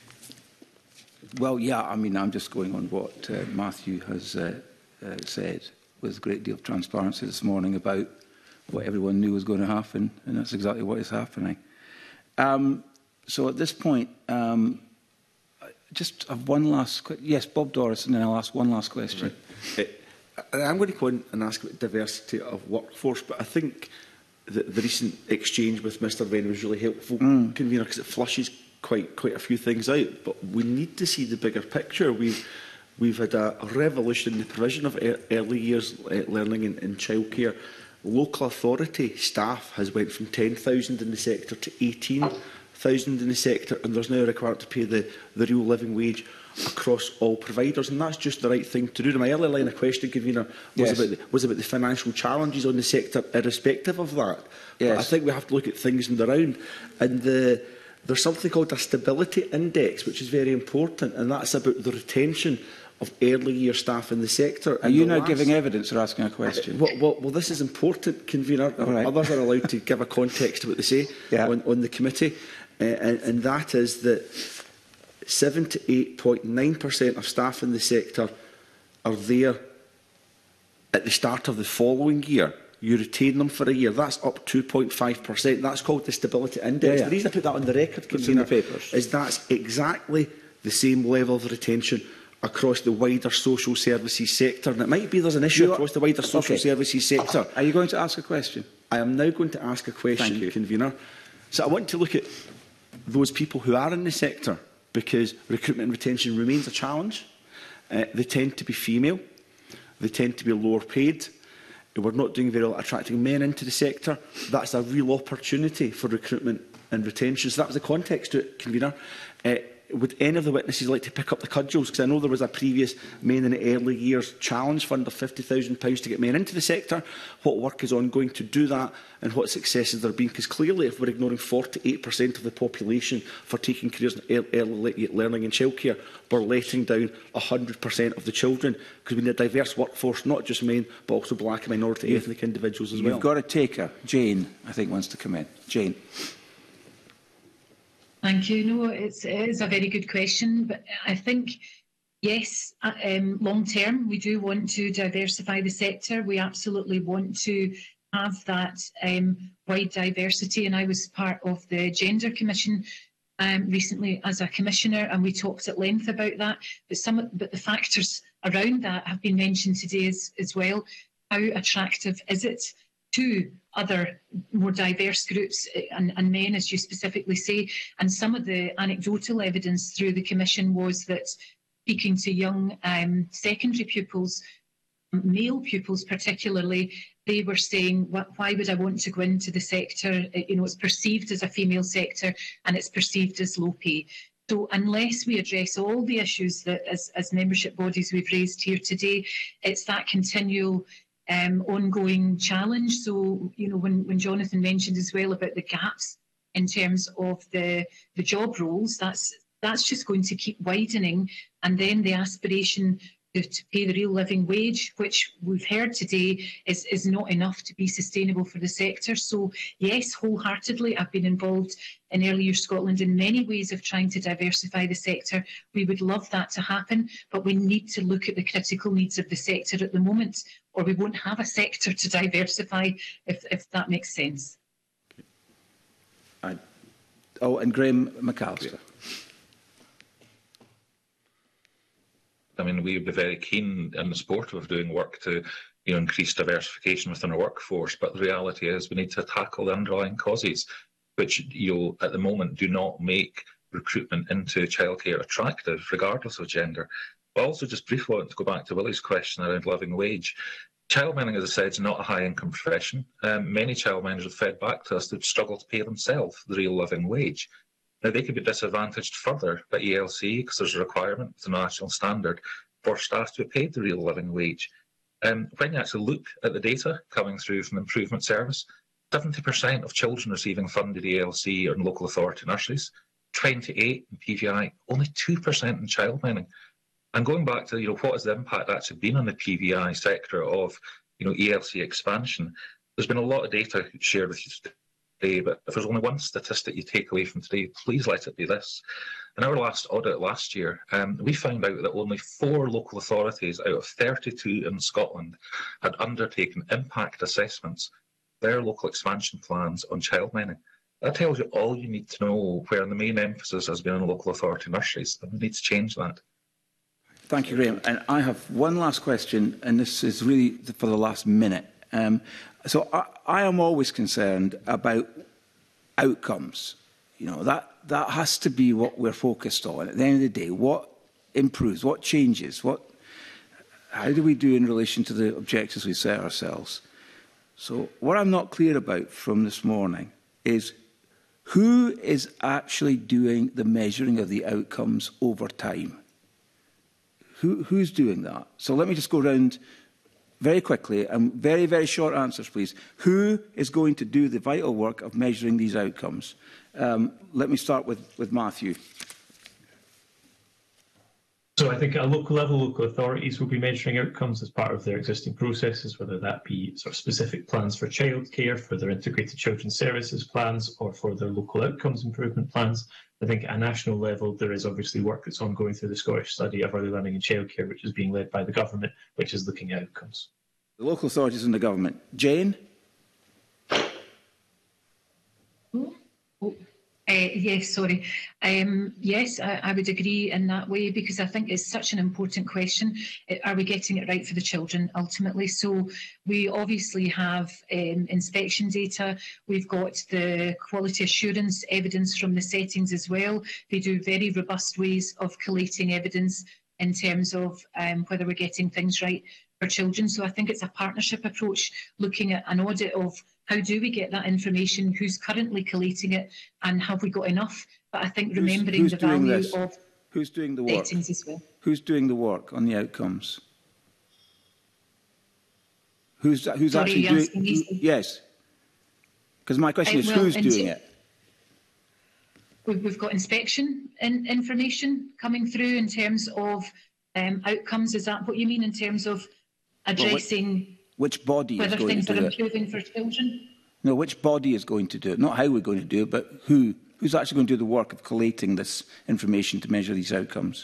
Well, yeah, I mean, I'm just going on what uh, Matthew has uh, uh, said with a great deal of transparency this morning about what everyone knew was going to happen, and that's exactly what is happening. Um, so at this point, um, just have one last question. Yes, Bob Doris, and then I'll ask one last question. Right. Uh, I'm going to go on and ask about diversity of workforce, but I think that the recent exchange with Mr Venn was really helpful, mm. convener, because it flushes quite quite a few things out, but we need to see the bigger picture. We've we've had a, a revolution in the provision of er, early years uh, learning in, in childcare. Local authority staff has went from ten thousand in the sector to eighteen thousand in the sector, and there's now a requirement to pay the, the real living wage across all providers, and that's just the right thing to do. My earlier line of question, convener, was, yes. about the, was about the financial challenges on the sector, irrespective of that. Yes. But I think we have to look at things in the round, and the There's something called a stability index, which is very important, and that's about the retention of early year staff in the sector. Are you now last... giving evidence or asking a question? Well, well, well this is important, convener. Right. Others are allowed to give a context to what they say yeah. on, on the committee, uh, and, and that is that seventy-eight point nine percent of staff in the sector are there at the start of the following year. You retain them for a year. That's up two point five percent. That's called the Stability Index. Yeah, yeah. The reason I put that on the record, convener, in the papers, is that's exactly the same level of retention across the wider social services sector. And it might be there's an issue you across the wider social okay. services sector. Are you going to ask a question? I am now going to ask a question, convener. So I want to look at those people who are in the sector, because recruitment and retention remains a challenge. Uh, they tend to be female. They tend to be lower paid. We're not doing very well at attracting men into the sector. That's a real opportunity for recruitment and retention. So that was the context to it, convener. Uh, would any of the witnesses like to pick up the cudgels? Because I know there was a previous Men in the Early Years Challenge Fund of fifty thousand pounds to get men into the sector. What work is ongoing to do that, and what successes there have been? Because clearly, if we're ignoring forty-eight percent of the population for taking careers in early learning and childcare, we're letting down one hundred percent of the children, because we need a diverse workforce, not just men, but also black and minority you've, ethnic individuals as well. You've got a taker. Jane, I think, wants to come in. Jane. Thank you. No, it's, it is a very good question, but I think, yes, um, long term, we do want to diversify the sector. We absolutely want to have that um, wide diversity, and I was part of the Gender Commission um, recently as a commissioner, and we talked at length about that. But some, but the factors around that have been mentioned today as, as well. How attractive is it to other more diverse groups and, and men, as you specifically say? And some of the anecdotal evidence through the Commission was that, speaking to young um, secondary pupils, male pupils particularly, they were saying, why would I want to go into the sector? You know, it's perceived as a female sector and it's perceived as low pay. So unless we address all the issues that as, as membership bodies we've raised here today, it's that continual um, ongoing challenge. So, you know, when, when Jonathan mentioned as well about the gaps in terms of the, the job roles, that's, that's just going to keep widening. And then the aspiration to, to pay the real living wage, which we've heard today is, is not enough to be sustainable for the sector. So yes, wholeheartedly, I've been involved in Early Years Scotland in many ways of trying to diversify the sector. We would love that to happen, but we need to look at the critical needs of the sector at the moment, or we won't have a sector to diversify, if, if that makes sense. I, oh, and Graham McAllister. I mean, we would be very keen and supportive of doing work to, you know, increase diversification within our workforce. But the reality is we need to tackle the underlying causes, which, you know, at the moment do not make recruitment into childcare attractive, regardless of gender. But also, just briefly, I want to go back to Willie's question around living wage. Childminding, as I said, is not a high-income profession. Um, many childminders have fed back to us that struggle to pay themselves the real living wage. Now, they could be disadvantaged further by E L C because there's a requirement, it's a national standard, for staff to be paid the real living wage. Um, when you actually look at the data coming through from the Improvement Service, seventy percent of children receiving funded E L C are in local authority nurseries, twenty-eight in P V I, only two percent in childminding. And going back to, you know, what has the impact actually been on the P V I sector of, you know, E L C expansion? There's been a lot of data shared with you today. But if there's only one statistic you take away from today, please let it be this. In our last audit last year, um, we found out that only four local authorities out of thirty-two in Scotland had undertaken impact assessments, their local expansion plans on childminding. That tells you all you need to know, where the main emphasis has been on local authority nurseries, and we need to change that. Thank you, Graham. And I have one last question, and this is really for the last minute. Um, so I, I am always concerned about outcomes. You know, that, that has to be what we're focused on. At the end of the day, what improves, what changes, what, how do we do in relation to the objectives we set ourselves? So what I'm not clear about from this morning is who is actually doing the measuring of the outcomes over time? Who, who's doing that? So let me just go round very quickly, and very, very short answers, please. Who is going to do the vital work of measuring these outcomes? Um, let me start with, with Matthew. So I think at a local level, local authorities will be measuring outcomes as part of their existing processes, whether that be sort of specific plans for childcare, for their integrated children's services plans, or for their local outcomes improvement plans. I think at a national level, there is obviously work that's ongoing through the Scottish Study of Early Learning and Childcare, which is being led by the government, which is looking at outcomes. The local authorities and the government. Jane? Oh, oh. Uh, yes, sorry. Um, yes, I, I would agree in that way, because I think it's such an important question. Are we getting it right for the children ultimately? So we obviously have um, inspection data. We've got the quality assurance evidence from the settings as well. They do very robust ways of collating evidence in terms of um, whether we're getting things right for children. So I think it's a partnership approach, looking at an audit of how do we get that information, who's currently collating it, and have we got enough? But I think remembering who's, who's the value this? of who's doing the work settings as well. Who's doing the work on the outcomes? Who's who's Sorry, actually doing? Who, yes, because my question uh, is well, who's doing it? We've got inspection in, information coming through in terms of um, outcomes. Is that what you mean in terms of addressing? Well, what, Which body whether is going things to do are it? improving for children? No, which body is going to do it? Not how we're going to do it, but who? Who's actually going to do the work of collating this information to measure these outcomes?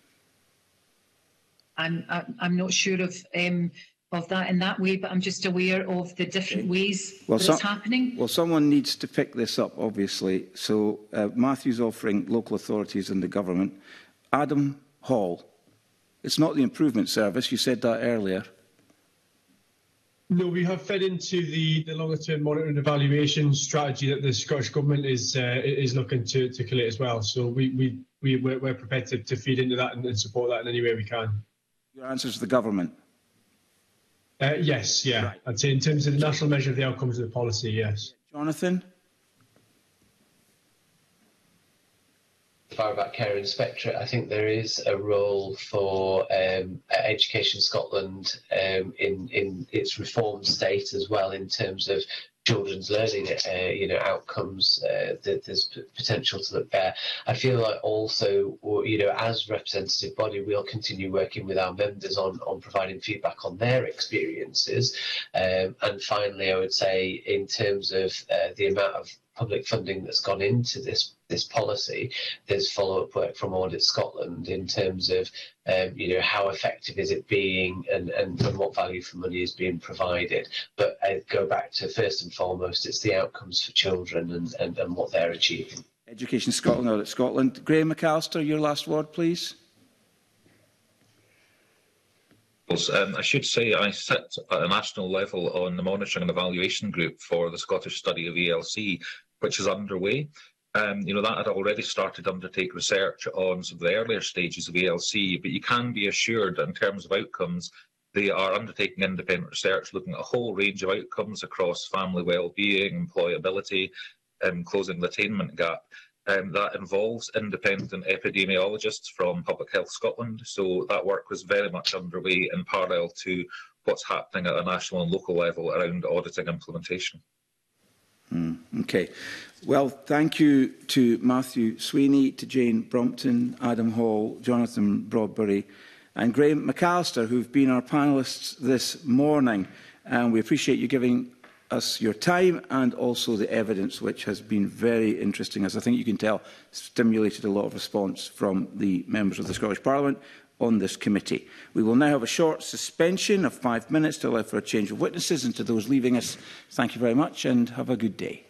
I'm I'm not sure of um, of that in that way, but I'm just aware of the different okay. ways well, that so, it's happening. Well, someone needs to pick this up, obviously. So uh, Matthew's offering local authorities and the government. Adam Hall, it's not the Improvement Service. You said that earlier. No, we have fed into the, the longer-term monitoring and evaluation strategy that the Scottish Government is uh, is looking to, to collate as well. So we, we, we, we're, we're prepared to, to feed into that and, and support that in any way we can. Your answer is the government? Uh, yes, yeah. Right. I'd say in terms of the national measure of the outcomes of the policy, yes. Jonathan? far about Care Inspectorate. I think there is a role for um, Education Scotland um, in, in its reformed state as well, in terms of children's learning, uh, you know, outcomes uh, that there's p potential to look there. I feel like also, you know, as representative body, we'll continue working with our members on, on providing feedback on their experiences. Um, and finally, I would say in terms of uh, the amount of public funding that's gone into this this policy, there's follow-up work from Audit Scotland in terms of um, you know, how effective is it being, and, and, and what value for money is being provided. But I go back to, first and foremost, it's the outcomes for children and, and, and what they're achieving. Education Scotland, Audit Scotland. Graham McAllister, your last word, please. Um, I should say I sit at a national level on the monitoring and evaluation group for the Scottish study of E L C, which is underway. Um, you know, that had already started to undertake research on some of the earlier stages of E L C, but you can be assured in terms of outcomes, they are undertaking independent research looking at a whole range of outcomes across family well-being, employability, um, closing the attainment gap. Um, that involves independent epidemiologists from Public Health Scotland, so that work was very much underway in parallel to what's happening at a national and local level around auditing implementation. Mm, okay. Well, thank you to Matthew Sweeney, to Jane Brompton, Adam Hall, Jonathan Broadbury and Graham McAllister, who've been our panellists this morning. And we appreciate you giving us your time and also the evidence, which has been very interesting, as I think you can tell, stimulated a lot of response from the members of the Scottish Parliament on this committee. We will now have a short suspension of five minutes to allow for a change of witnesses, and to those leaving us, thank you very much and have a good day.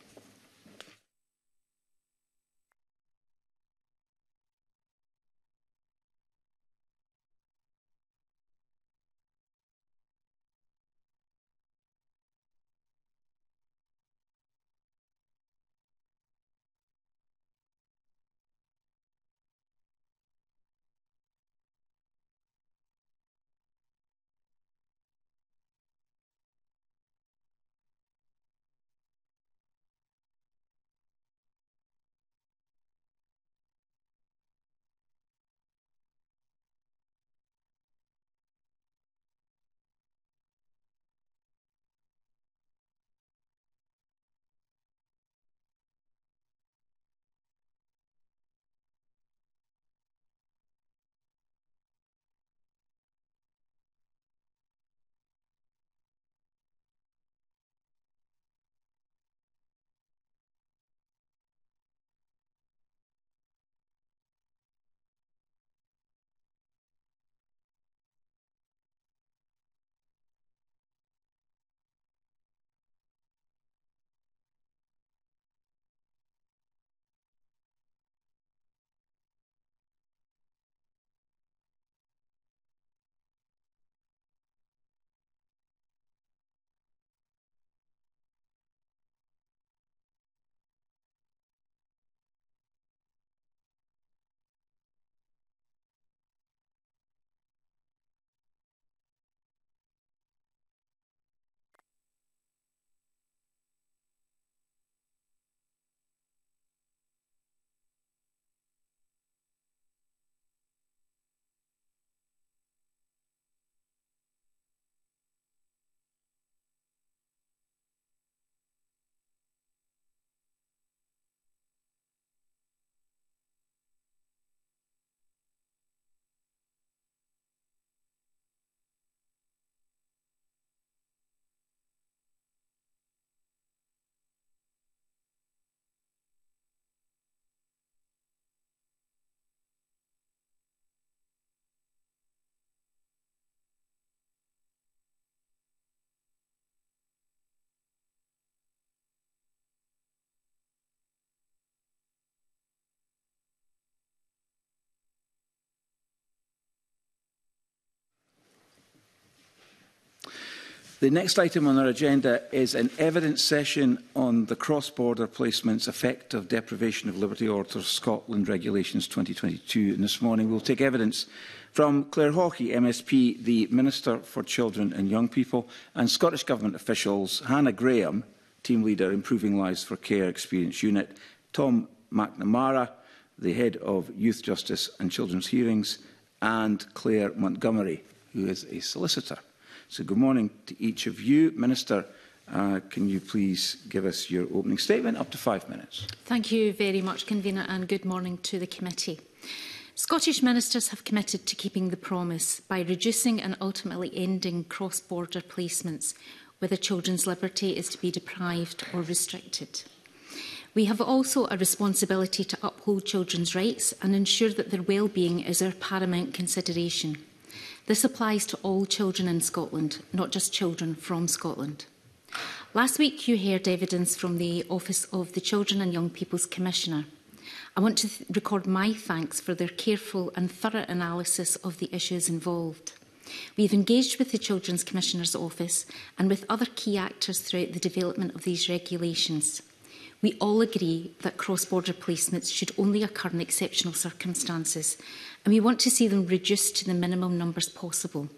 The next item on our agenda is an evidence session on the cross-border placements effect of deprivation of liberty orders Scotland Regulations twenty twenty-two. And this morning we'll take evidence from Claire Hawkey, M S P, the Minister for Children and Young People, and Scottish Government officials, Hannah Graham, Team Leader, Improving Lives for Care Experience Unit, Tom McNamara, the Head of Youth Justice and Children's Hearings, and Claire Montgomery, who is a solicitor. So good morning to each of you. Minister, uh, can you please give us your opening statement? Up to five minutes. Thank you very much, Convener, and good morning to the committee. Scottish ministers have committed to keeping the promise by reducing and ultimately ending cross-border placements whether children's liberty is to be deprived or restricted. We have also a responsibility to uphold children's rights and ensure that their well-being is our paramount consideration. This applies to all children in Scotland, not just children from Scotland. Last week you heard evidence from the Office of the Children and Young People's Commissioner. I want to record my thanks for their careful and thorough analysis of the issues involved. We have engaged with the Children's Commissioner's Office and with other key actors throughout the development of these regulations. We all agree that cross-border placements should only occur in exceptional circumstances, and we want to see them reduced to the minimum numbers possible.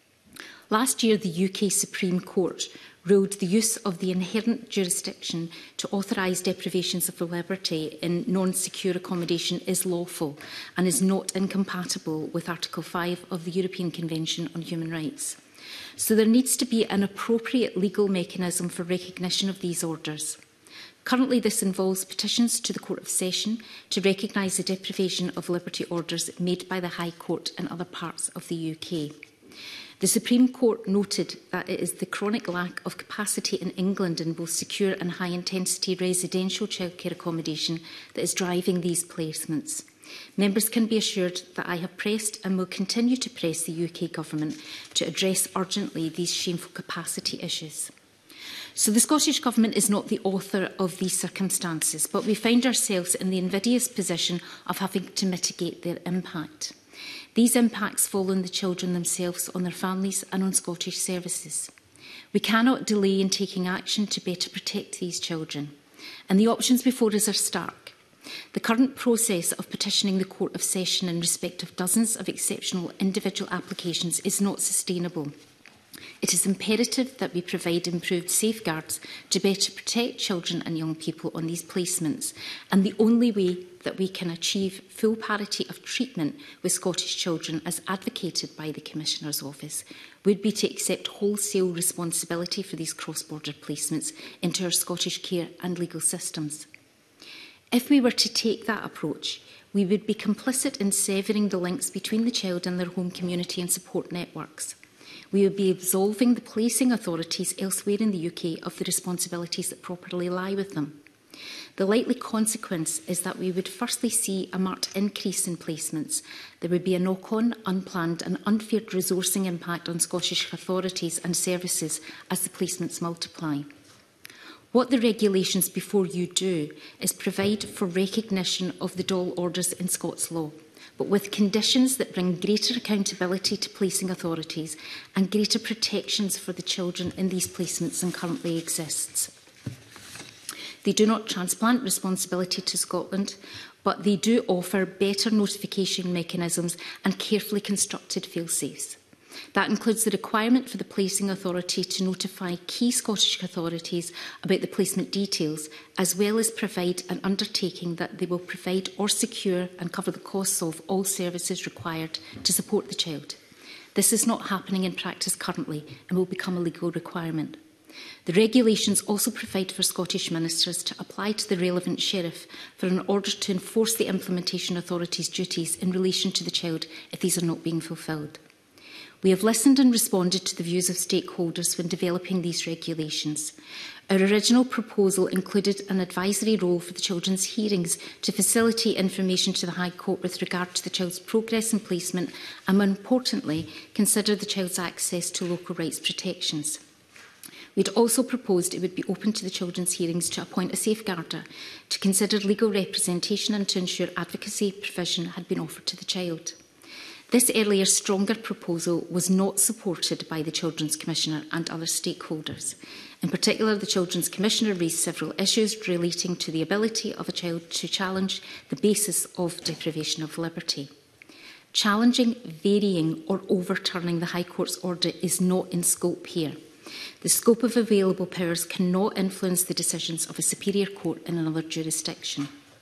Last year, the U K Supreme Court ruled the use of the inherent jurisdiction to authorise deprivations of liberty in non-secure accommodation is lawful and is not incompatible with Article five of the European Convention on Human Rights. So there needs to be an appropriate legal mechanism for recognition of these orders. Currently, this involves petitions to the Court of Session to recognise the deprivation of liberty orders made by the High Court in other parts of the U K. The Supreme Court noted that it is the chronic lack of capacity in England in both secure and high-intensity residential childcare accommodation that is driving these placements. Members can be assured that I have pressed and will continue to press the U K Government to address urgently these shameful capacity issues. So the Scottish Government is not the author of these circumstances, but we find ourselves in the invidious position of having to mitigate their impact. These impacts fall on the children themselves, on their families and on Scottish services. We cannot delay in taking action to better protect these children, and the options before us are stark. The current process of petitioning the Court of Session in respect of dozens of exceptional individual applications is not sustainable. It is imperative that we provide improved safeguards to better protect children and young people on these placements, and the only way that we can achieve full parity of treatment with Scottish children, as advocated by the Commissioner's Office, would be to accept wholesale responsibility for these cross-border placements into our Scottish care and legal systems. If we were to take that approach, we would be complicit in severing the links between the child and their home community and support networks. We would be absolving the placing authorities elsewhere in the U K of the responsibilities that properly lie with them. The likely consequence is that we would firstly see a marked increase in placements. There would be a knock-on, unplanned and unfair resourcing impact on Scottish authorities and services as the placements multiply. What the regulations before you do is provide for recognition of the D O L orders in Scots law, but with conditions that bring greater accountability to placing authorities and greater protections for the children in these placements than currently exists. They do not transplant responsibility to Scotland, but they do offer better notification mechanisms and carefully constructed fail-safes. That includes the requirement for the placing authority to notify key Scottish authorities about the placement details, as well as provide an undertaking that they will provide or secure and cover the costs of all services required to support the child. This is not happening in practice currently and will become a legal requirement. The regulations also provide for Scottish ministers to apply to the relevant sheriff for an order to enforce the implementation authority's duties in relation to the child if these are not being fulfilled. We have listened and responded to the views of stakeholders when developing these regulations. Our original proposal included an advisory role for the children's hearings to facilitate information to the High Court with regard to the child's progress and placement, and more importantly, consider the child's access to local rights protections. We had also proposed it would be open to the children's hearings to appoint a safeguarder, to consider legal representation and to ensure advocacy provision had been offered to the child. This earlier, stronger proposal was not supported by the Children's Commissioner and other stakeholders. In particular, the Children's Commissioner raised several issues relating to the ability of a child to challenge the basis of deprivation of liberty. Challenging, varying or overturning the High Court's order is not in scope here. The scope of available powers cannot influence the decisions of a superior court in another jurisdiction.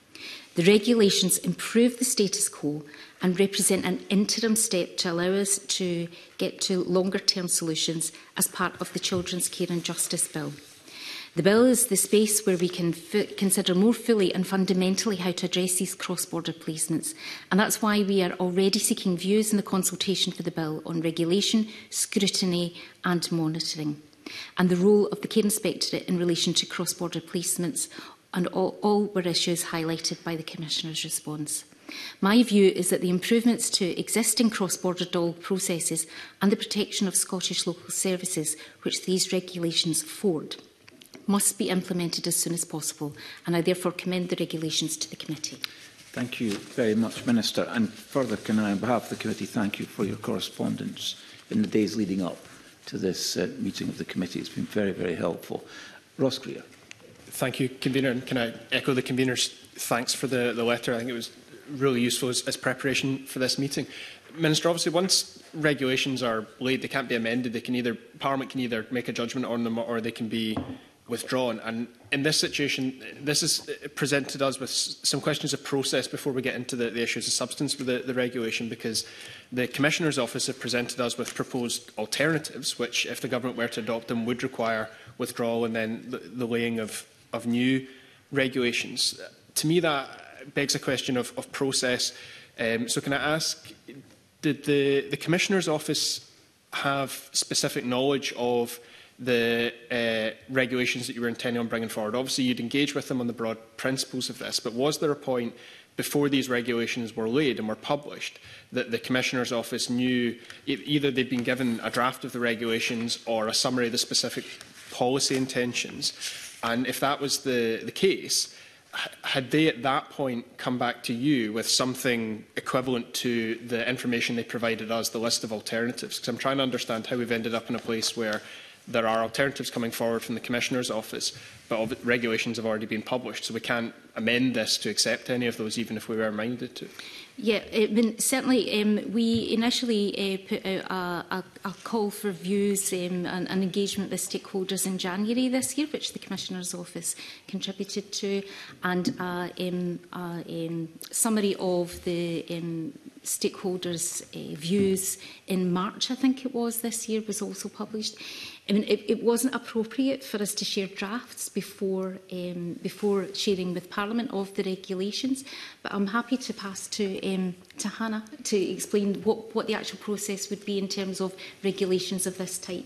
The regulations improve the status quo and represent an interim step to allow us to get to longer-term solutions as part of the Children's Care and Justice Bill. The bill is the space where we can consider more fully and fundamentally how to address these cross-border placements, and that's why we are already seeking views in the consultation for the bill on regulation, scrutiny and monitoring, and the role of the Care Inspectorate in relation to cross-border placements, and all, all were issues highlighted by the Commissioner's response. My view is that the improvements to existing cross-border D O L processes and the protection of Scottish local services, which these regulations afford, must be implemented as soon as possible, and I therefore commend the regulations to the committee. Thank you very much, Minister. And further, can I, on behalf of the committee, thank you for your correspondence in the days leading up to this uh, meeting of the committee. It's been very, very helpful. Ross Greer. Thank you, Convener. And can I echo the Convener's thanks for the, the letter? I think it was really useful as, as preparation for this meeting. Minister, obviously, once regulations are laid, they can't be amended. They can either, Parliament can either make a judgment on them or they can be withdrawn. And in this situation, this has presented us with some questions of process before we get into the, the issues of substance with the, the regulation, because the Commissioner's Office have presented us with proposed alternatives, which, if the Government were to adopt them, would require withdrawal and then the, the laying of, of new regulations. To me, that begs a question of, of process. Um, so can I ask, did the, the Commissioner's Office have specific knowledge of the uh, regulations that you were intending on bringing forward? Obviously, you'd engage with them on the broad principles of this, but was there a point before these regulations were laid and were published that the Commissioner's Office knew e either they'd been given a draft of the regulations or a summary of the specific policy intentions? And if that was the, the case, had they at that point come back to you with something equivalent to the information they provided us, the list of alternatives? Because I'm trying to understand how we've ended up in a place where there are alternatives coming forward from the Commissioner's Office, but regulations have already been published, so we can't amend this to accept any of those, even if we were minded to. Yeah, I mean, certainly um, we initially uh, put out a, a, a call for views um, and, and engagement with stakeholders in January this year, which the Commissioner's Office contributed to, and uh, um, a um, summary of the um, stakeholders' uh, views in March, I think it was, this year, was also published. I mean, it, it wasn't appropriate for us to share drafts before, um, before sharing with Parliament of the regulations, but I'm happy to pass to, um, to Hannah to explain what, what the actual process would be in terms of regulations of this type.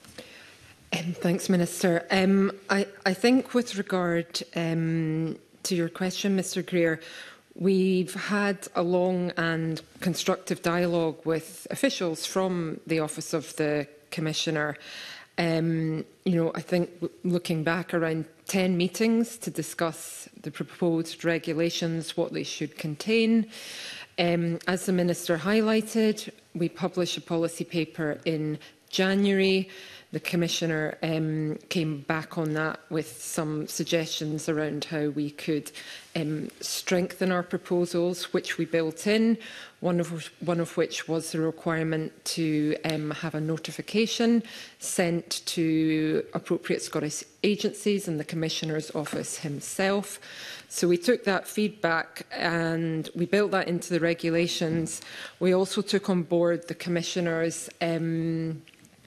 Um, thanks, Minister. Um, I, I think with regard um, to your question, Mr Greer, we've had a long and constructive dialogue with officials from the Office of the Commissioner. Um, you know, I think looking back, around ten meetings to discuss the proposed regulations, what they should contain. Um, as the Minister highlighted, we published a policy paper in January. The Commissioner um, came back on that with some suggestions around how we could um, strengthen our proposals, which we built in, one of, one of which was the requirement to um, have a notification sent to appropriate Scottish agencies and the Commissioner's Office himself. So we took that feedback and we built that into the regulations. We also took on board the Commissioner's um,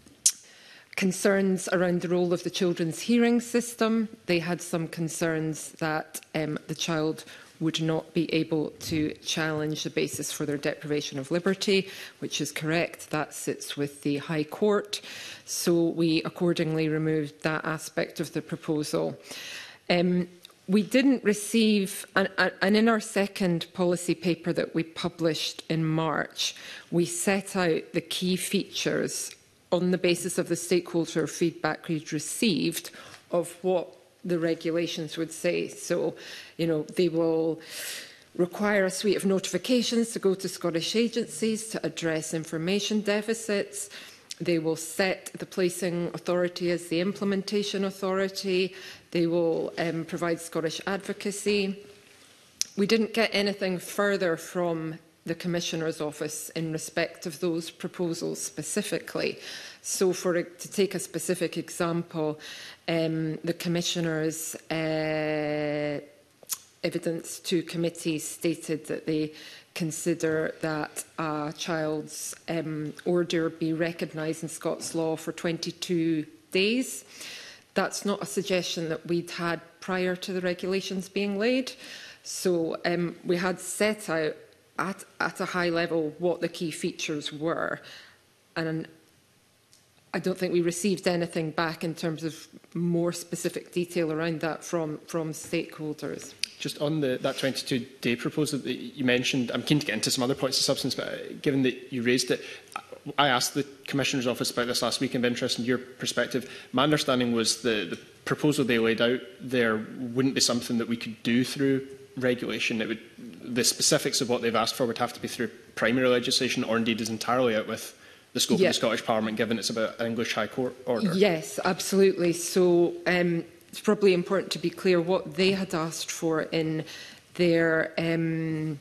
concerns around the role of the children's hearing system. They had some concerns that um, the child would not be able to challenge the basis for their deprivation of liberty, which is correct. That sits with the High Court. So we accordingly removed that aspect of the proposal. Um, we didn't receive, and, and in our second policy paper that we published in March, we set out the key features on the basis of the stakeholder feedback we'd received of what the regulations would say. So, you know, they will require a suite of notifications to go to Scottish agencies to address information deficits. They will set the placing authority as the implementation authority. They will um, provide Scottish advocacy. We didn't get anything further from the Commissioner's Office in respect of those proposals specifically. So for to take a specific example, um, the Commissioner's uh, evidence to committees stated that they consider that a child's um, order be recognised in Scots law for twenty-two days. That's not a suggestion that we'd had prior to the regulations being laid. So um, we had set out at, at a high level what the key features were. And I don't think we received anything back in terms of more specific detail around that from, from stakeholders. Just on the, that twenty-two day proposal that you mentioned, I'm keen to get into some other points of substance, but given that you raised it, I asked the Commissioner's Office about this last week and I'm interested in your perspective. My understanding was the, the proposal they laid out there wouldn't be something that we could do through regulation. It would, the specifics of what they've asked for would have to be through primary legislation, or indeed is entirely out with the scope yeah. of the Scottish Parliament, given it's about an English High Court order. Yes, absolutely. So um, it's probably important to be clear what they had asked for in their um,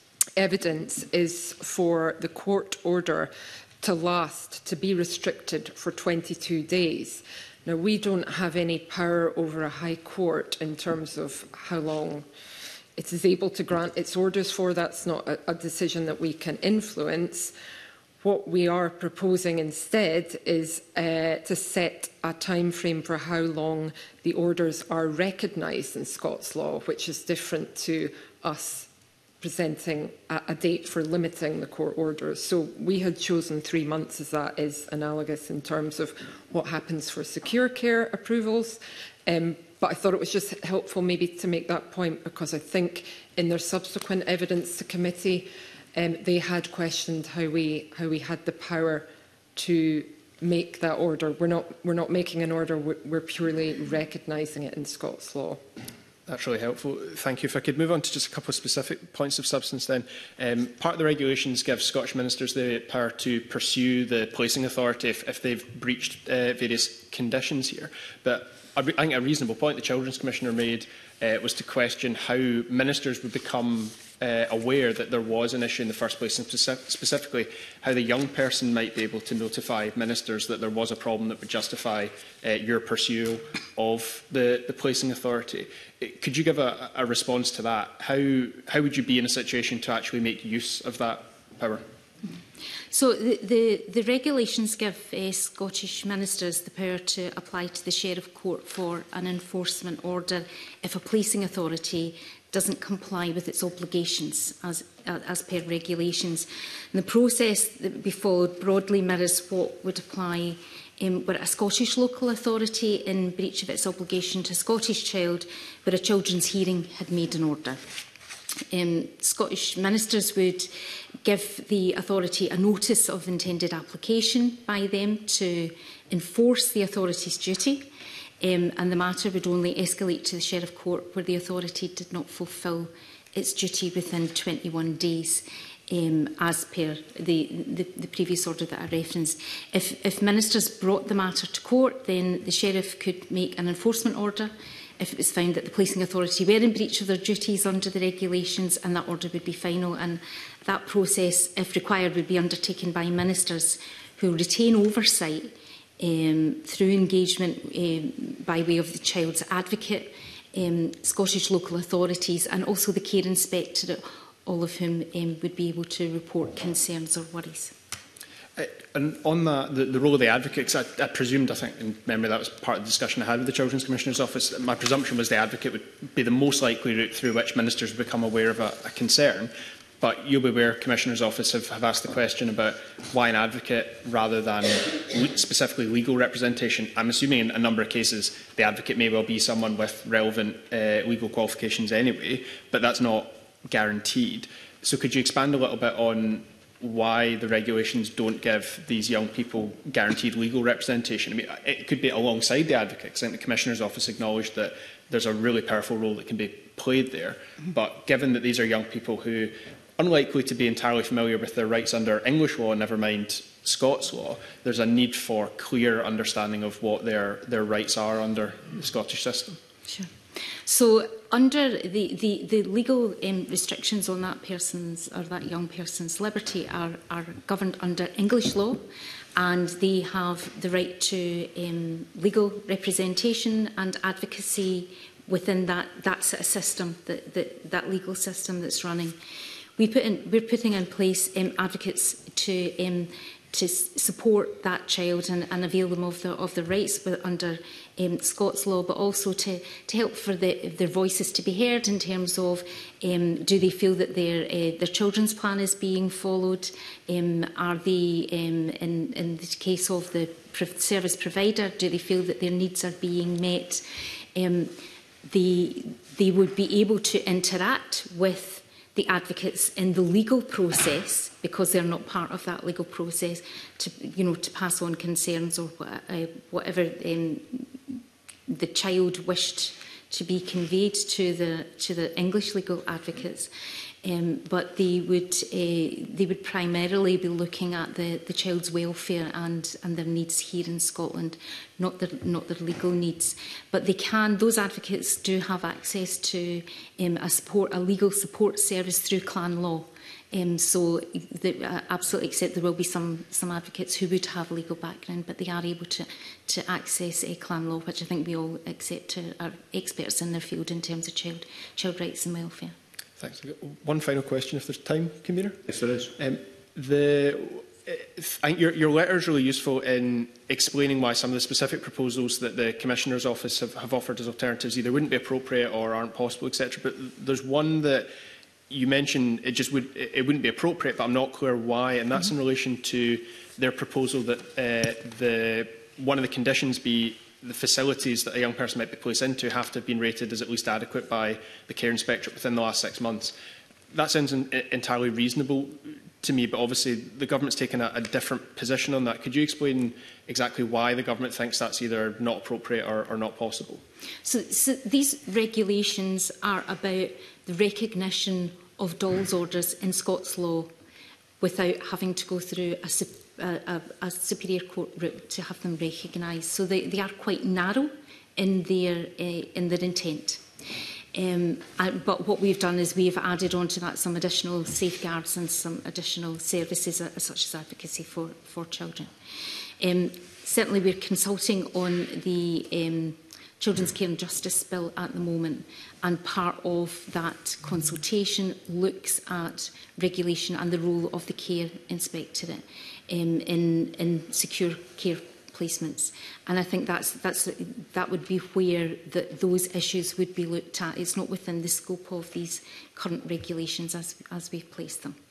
evidence is for the court order to last, to be restricted for twenty-two days. Now, we don't have any power over a High Court in terms of how long it is able to grant its orders for. That's not a, a decision that we can influence. What we are proposing instead is uh, to set a time frame for how long the orders are recognised in Scots law, which is different to us presenting a, a date for limiting the court orders. So we had chosen three months as that is analogous in terms of what happens for secure care approvals. Um, but I thought it was just helpful maybe to make that point, because I think in their subsequent evidence to committee, um, they had questioned how we, how we had the power to make that order. We're not, we're not making an order, we're, we're purely recognising it in Scots law. That's really helpful. Thank you. If I could move on to just a couple of specific points of substance then. Um, part of the regulations give Scottish ministers the power to pursue the placing authority if, if they've breached uh, various conditions here. But I think a reasonable point the Children's Commissioner made uh, was to question how ministers would become uh, aware that there was an issue in the first place, and specific specifically how the young person might be able to notify ministers that there was a problem that would justify uh, your pursuit of the, the placing authority. Could you give a, a response to that? How, how would you be in a situation to actually make use of that power? So the, the, the regulations give uh, Scottish ministers the power to apply to the Sheriff Court for an enforcement order if a policing authority doesn't comply with its obligations as, uh, as per regulations. And the process that would be followed broadly mirrors what would apply um, were a Scottish local authority in breach of its obligation to a Scottish child where a children's hearing had made an order. Um, Scottish ministers would give the authority a notice of intended application by them to enforce the authority's duty, um, and the matter would only escalate to the Sheriff Court where the authority did not fulfil its duty within twenty-one days, um, as per the, the, the previous order that I referenced. If, if ministers brought the matter to court, then the Sheriff could make an enforcement order if it was found that the policing authority were in breach of their duties under the regulations, and that order would be final. And that process, if required, would be undertaken by ministers who retain oversight um, through engagement um, by way of the child's advocate, um, Scottish local authorities, and also the care inspectorate, all of whom um, would be able to report concerns or worries. Uh, and on that, the, the role of the advocate, I, I presumed, I think, in memory, that was part of the discussion I had with the Children's Commissioner's Office. My presumption was the advocate would be the most likely route through which ministers would become aware of a, a concern. But you'll be aware, Commissioner's Office have, have asked the question about why an advocate rather than le specifically legal representation. I'm assuming in a number of cases the advocate may well be someone with relevant uh, legal qualifications anyway, but that's not guaranteed. So could you expand a little bit on why the regulations don't give these young people guaranteed legal representation? I mean, it could be alongside the advocates. I think the Commissioner's Office acknowledged that there's a really powerful role that can be played there. But given that these are young people who are unlikely to be entirely familiar with their rights under English law, never mind Scots law, there's a need for clear understanding of what their, their rights are under the Scottish system. Sure. So under the, the, the legal um, restrictions on that person's or that young person's liberty are, are governed under English law, and they have the right to um, legal representation and advocacy within that, that sort of system, that, that, that legal system that's running. We put in, we're putting in place um, advocates to um, to support that child and, and avail them of, the, of the rights under um, Scots law, but also to, to help for the, their voices to be heard in terms of um, do they feel that their, uh, their children's plan is being followed? Um, are they, um, in, in the case of the service provider, do they feel that their needs are being met? Um, they, they would be able to interact with the advocates in the legal process, because they're not part of that legal process, to, you know, to pass on concerns or uh, whatever um, the child wished to be conveyed to the to the English legal advocates. Um, but they would uh, they would primarily be looking at the, the child's welfare and, and their needs here in Scotland, not their not their legal needs. But they can; those advocates do have access to um, a support a legal support service through Clan Law. Um, so they uh, absolutely accept there will be some some advocates who would have legal background, but they are able to to access a Clan Law, which I think we all accept uh, are experts in their field in terms of child child rights and welfare. Thanks. One final question, if there's time, Convener. Yes, there is. Um, the, I think your, your letter is really useful in explaining why some of the specific proposals that the Commissioner's Office have, have offered as alternatives either wouldn't be appropriate or aren't possible, et cetera. But there's one that you mentioned it just would it wouldn't be appropriate, but I'm not clear why, and that's mm-hmm. in relation to their proposal that uh, the one of the conditions be the facilities that a young person might be placed into have to have been rated as at least adequate by the care inspectorate within the last six months. That sounds in, entirely reasonable to me, but obviously the government's taken a, a different position on that. Could you explain exactly why the government thinks that's either not appropriate or, or not possible? So, so these regulations are about the recognition of D O L S orders in Scots law without having to go through a A, a, a superior court route to have them recognised. So they, they are quite narrow in their, uh, in their intent. Um, and, but what we've done is we've added on to that some additional safeguards and some additional services uh, such as advocacy for, for children. Um, certainly we're consulting on the um, Children's Care and Justice Bill at the moment, and part of that consultation looks at regulation and the role of the Care Inspectorate um, in, in secure care placements. And I think that's, that's, that would be where the, those issues would be looked at. It's not within the scope of these current regulations as, as we've placed them.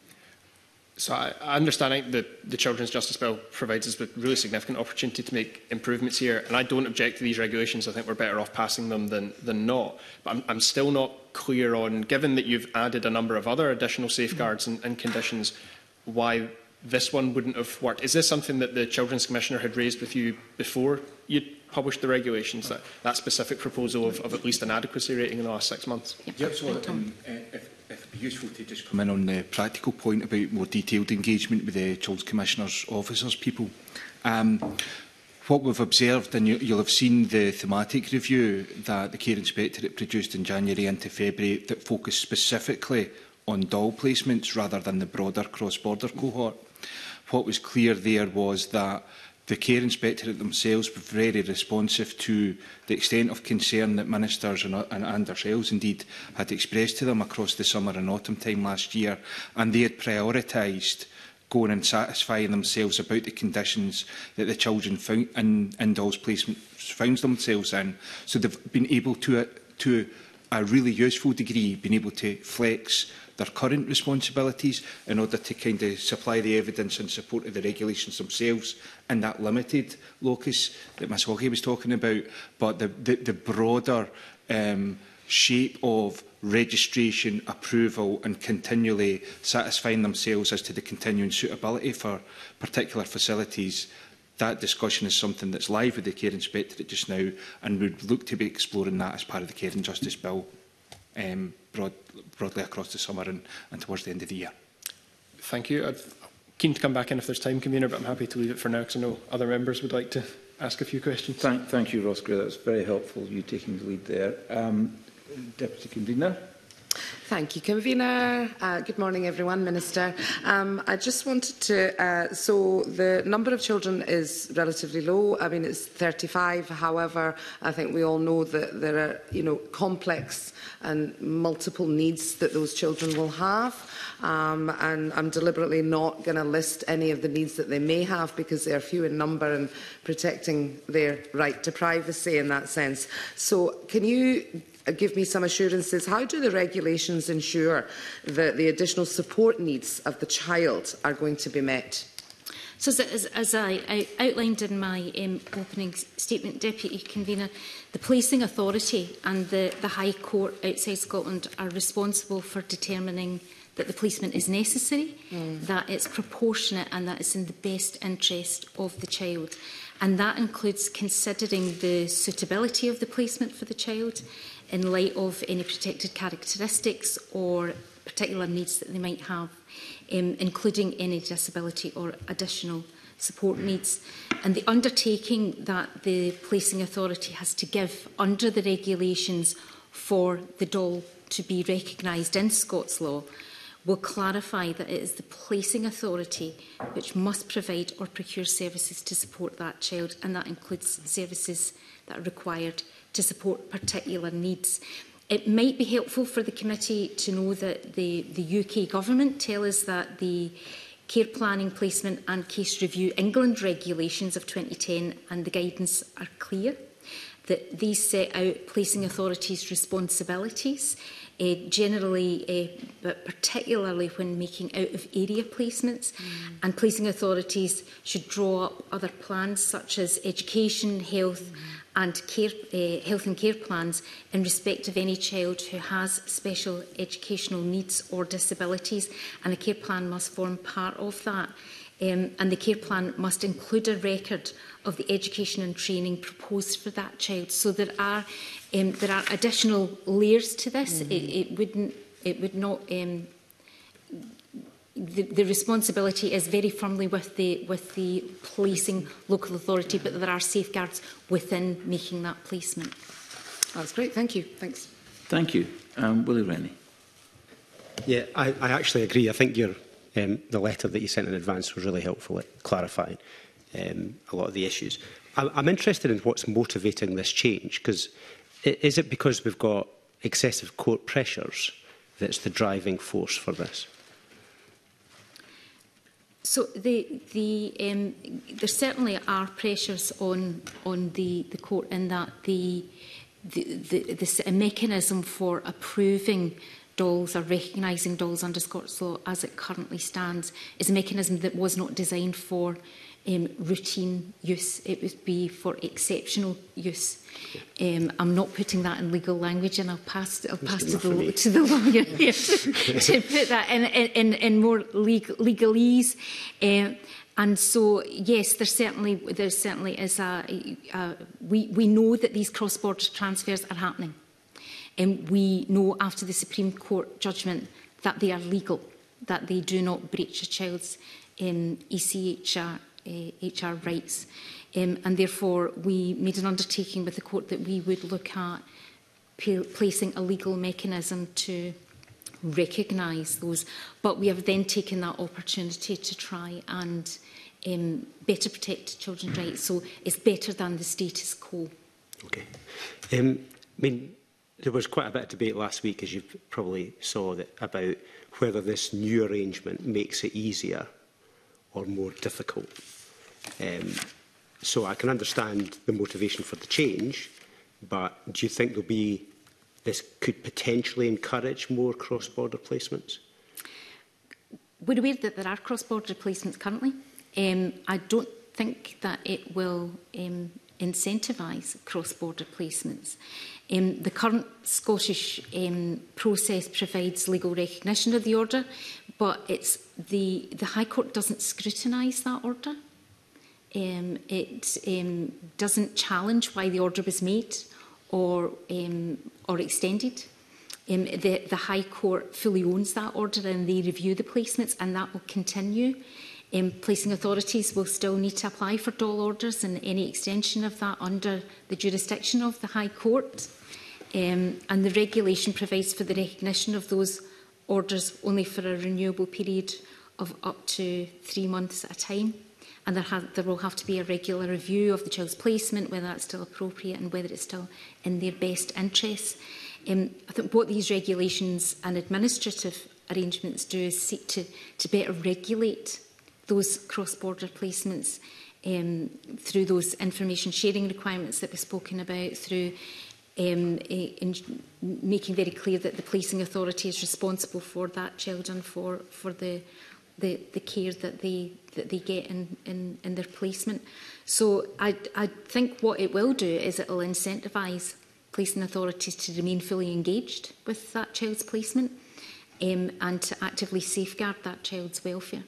So I, I understand that the Children's Justice Bill provides us with really significant opportunity to make improvements here, and I don't object to these regulations. I think we're better off passing them than, than not. But I'm, I'm still not clear on, given that you've added a number of other additional safeguards and, and conditions, why this one wouldn't have worked. Is this something that the Children's Commissioner had raised with you before you published the regulations, that, that specific proposal of, of at least an adequacy rating in the last six months? Yep, yep so, um, uh, if, if it'd be useful to just come in on the practical point about more detailed engagement with the Children's Commissioner's officers, people. Um, what we've observed, and you, you'll have seen the thematic review that the Care Inspectorate produced in January into February that focused specifically on D O L placements rather than the broader cross-border cohort. What was clear there was that the Care Inspectorate themselves were very responsive to the extent of concern that ministers and, and, and ourselves indeed had expressed to them across the summer and autumn time last year, and they had prioritised going and satisfying themselves about the conditions that the children found in, in D O L S placements found themselves in. So they've been able to, to a really useful degree, been able to flex their current responsibilities in order to kind of supply the evidence in support of the regulations themselves in that limited locus that Miz Hoggy was talking about, but the, the, the broader um, shape of registration, approval and continually satisfying themselves as to the continuing suitability for particular facilities. That discussion is something that's live with the Care Inspectorate just now, and we'd look to be exploring that as part of the Care and Justice Bill um, broad, broadly across the summer and, and towards the end of the year. Thank you. I'm keen to come back in if there's time, Convener, but I'm happy to leave it for now because I know other members would like to ask a few questions. Thank, thank you, Ross Gray. That's very helpful, you taking the lead there. Um, Deputy Convener. Thank you, Convener. Uh, good morning, everyone. Minister. Um, I just wanted to... Uh, so the number of children is relatively low. I mean, it's thirty-five. However, I think we all know that there are, you know, complex and multiple needs that those children will have. Um, and I'm deliberately not going to list any of the needs that they may have because they are few in number and protecting their right to privacy in that sense. So can you give me some assurances? How do the regulations ensure that the additional support needs of the child are going to be met? So as, as, as I, I outlined in my um, opening statement, Deputy Convener, the Policing Authority and the, the High Court outside Scotland are responsible for determining that the placement is necessary, mm. that it's proportionate and that it's in the best interest of the child. And that includes considering the suitability of the placement for the child in light of any protected characteristics or particular needs that they might have, um, including any disability or additional support needs. And the undertaking that the Placing Authority has to give under the regulations for the D O L to be recognised in Scots law will clarify that it is the Placing Authority which must provide or procure services to support that child, and that includes services that are required to support particular needs. It might be helpful for the committee to know that the, the U K Government tell us that the Care Planning, Placement and Case Review England regulations of twenty ten and the guidance are clear, that these set out Placing Authorities' responsibilities, uh, generally, uh, but particularly when making out-of-area placements, mm. and Placing Authorities should draw up other plans such as education, health, mm. and care, uh, health and care plans in respect of any child who has special educational needs or disabilities, and a care plan must form part of that. Um, and the care plan must include a record of the education and training proposed for that child. So there are um, there are additional layers to this. Mm-hmm. it, it wouldn't it would not. Um, The, the responsibility is very firmly with the with the placing local authority, but there are safeguards within making that placement. That's great. Thank you. Thanks. Thank you. Um, Willie Rennie. Yeah, I, I actually agree. I think your um, the letter that you sent in advance was really helpful at clarifying um, a lot of the issues. I, I'm interested in what's motivating this change, because is it because we've got excessive court pressures that's the driving force for this? So the, the, um, there certainly are pressures on, on the, the court in that the, the, the, the mechanism for approving D O Ls or recognising D O Ls under Scots law as it currently stands is a mechanism that was not designed for um, routine use. It would be for exceptional use. Um, I'm not putting that in legal language, and I'll pass, I'll pass to, the, to the lawyer here to, to put that in, in, in more legal, legalese. Um, and so, yes, there certainly, there certainly is a, a we, we know that these cross-border transfers are happening. And we know after the Supreme Court judgment that they are legal, that they do not breach a child's um, E C H R, uh, H R rights. Um, and therefore, we made an undertaking with the court that we would look at placing a legal mechanism to recognise those. But we have then taken that opportunity to try and um, better protect children's rights. So it's better than the status quo. Okay. Um, I mean, there was quite a bit of debate last week, as you probably saw, that, about whether this new arrangement makes it easier or more difficult. Um, so I can understand the motivation for the change, but do you think there'll be, this could potentially encourage more cross-border placements? We're aware that there are cross-border placements currently. Um, I don't think that it will um, incentivise cross-border placements. Um, the current Scottish um, process provides legal recognition of the order, but it's the, the High Court doesn't scrutinise that order. Um, it um, doesn't challenge why the order was made or, um, or extended. Um, the, the High Court fully owns that order and they review the placements, and that will continue. Um, placing authorities will still need to apply for D O L orders and any extension of that under the jurisdiction of the High Court. Um, and the regulation provides for the recognition of those orders only for a renewable period of up to three months at a time. And there, ha there will have to be a regular review of the child's placement, whether that's still appropriate and whether it's still in their best interests. Um, I think what these regulations and administrative arrangements do is seek to, to better regulate those cross-border placements um, through those information sharing requirements that we've spoken about, through um, in making very clear that the placing authority is responsible for that child and for, for the, the, the care that they, that they get in, in, in their placement. So I, I think what it will do is it will incentivise placing authorities to remain fully engaged with that child's placement um, and to actively safeguard that child's welfare.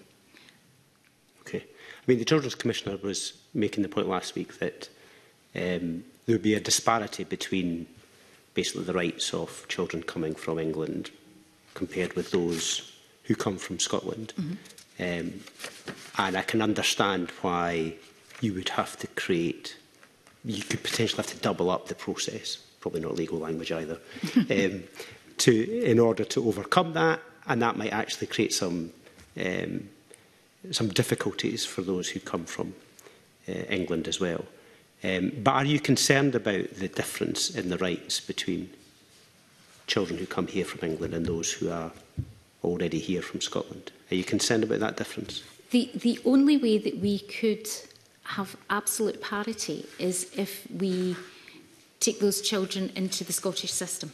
Okay. I mean, the Children's Commissioner was making the point last week that um, there would be a disparity between basically the rights of children coming from England compared with those who come from Scotland. Mm-hmm. um, and I can understand why you would have to create, you could potentially have to double up the process, probably not legal language either, um, to, in order to overcome that, and that might actually create some um, some difficulties for those who come from uh, England as well. Um, but are you concerned about the difference in the rights between children who come here from England and those who are already here from Scotland? Are you concerned about that difference? The, the only way that we could have absolute parity is if we take those children into the Scottish system.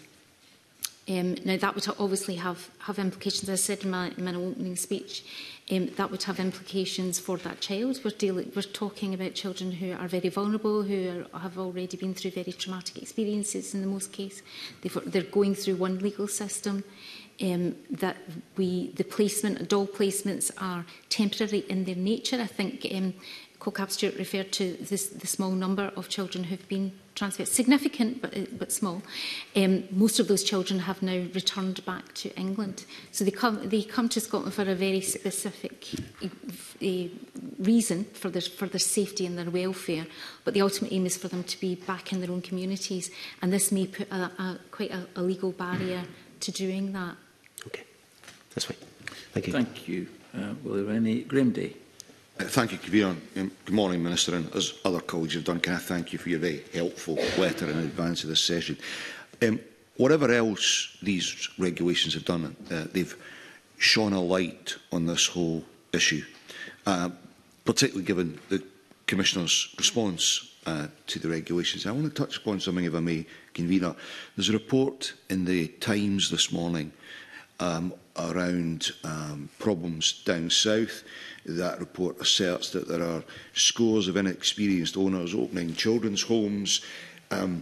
Um, now, that would obviously have, have implications, as I said in my, in my opening speech, um, that would have implications for that child. We're, dealing, we're talking about children who are very vulnerable, who are, have already been through very traumatic experiences in the most case. They've, they're going through one legal system. Um, that we, the placement, doll placements are temporary in their nature. I think um, CoCab Stewart referred to this, the small number of children who have been transferred, significant but, but small. Um, most of those children have now returned back to England. So they come, they come to Scotland for a very specific uh, reason, for their, for their safety and their welfare, but the ultimate aim is for them to be back in their own communities, and this may put a, a, quite a, a legal barrier to doing that. Okay, that's fine. Thank you. Thank you. Uh, will there be any Graham Day? Uh, thank you, Convener. Um, good morning, Minister. And as other colleagues have done, can I thank you for your very helpful letter in advance of this session. Um, whatever else these regulations have done, uh, they've shone a light on this whole issue, uh, particularly given the Commissioner's response uh, to the regulations. I want to touch upon something, if I may, Convener. There's a report in the Times this morning um, around um, problems down south. That report asserts that there are scores of inexperienced owners opening children's homes, um,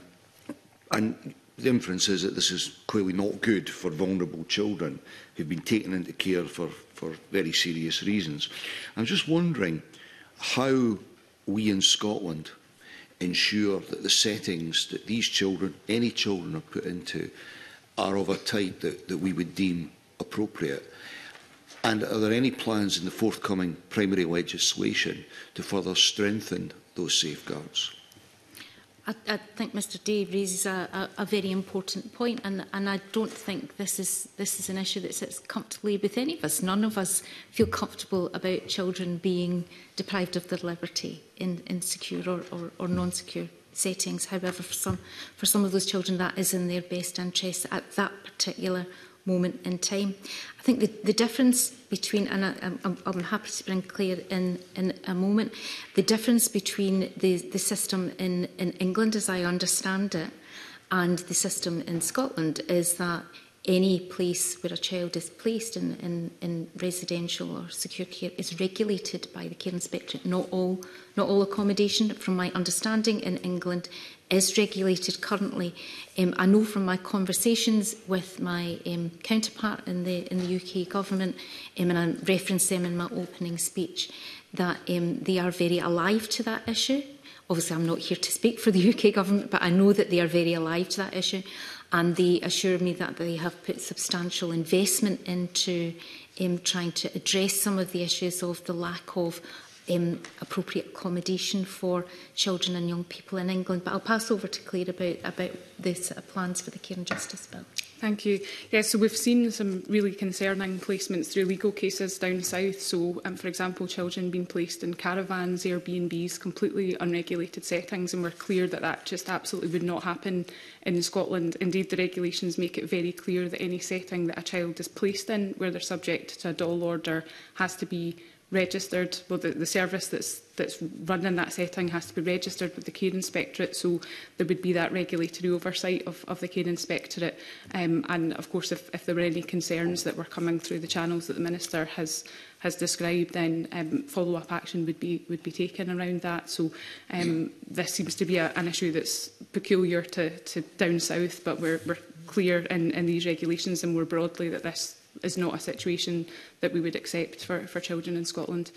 and the inference is that this is clearly not good for vulnerable children who've been taken into care for, for very serious reasons. I'm just wondering how we in Scotland ensure that the settings that these children, any children, are put into are of a type that, that we would deem appropriate. And are there any plans in the forthcoming primary legislation to further strengthen those safeguards? I, I think Mr Day raises a, a, a very important point, and, and I don't think this is, this is an issue that sits comfortably with any of us. None of us feel comfortable about children being deprived of their liberty in, in secure or, or, or non-secure settings. However, for some, for some of those children, that is in their best interest at that particular moment in time. I think the, the difference between, and I, I'm, I'm happy to bring clear in, in a moment, the difference between the, the system in, in England, as I understand it, and the system in Scotland is that any place where a child is placed in, in, in residential or secure care is regulated by the Care Inspectorate. Not all, not all accommodation, from my understanding, in England is regulated currently. Um, I know from my conversations with my um, counterpart in the, in the U K government, um, and I referenced them in my opening speech, that um, they are very alive to that issue. Obviously, I'm not here to speak for the U K government, but I know that they are very alive to that issue. And they assure me that they have put substantial investment into um, trying to address some of the issues of the lack of um, appropriate accommodation for children and young people in England. But I'll pass over to Claire about, about the sort of plans for the Care and Justice Bill. Thank you. Yes, so we've seen some really concerning placements through legal cases down south. So, um, for example, children being placed in caravans, Airbnbs, completely unregulated settings, and we're clear that that just absolutely would not happen in Scotland. Indeed, the regulations make it very clear that any setting that a child is placed in, where they're subject to a dole order, has to be registered. Well, the, the service that's that's run in that setting has to be registered with the Care Inspectorate, so there would be that regulatory oversight of, of the Care Inspectorate. Um, and of course, if, if there were any concerns that were coming through the channels that the Minister has has described, then um, follow-up action would be would be taken around that. So um, this seems to be a, an issue that's peculiar to, to down south, but we're, we're clear in, in these regulations and more broadly that this is not a situation that we would accept for, for children in Scotland.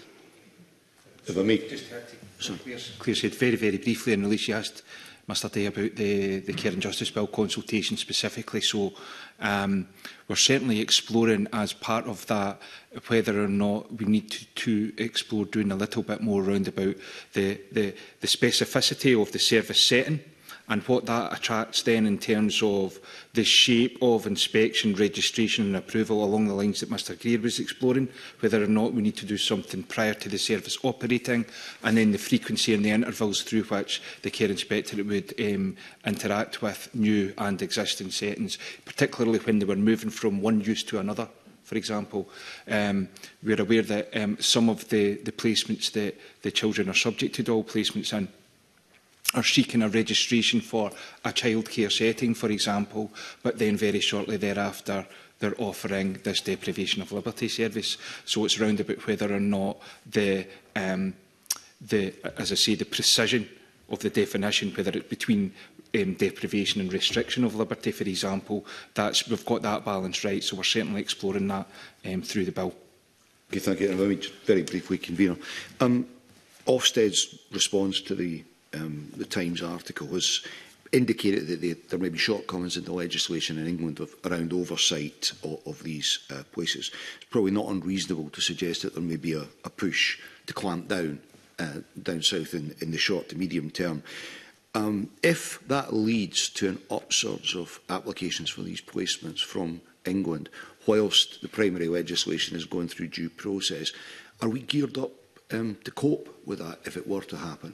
If I may, just Claire said very, very briefly in release, you asked Mr Day about the, the Care and Justice Bill consultation specifically. So um, we're certainly exploring as part of that whether or not we need to, to explore doing a little bit more around about the, the, the specificity of the service setting and what that attracts then in terms of the shape of inspection, registration and approval along the lines that Mr Greer was exploring, whether or not we need to do something prior to the service operating, and then the frequency and the intervals through which the Care Inspectorate would um, interact with new and existing settings, particularly when they were moving from one use to another. For example, um, we're aware that um, some of the, the placements that the children are subject to dole placements in are seeking a registration for a childcare setting, for example, but then very shortly thereafter they're offering this deprivation of liberty service. So it's round about whether or not the, um, the as I say, the precision of the definition, whether it's between um, deprivation and restriction of liberty, for example, that's, we've got that balance right, so we're certainly exploring that um, through the bill. Okay, thank you. And let me just very briefly, Convener. Um, Ofsted's response to the Um, the Times article has indicated that they, there may be shortcomings in the legislation in England of, around oversight of, of these uh, places. It's probably not unreasonable to suggest that there may be a, a push to clamp down uh, down south in, in the short to medium term. Um, if that leads to an upsurge of applications for these placements from England, whilst the primary legislation is going through due process, are we geared up um, to cope with that if it were to happen?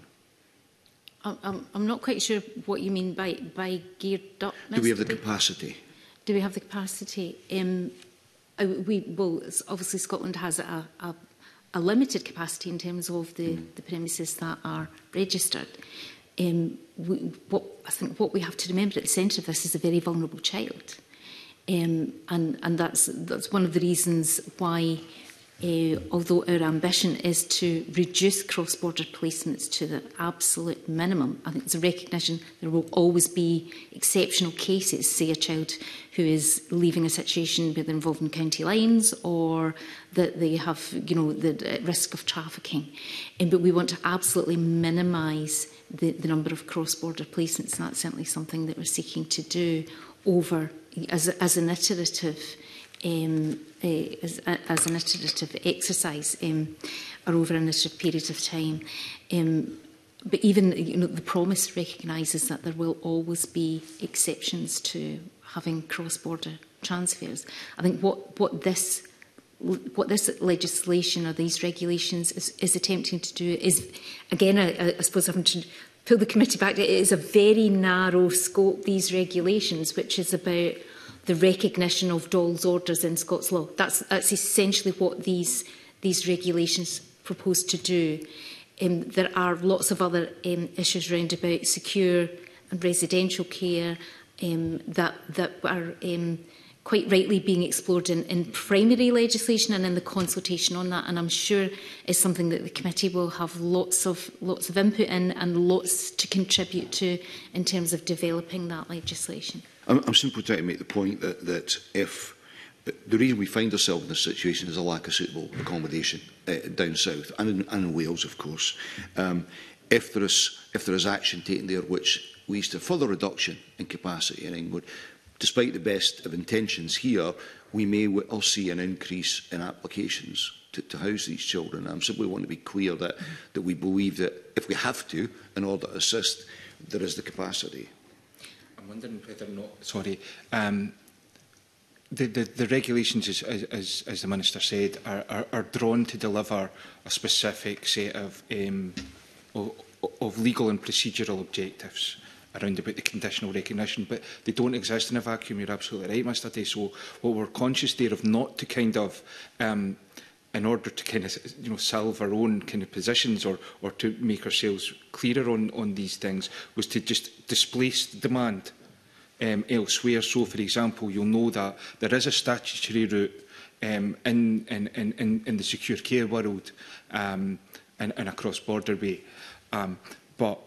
I'm, I'm not quite sure what you mean by, by geared up. Do we have the capacity? Do we have the capacity? Um, we, well, obviously Scotland has a, a, a limited capacity in terms of the, mm. the premises that are registered. Um, we, what, I think what we have to remember at the centre of this is a very vulnerable child. Um, and and that's, that's one of the reasons why Uh, although our ambition is to reduce cross-border placements to the absolute minimum, I think there's a recognition there will always be exceptional cases, say a child who is leaving a situation where they're involved in county lines or that they have, you know, the risk of trafficking. Um, but we want to absolutely minimise the, the number of cross-border placements, and that's certainly something that we're seeking to do over as, as an iterative Um, uh, as, as an iterative exercise um, or over an iterative period of time. Um, but even you know, the promise recognises that there will always be exceptions to having cross-border transfers. I think what, what, this, what this legislation or these regulations is, is attempting to do is, again, I, I suppose I'm to pull the committee back, it is a very narrow scope, these regulations, which is about the recognition of Dole's orders in Scots law. That's, that's essentially what these, these regulations propose to do. Um, there are lots of other um, issues around about secure and residential care um, that, that are um, quite rightly being explored in, in primary legislation and in the consultation on that. And I'm sure it's something that the committee will have lots of, lots of input in and lots to contribute to in terms of developing that legislation. I'm, I'm simply trying to make the point that, that if the reason we find ourselves in this situation is a lack of suitable accommodation uh, down south and in, and in Wales, of course. Um, if there is if there is action taken there which leads to further reduction in capacity in England, despite the best of intentions here, we may well see an increase in applications to, to house these children. I simply want to be clear that, that we believe that if we have to, in order to assist, there is the capacity. I'm wondering whether or not, sorry, um, the, the, the regulations, as, as, as the Minister said, are, are, are drawn to deliver a specific set of, um, of, of legal and procedural objectives around about the conditional recognition, but they don't exist in a vacuum. You're absolutely right, Mr Day. So what we're conscious there of not to kind of, um, in order to kind of, you know, salve our own kind of positions or, or to make ourselves clearer on, on these things, was to just displace demand um, elsewhere. So, for example, you'll know that there is a statutory route um, in, in, in, in the secure care world um, in, in a cross-border way. Um, but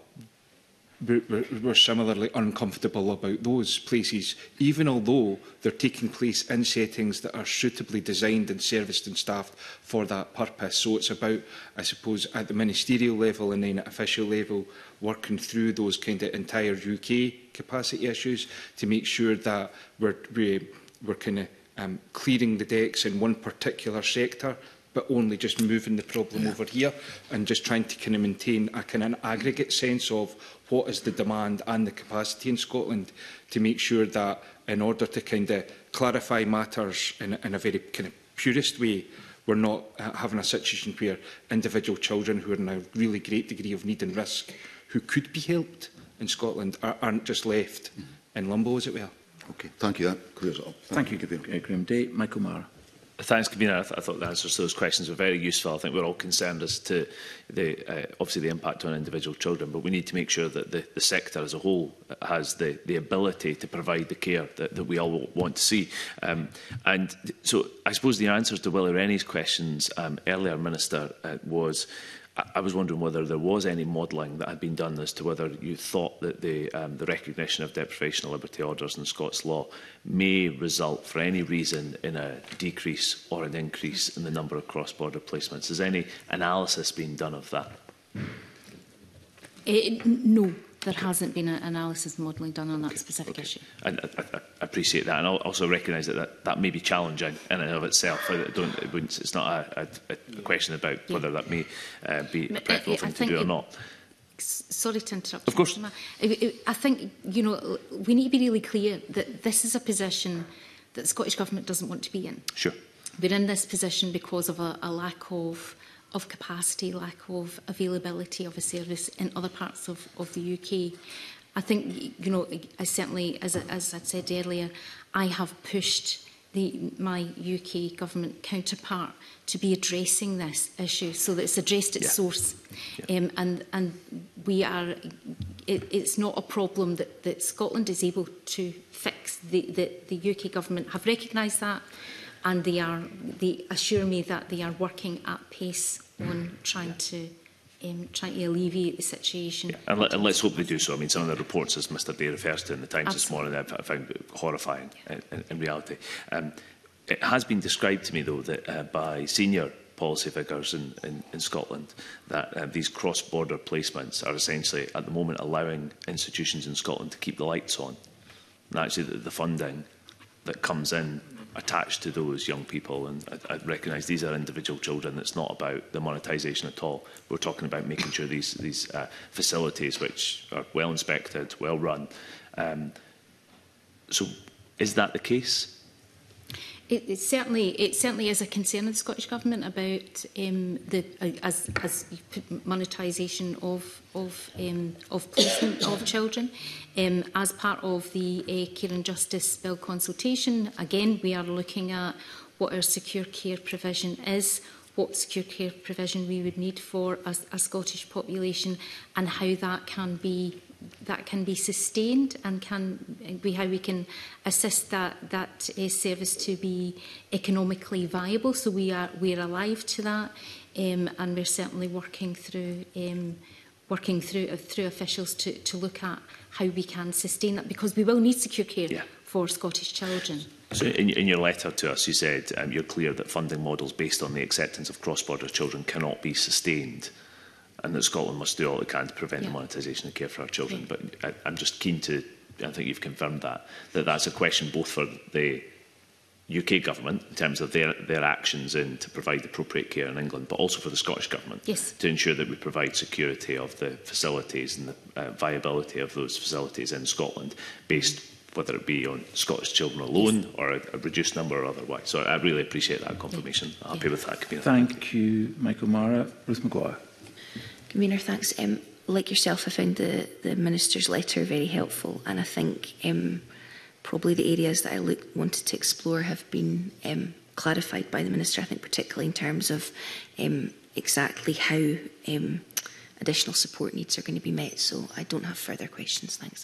We're, we're similarly uncomfortable about those places, even although they're taking place in settings that are suitably designed and serviced and staffed for that purpose. So it's about, I suppose, at the ministerial level and then at official level, working through those kind of entire U K capacity issues to make sure that we're, we're, we're kind of um, clearing the decks in one particular sector, but only just moving the problem yeah. over here and just trying to kind of maintain a kind of an aggregate sense of what is the demand and the capacity in Scotland to make sure that in order to kind of clarify matters in, in a very kind of purist way, we're not uh, having a situation where individual children who are in a really great degree of need and risk, who could be helped in Scotland, are, aren't just left mm-hmm. in limbo, as it were. Okay, thank you. That clears it up. Thank, thank you, you Graham Day. Michael Mara. Thanks, Convener. I, th I thought the answers to those questions were very useful. I think we're all concerned as to the, uh, obviously the impact on individual children, but we need to make sure that the, the sector as a whole has the, the ability to provide the care that, that we all want to see. Um, and so I suppose the answers to Willie Rennie's questions um, earlier, Minister, uh, was I was wondering whether there was any modelling that had been done as to whether you thought that the, um, the recognition of deprivation of liberty orders in Scots law may result, for any reason, in a decrease or an increase in the number of cross-border placements. Has any analysis been done of that? Uh, no. There hasn't been an analysis and modelling done on that okay, specific okay. issue. I, I, I appreciate that, and I also recognise that, that that may be challenging in and of itself. I don't, it wouldn't, it's not a, a, a question about yeah. whether that may uh, be a preferable thing to do or not. Sorry to interrupt. Of course. I, I think, you know, we need to be really clear that this is a position that the Scottish Government doesn't want to be in. Sure. We're in this position because of a, a lack of of capacity, lack of availability of a service in other parts of, of the U K. I think, you know, I certainly, as, as I said earlier, I have pushed the, my U K government counterpart to be addressing this issue so that it's addressed its yeah. source. Yeah. Um, and, and we are, it, it's not a problem that, that Scotland is able to fix. The, the, the U K government have recognised that, and they are they assure me that they are working at pace on trying to um, trying to alleviate the situation. Yeah, and, let, and let's hope they do so. I mean, some of the reports, as Mr Day refers to in the Times Absolutely. this morning, I found horrifying yeah. in, in reality. Um, it has been described to me, though, that uh, by senior policy figures in, in, in Scotland, that uh, these cross-border placements are essentially, at the moment, allowing institutions in Scotland to keep the lights on. And actually, the, the funding that comes in attached to those young people, and I, I recognise these are individual children. It's not about the monetisation at all. We're talking about making sure these, these uh, facilities, which are well inspected, well run. Um, so, is that the case? It, it certainly, it certainly is a concern of the Scottish Government about um, the uh, as as you put, monetisation of of um, of placement of children. Um, as part of the uh, Care and Justice Bill consultation, again we are looking at what our secure care provision is, what secure care provision we would need for a, a Scottish population, and how that can be. that can be sustained and can be how we can assist that that uh, service to be economically viable. So we are we are alive to that, um, and we're certainly working through um, working through uh, through officials to to look at how we can sustain that, because we will need secure care yeah. for Scottish children. So in, in your letter to us, you said um, you're clear that funding models based on the acceptance of cross-border children cannot be sustained, and that Scotland must do all it can to prevent yeah. the monetisation of care for our children. Yeah. But I, I'm just keen to, I think you've confirmed that, that that's a question both for the U K government in terms of their, their actions in to provide appropriate care in England, but also for the Scottish government yes. to ensure that we provide security of the facilities and the uh, viability of those facilities in Scotland, based whether it be on Scottish children alone yes. or a, a reduced number or otherwise. So I really appreciate that confirmation. Yeah. I'm happy yeah. with that, Convener. Thank you, Michael Mara. Ruth Maguire. Convener, thanks. Um, like yourself, I found the, the Minister's letter very helpful, and I think um, probably the areas that I look, wanted to explore have been um, clarified by the Minister, I think particularly in terms of um, exactly how um, additional support needs are going to be met. So I don't have further questions. Thanks.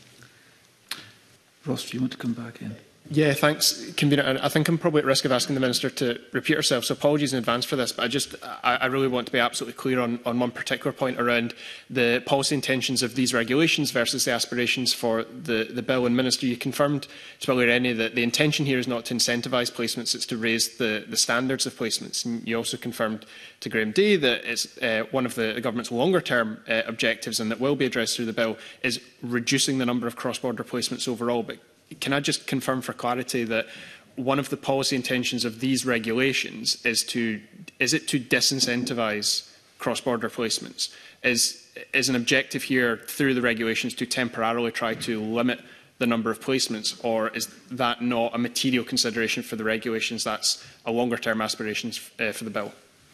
Ross, do you want to come back in? Yeah, thanks, Convener. I think I'm probably at risk of asking the Minister to repeat herself, so apologies in advance for this, but I just I, I really want to be absolutely clear on, on one particular point around the policy intentions of these regulations versus the aspirations for the, the bill. And Minister, you confirmed to Willie Rennie that the intention here is not to incentivise placements, it's to raise the, the standards of placements. And you also confirmed to Graham Day that it's uh, one of the, the government's longer-term uh, objectives, and that will be addressed through the bill, is reducing the number of cross-border placements overall. But can I just confirm for clarity that one of the policy intentions of these regulations is to is it to disincentivise cross-border placements? Is is an objective here through the regulations to temporarily try to limit the number of placements, or is that not a material consideration for the regulations? That's a longer-term aspiration uh, for the bill.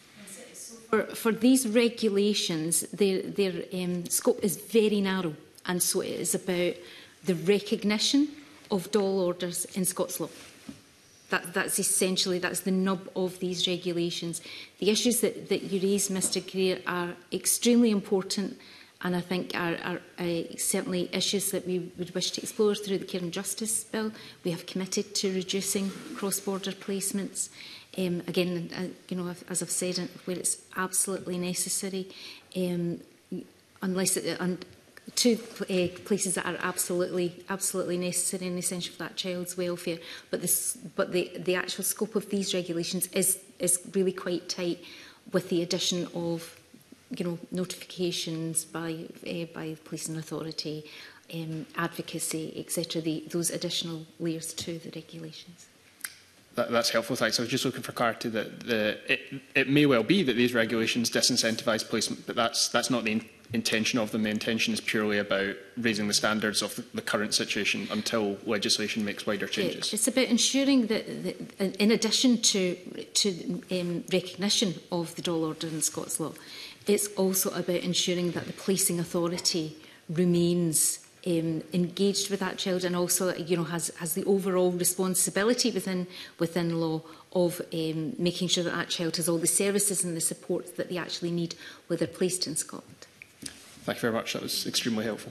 For, for these regulations, their, their um, scope is very narrow, and so it is about the recognition of D O L orders in Scots law. That, that's essentially, that's the nub of these regulations. The issues that, that you raise, Mr Greer, are extremely important, and I think are, are uh, certainly issues that we would wish to explore through the Care and Justice Bill. We have committed to reducing cross-border placements. Um, again, uh, you know, as I've said, where it's absolutely necessary, um, unless it, and two uh, places that are absolutely, absolutely necessary and essential for that child's welfare. But this, but the the actual scope of these regulations is is really quite tight, with the addition of, you know, notifications by uh, by the policing authority, um, advocacy, et cetera. The, those additional layers to the regulations. That, that's helpful, thanks. I was just looking for clarity that the, it, it may well be that these regulations disincentivise placement, but that's that's not the in intention of them. The intention is purely about raising the standards of the, the current situation until legislation makes wider changes. It's about ensuring that, that in addition to, to um, recognition of the D O L order in Scots law, it's also about ensuring that the policing authority remains Um, engaged with that child, and also, you know, has, has the overall responsibility within within law of um, making sure that that child has all the services and the supports that they actually need where they're placed in Scotland. Thank you very much. That was extremely helpful.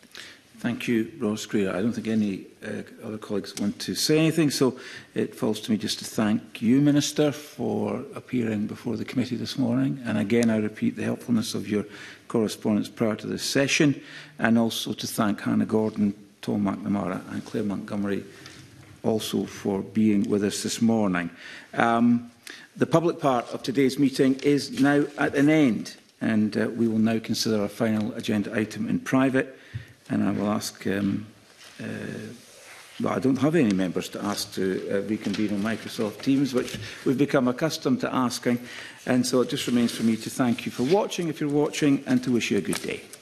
Thank you, Ross Greer. I don't think any uh, other colleagues want to say anything, so it falls to me just to thank you, Minister, for appearing before the committee this morning. And again, I repeat the helpfulness of your correspondence prior to this session, and also to thank Hannah Gordon, Tom McNamara and Claire Montgomery also for being with us this morning. Um, the public part of today's meeting is now at an end, and uh, we will now consider our final agenda item in private. And I will ask, um, uh, well, I don't have any members to ask to uh, reconvene on Microsoft Teams, which we've become accustomed to asking. And so it just remains for me to thank you for watching, if you're watching, and to wish you a good day.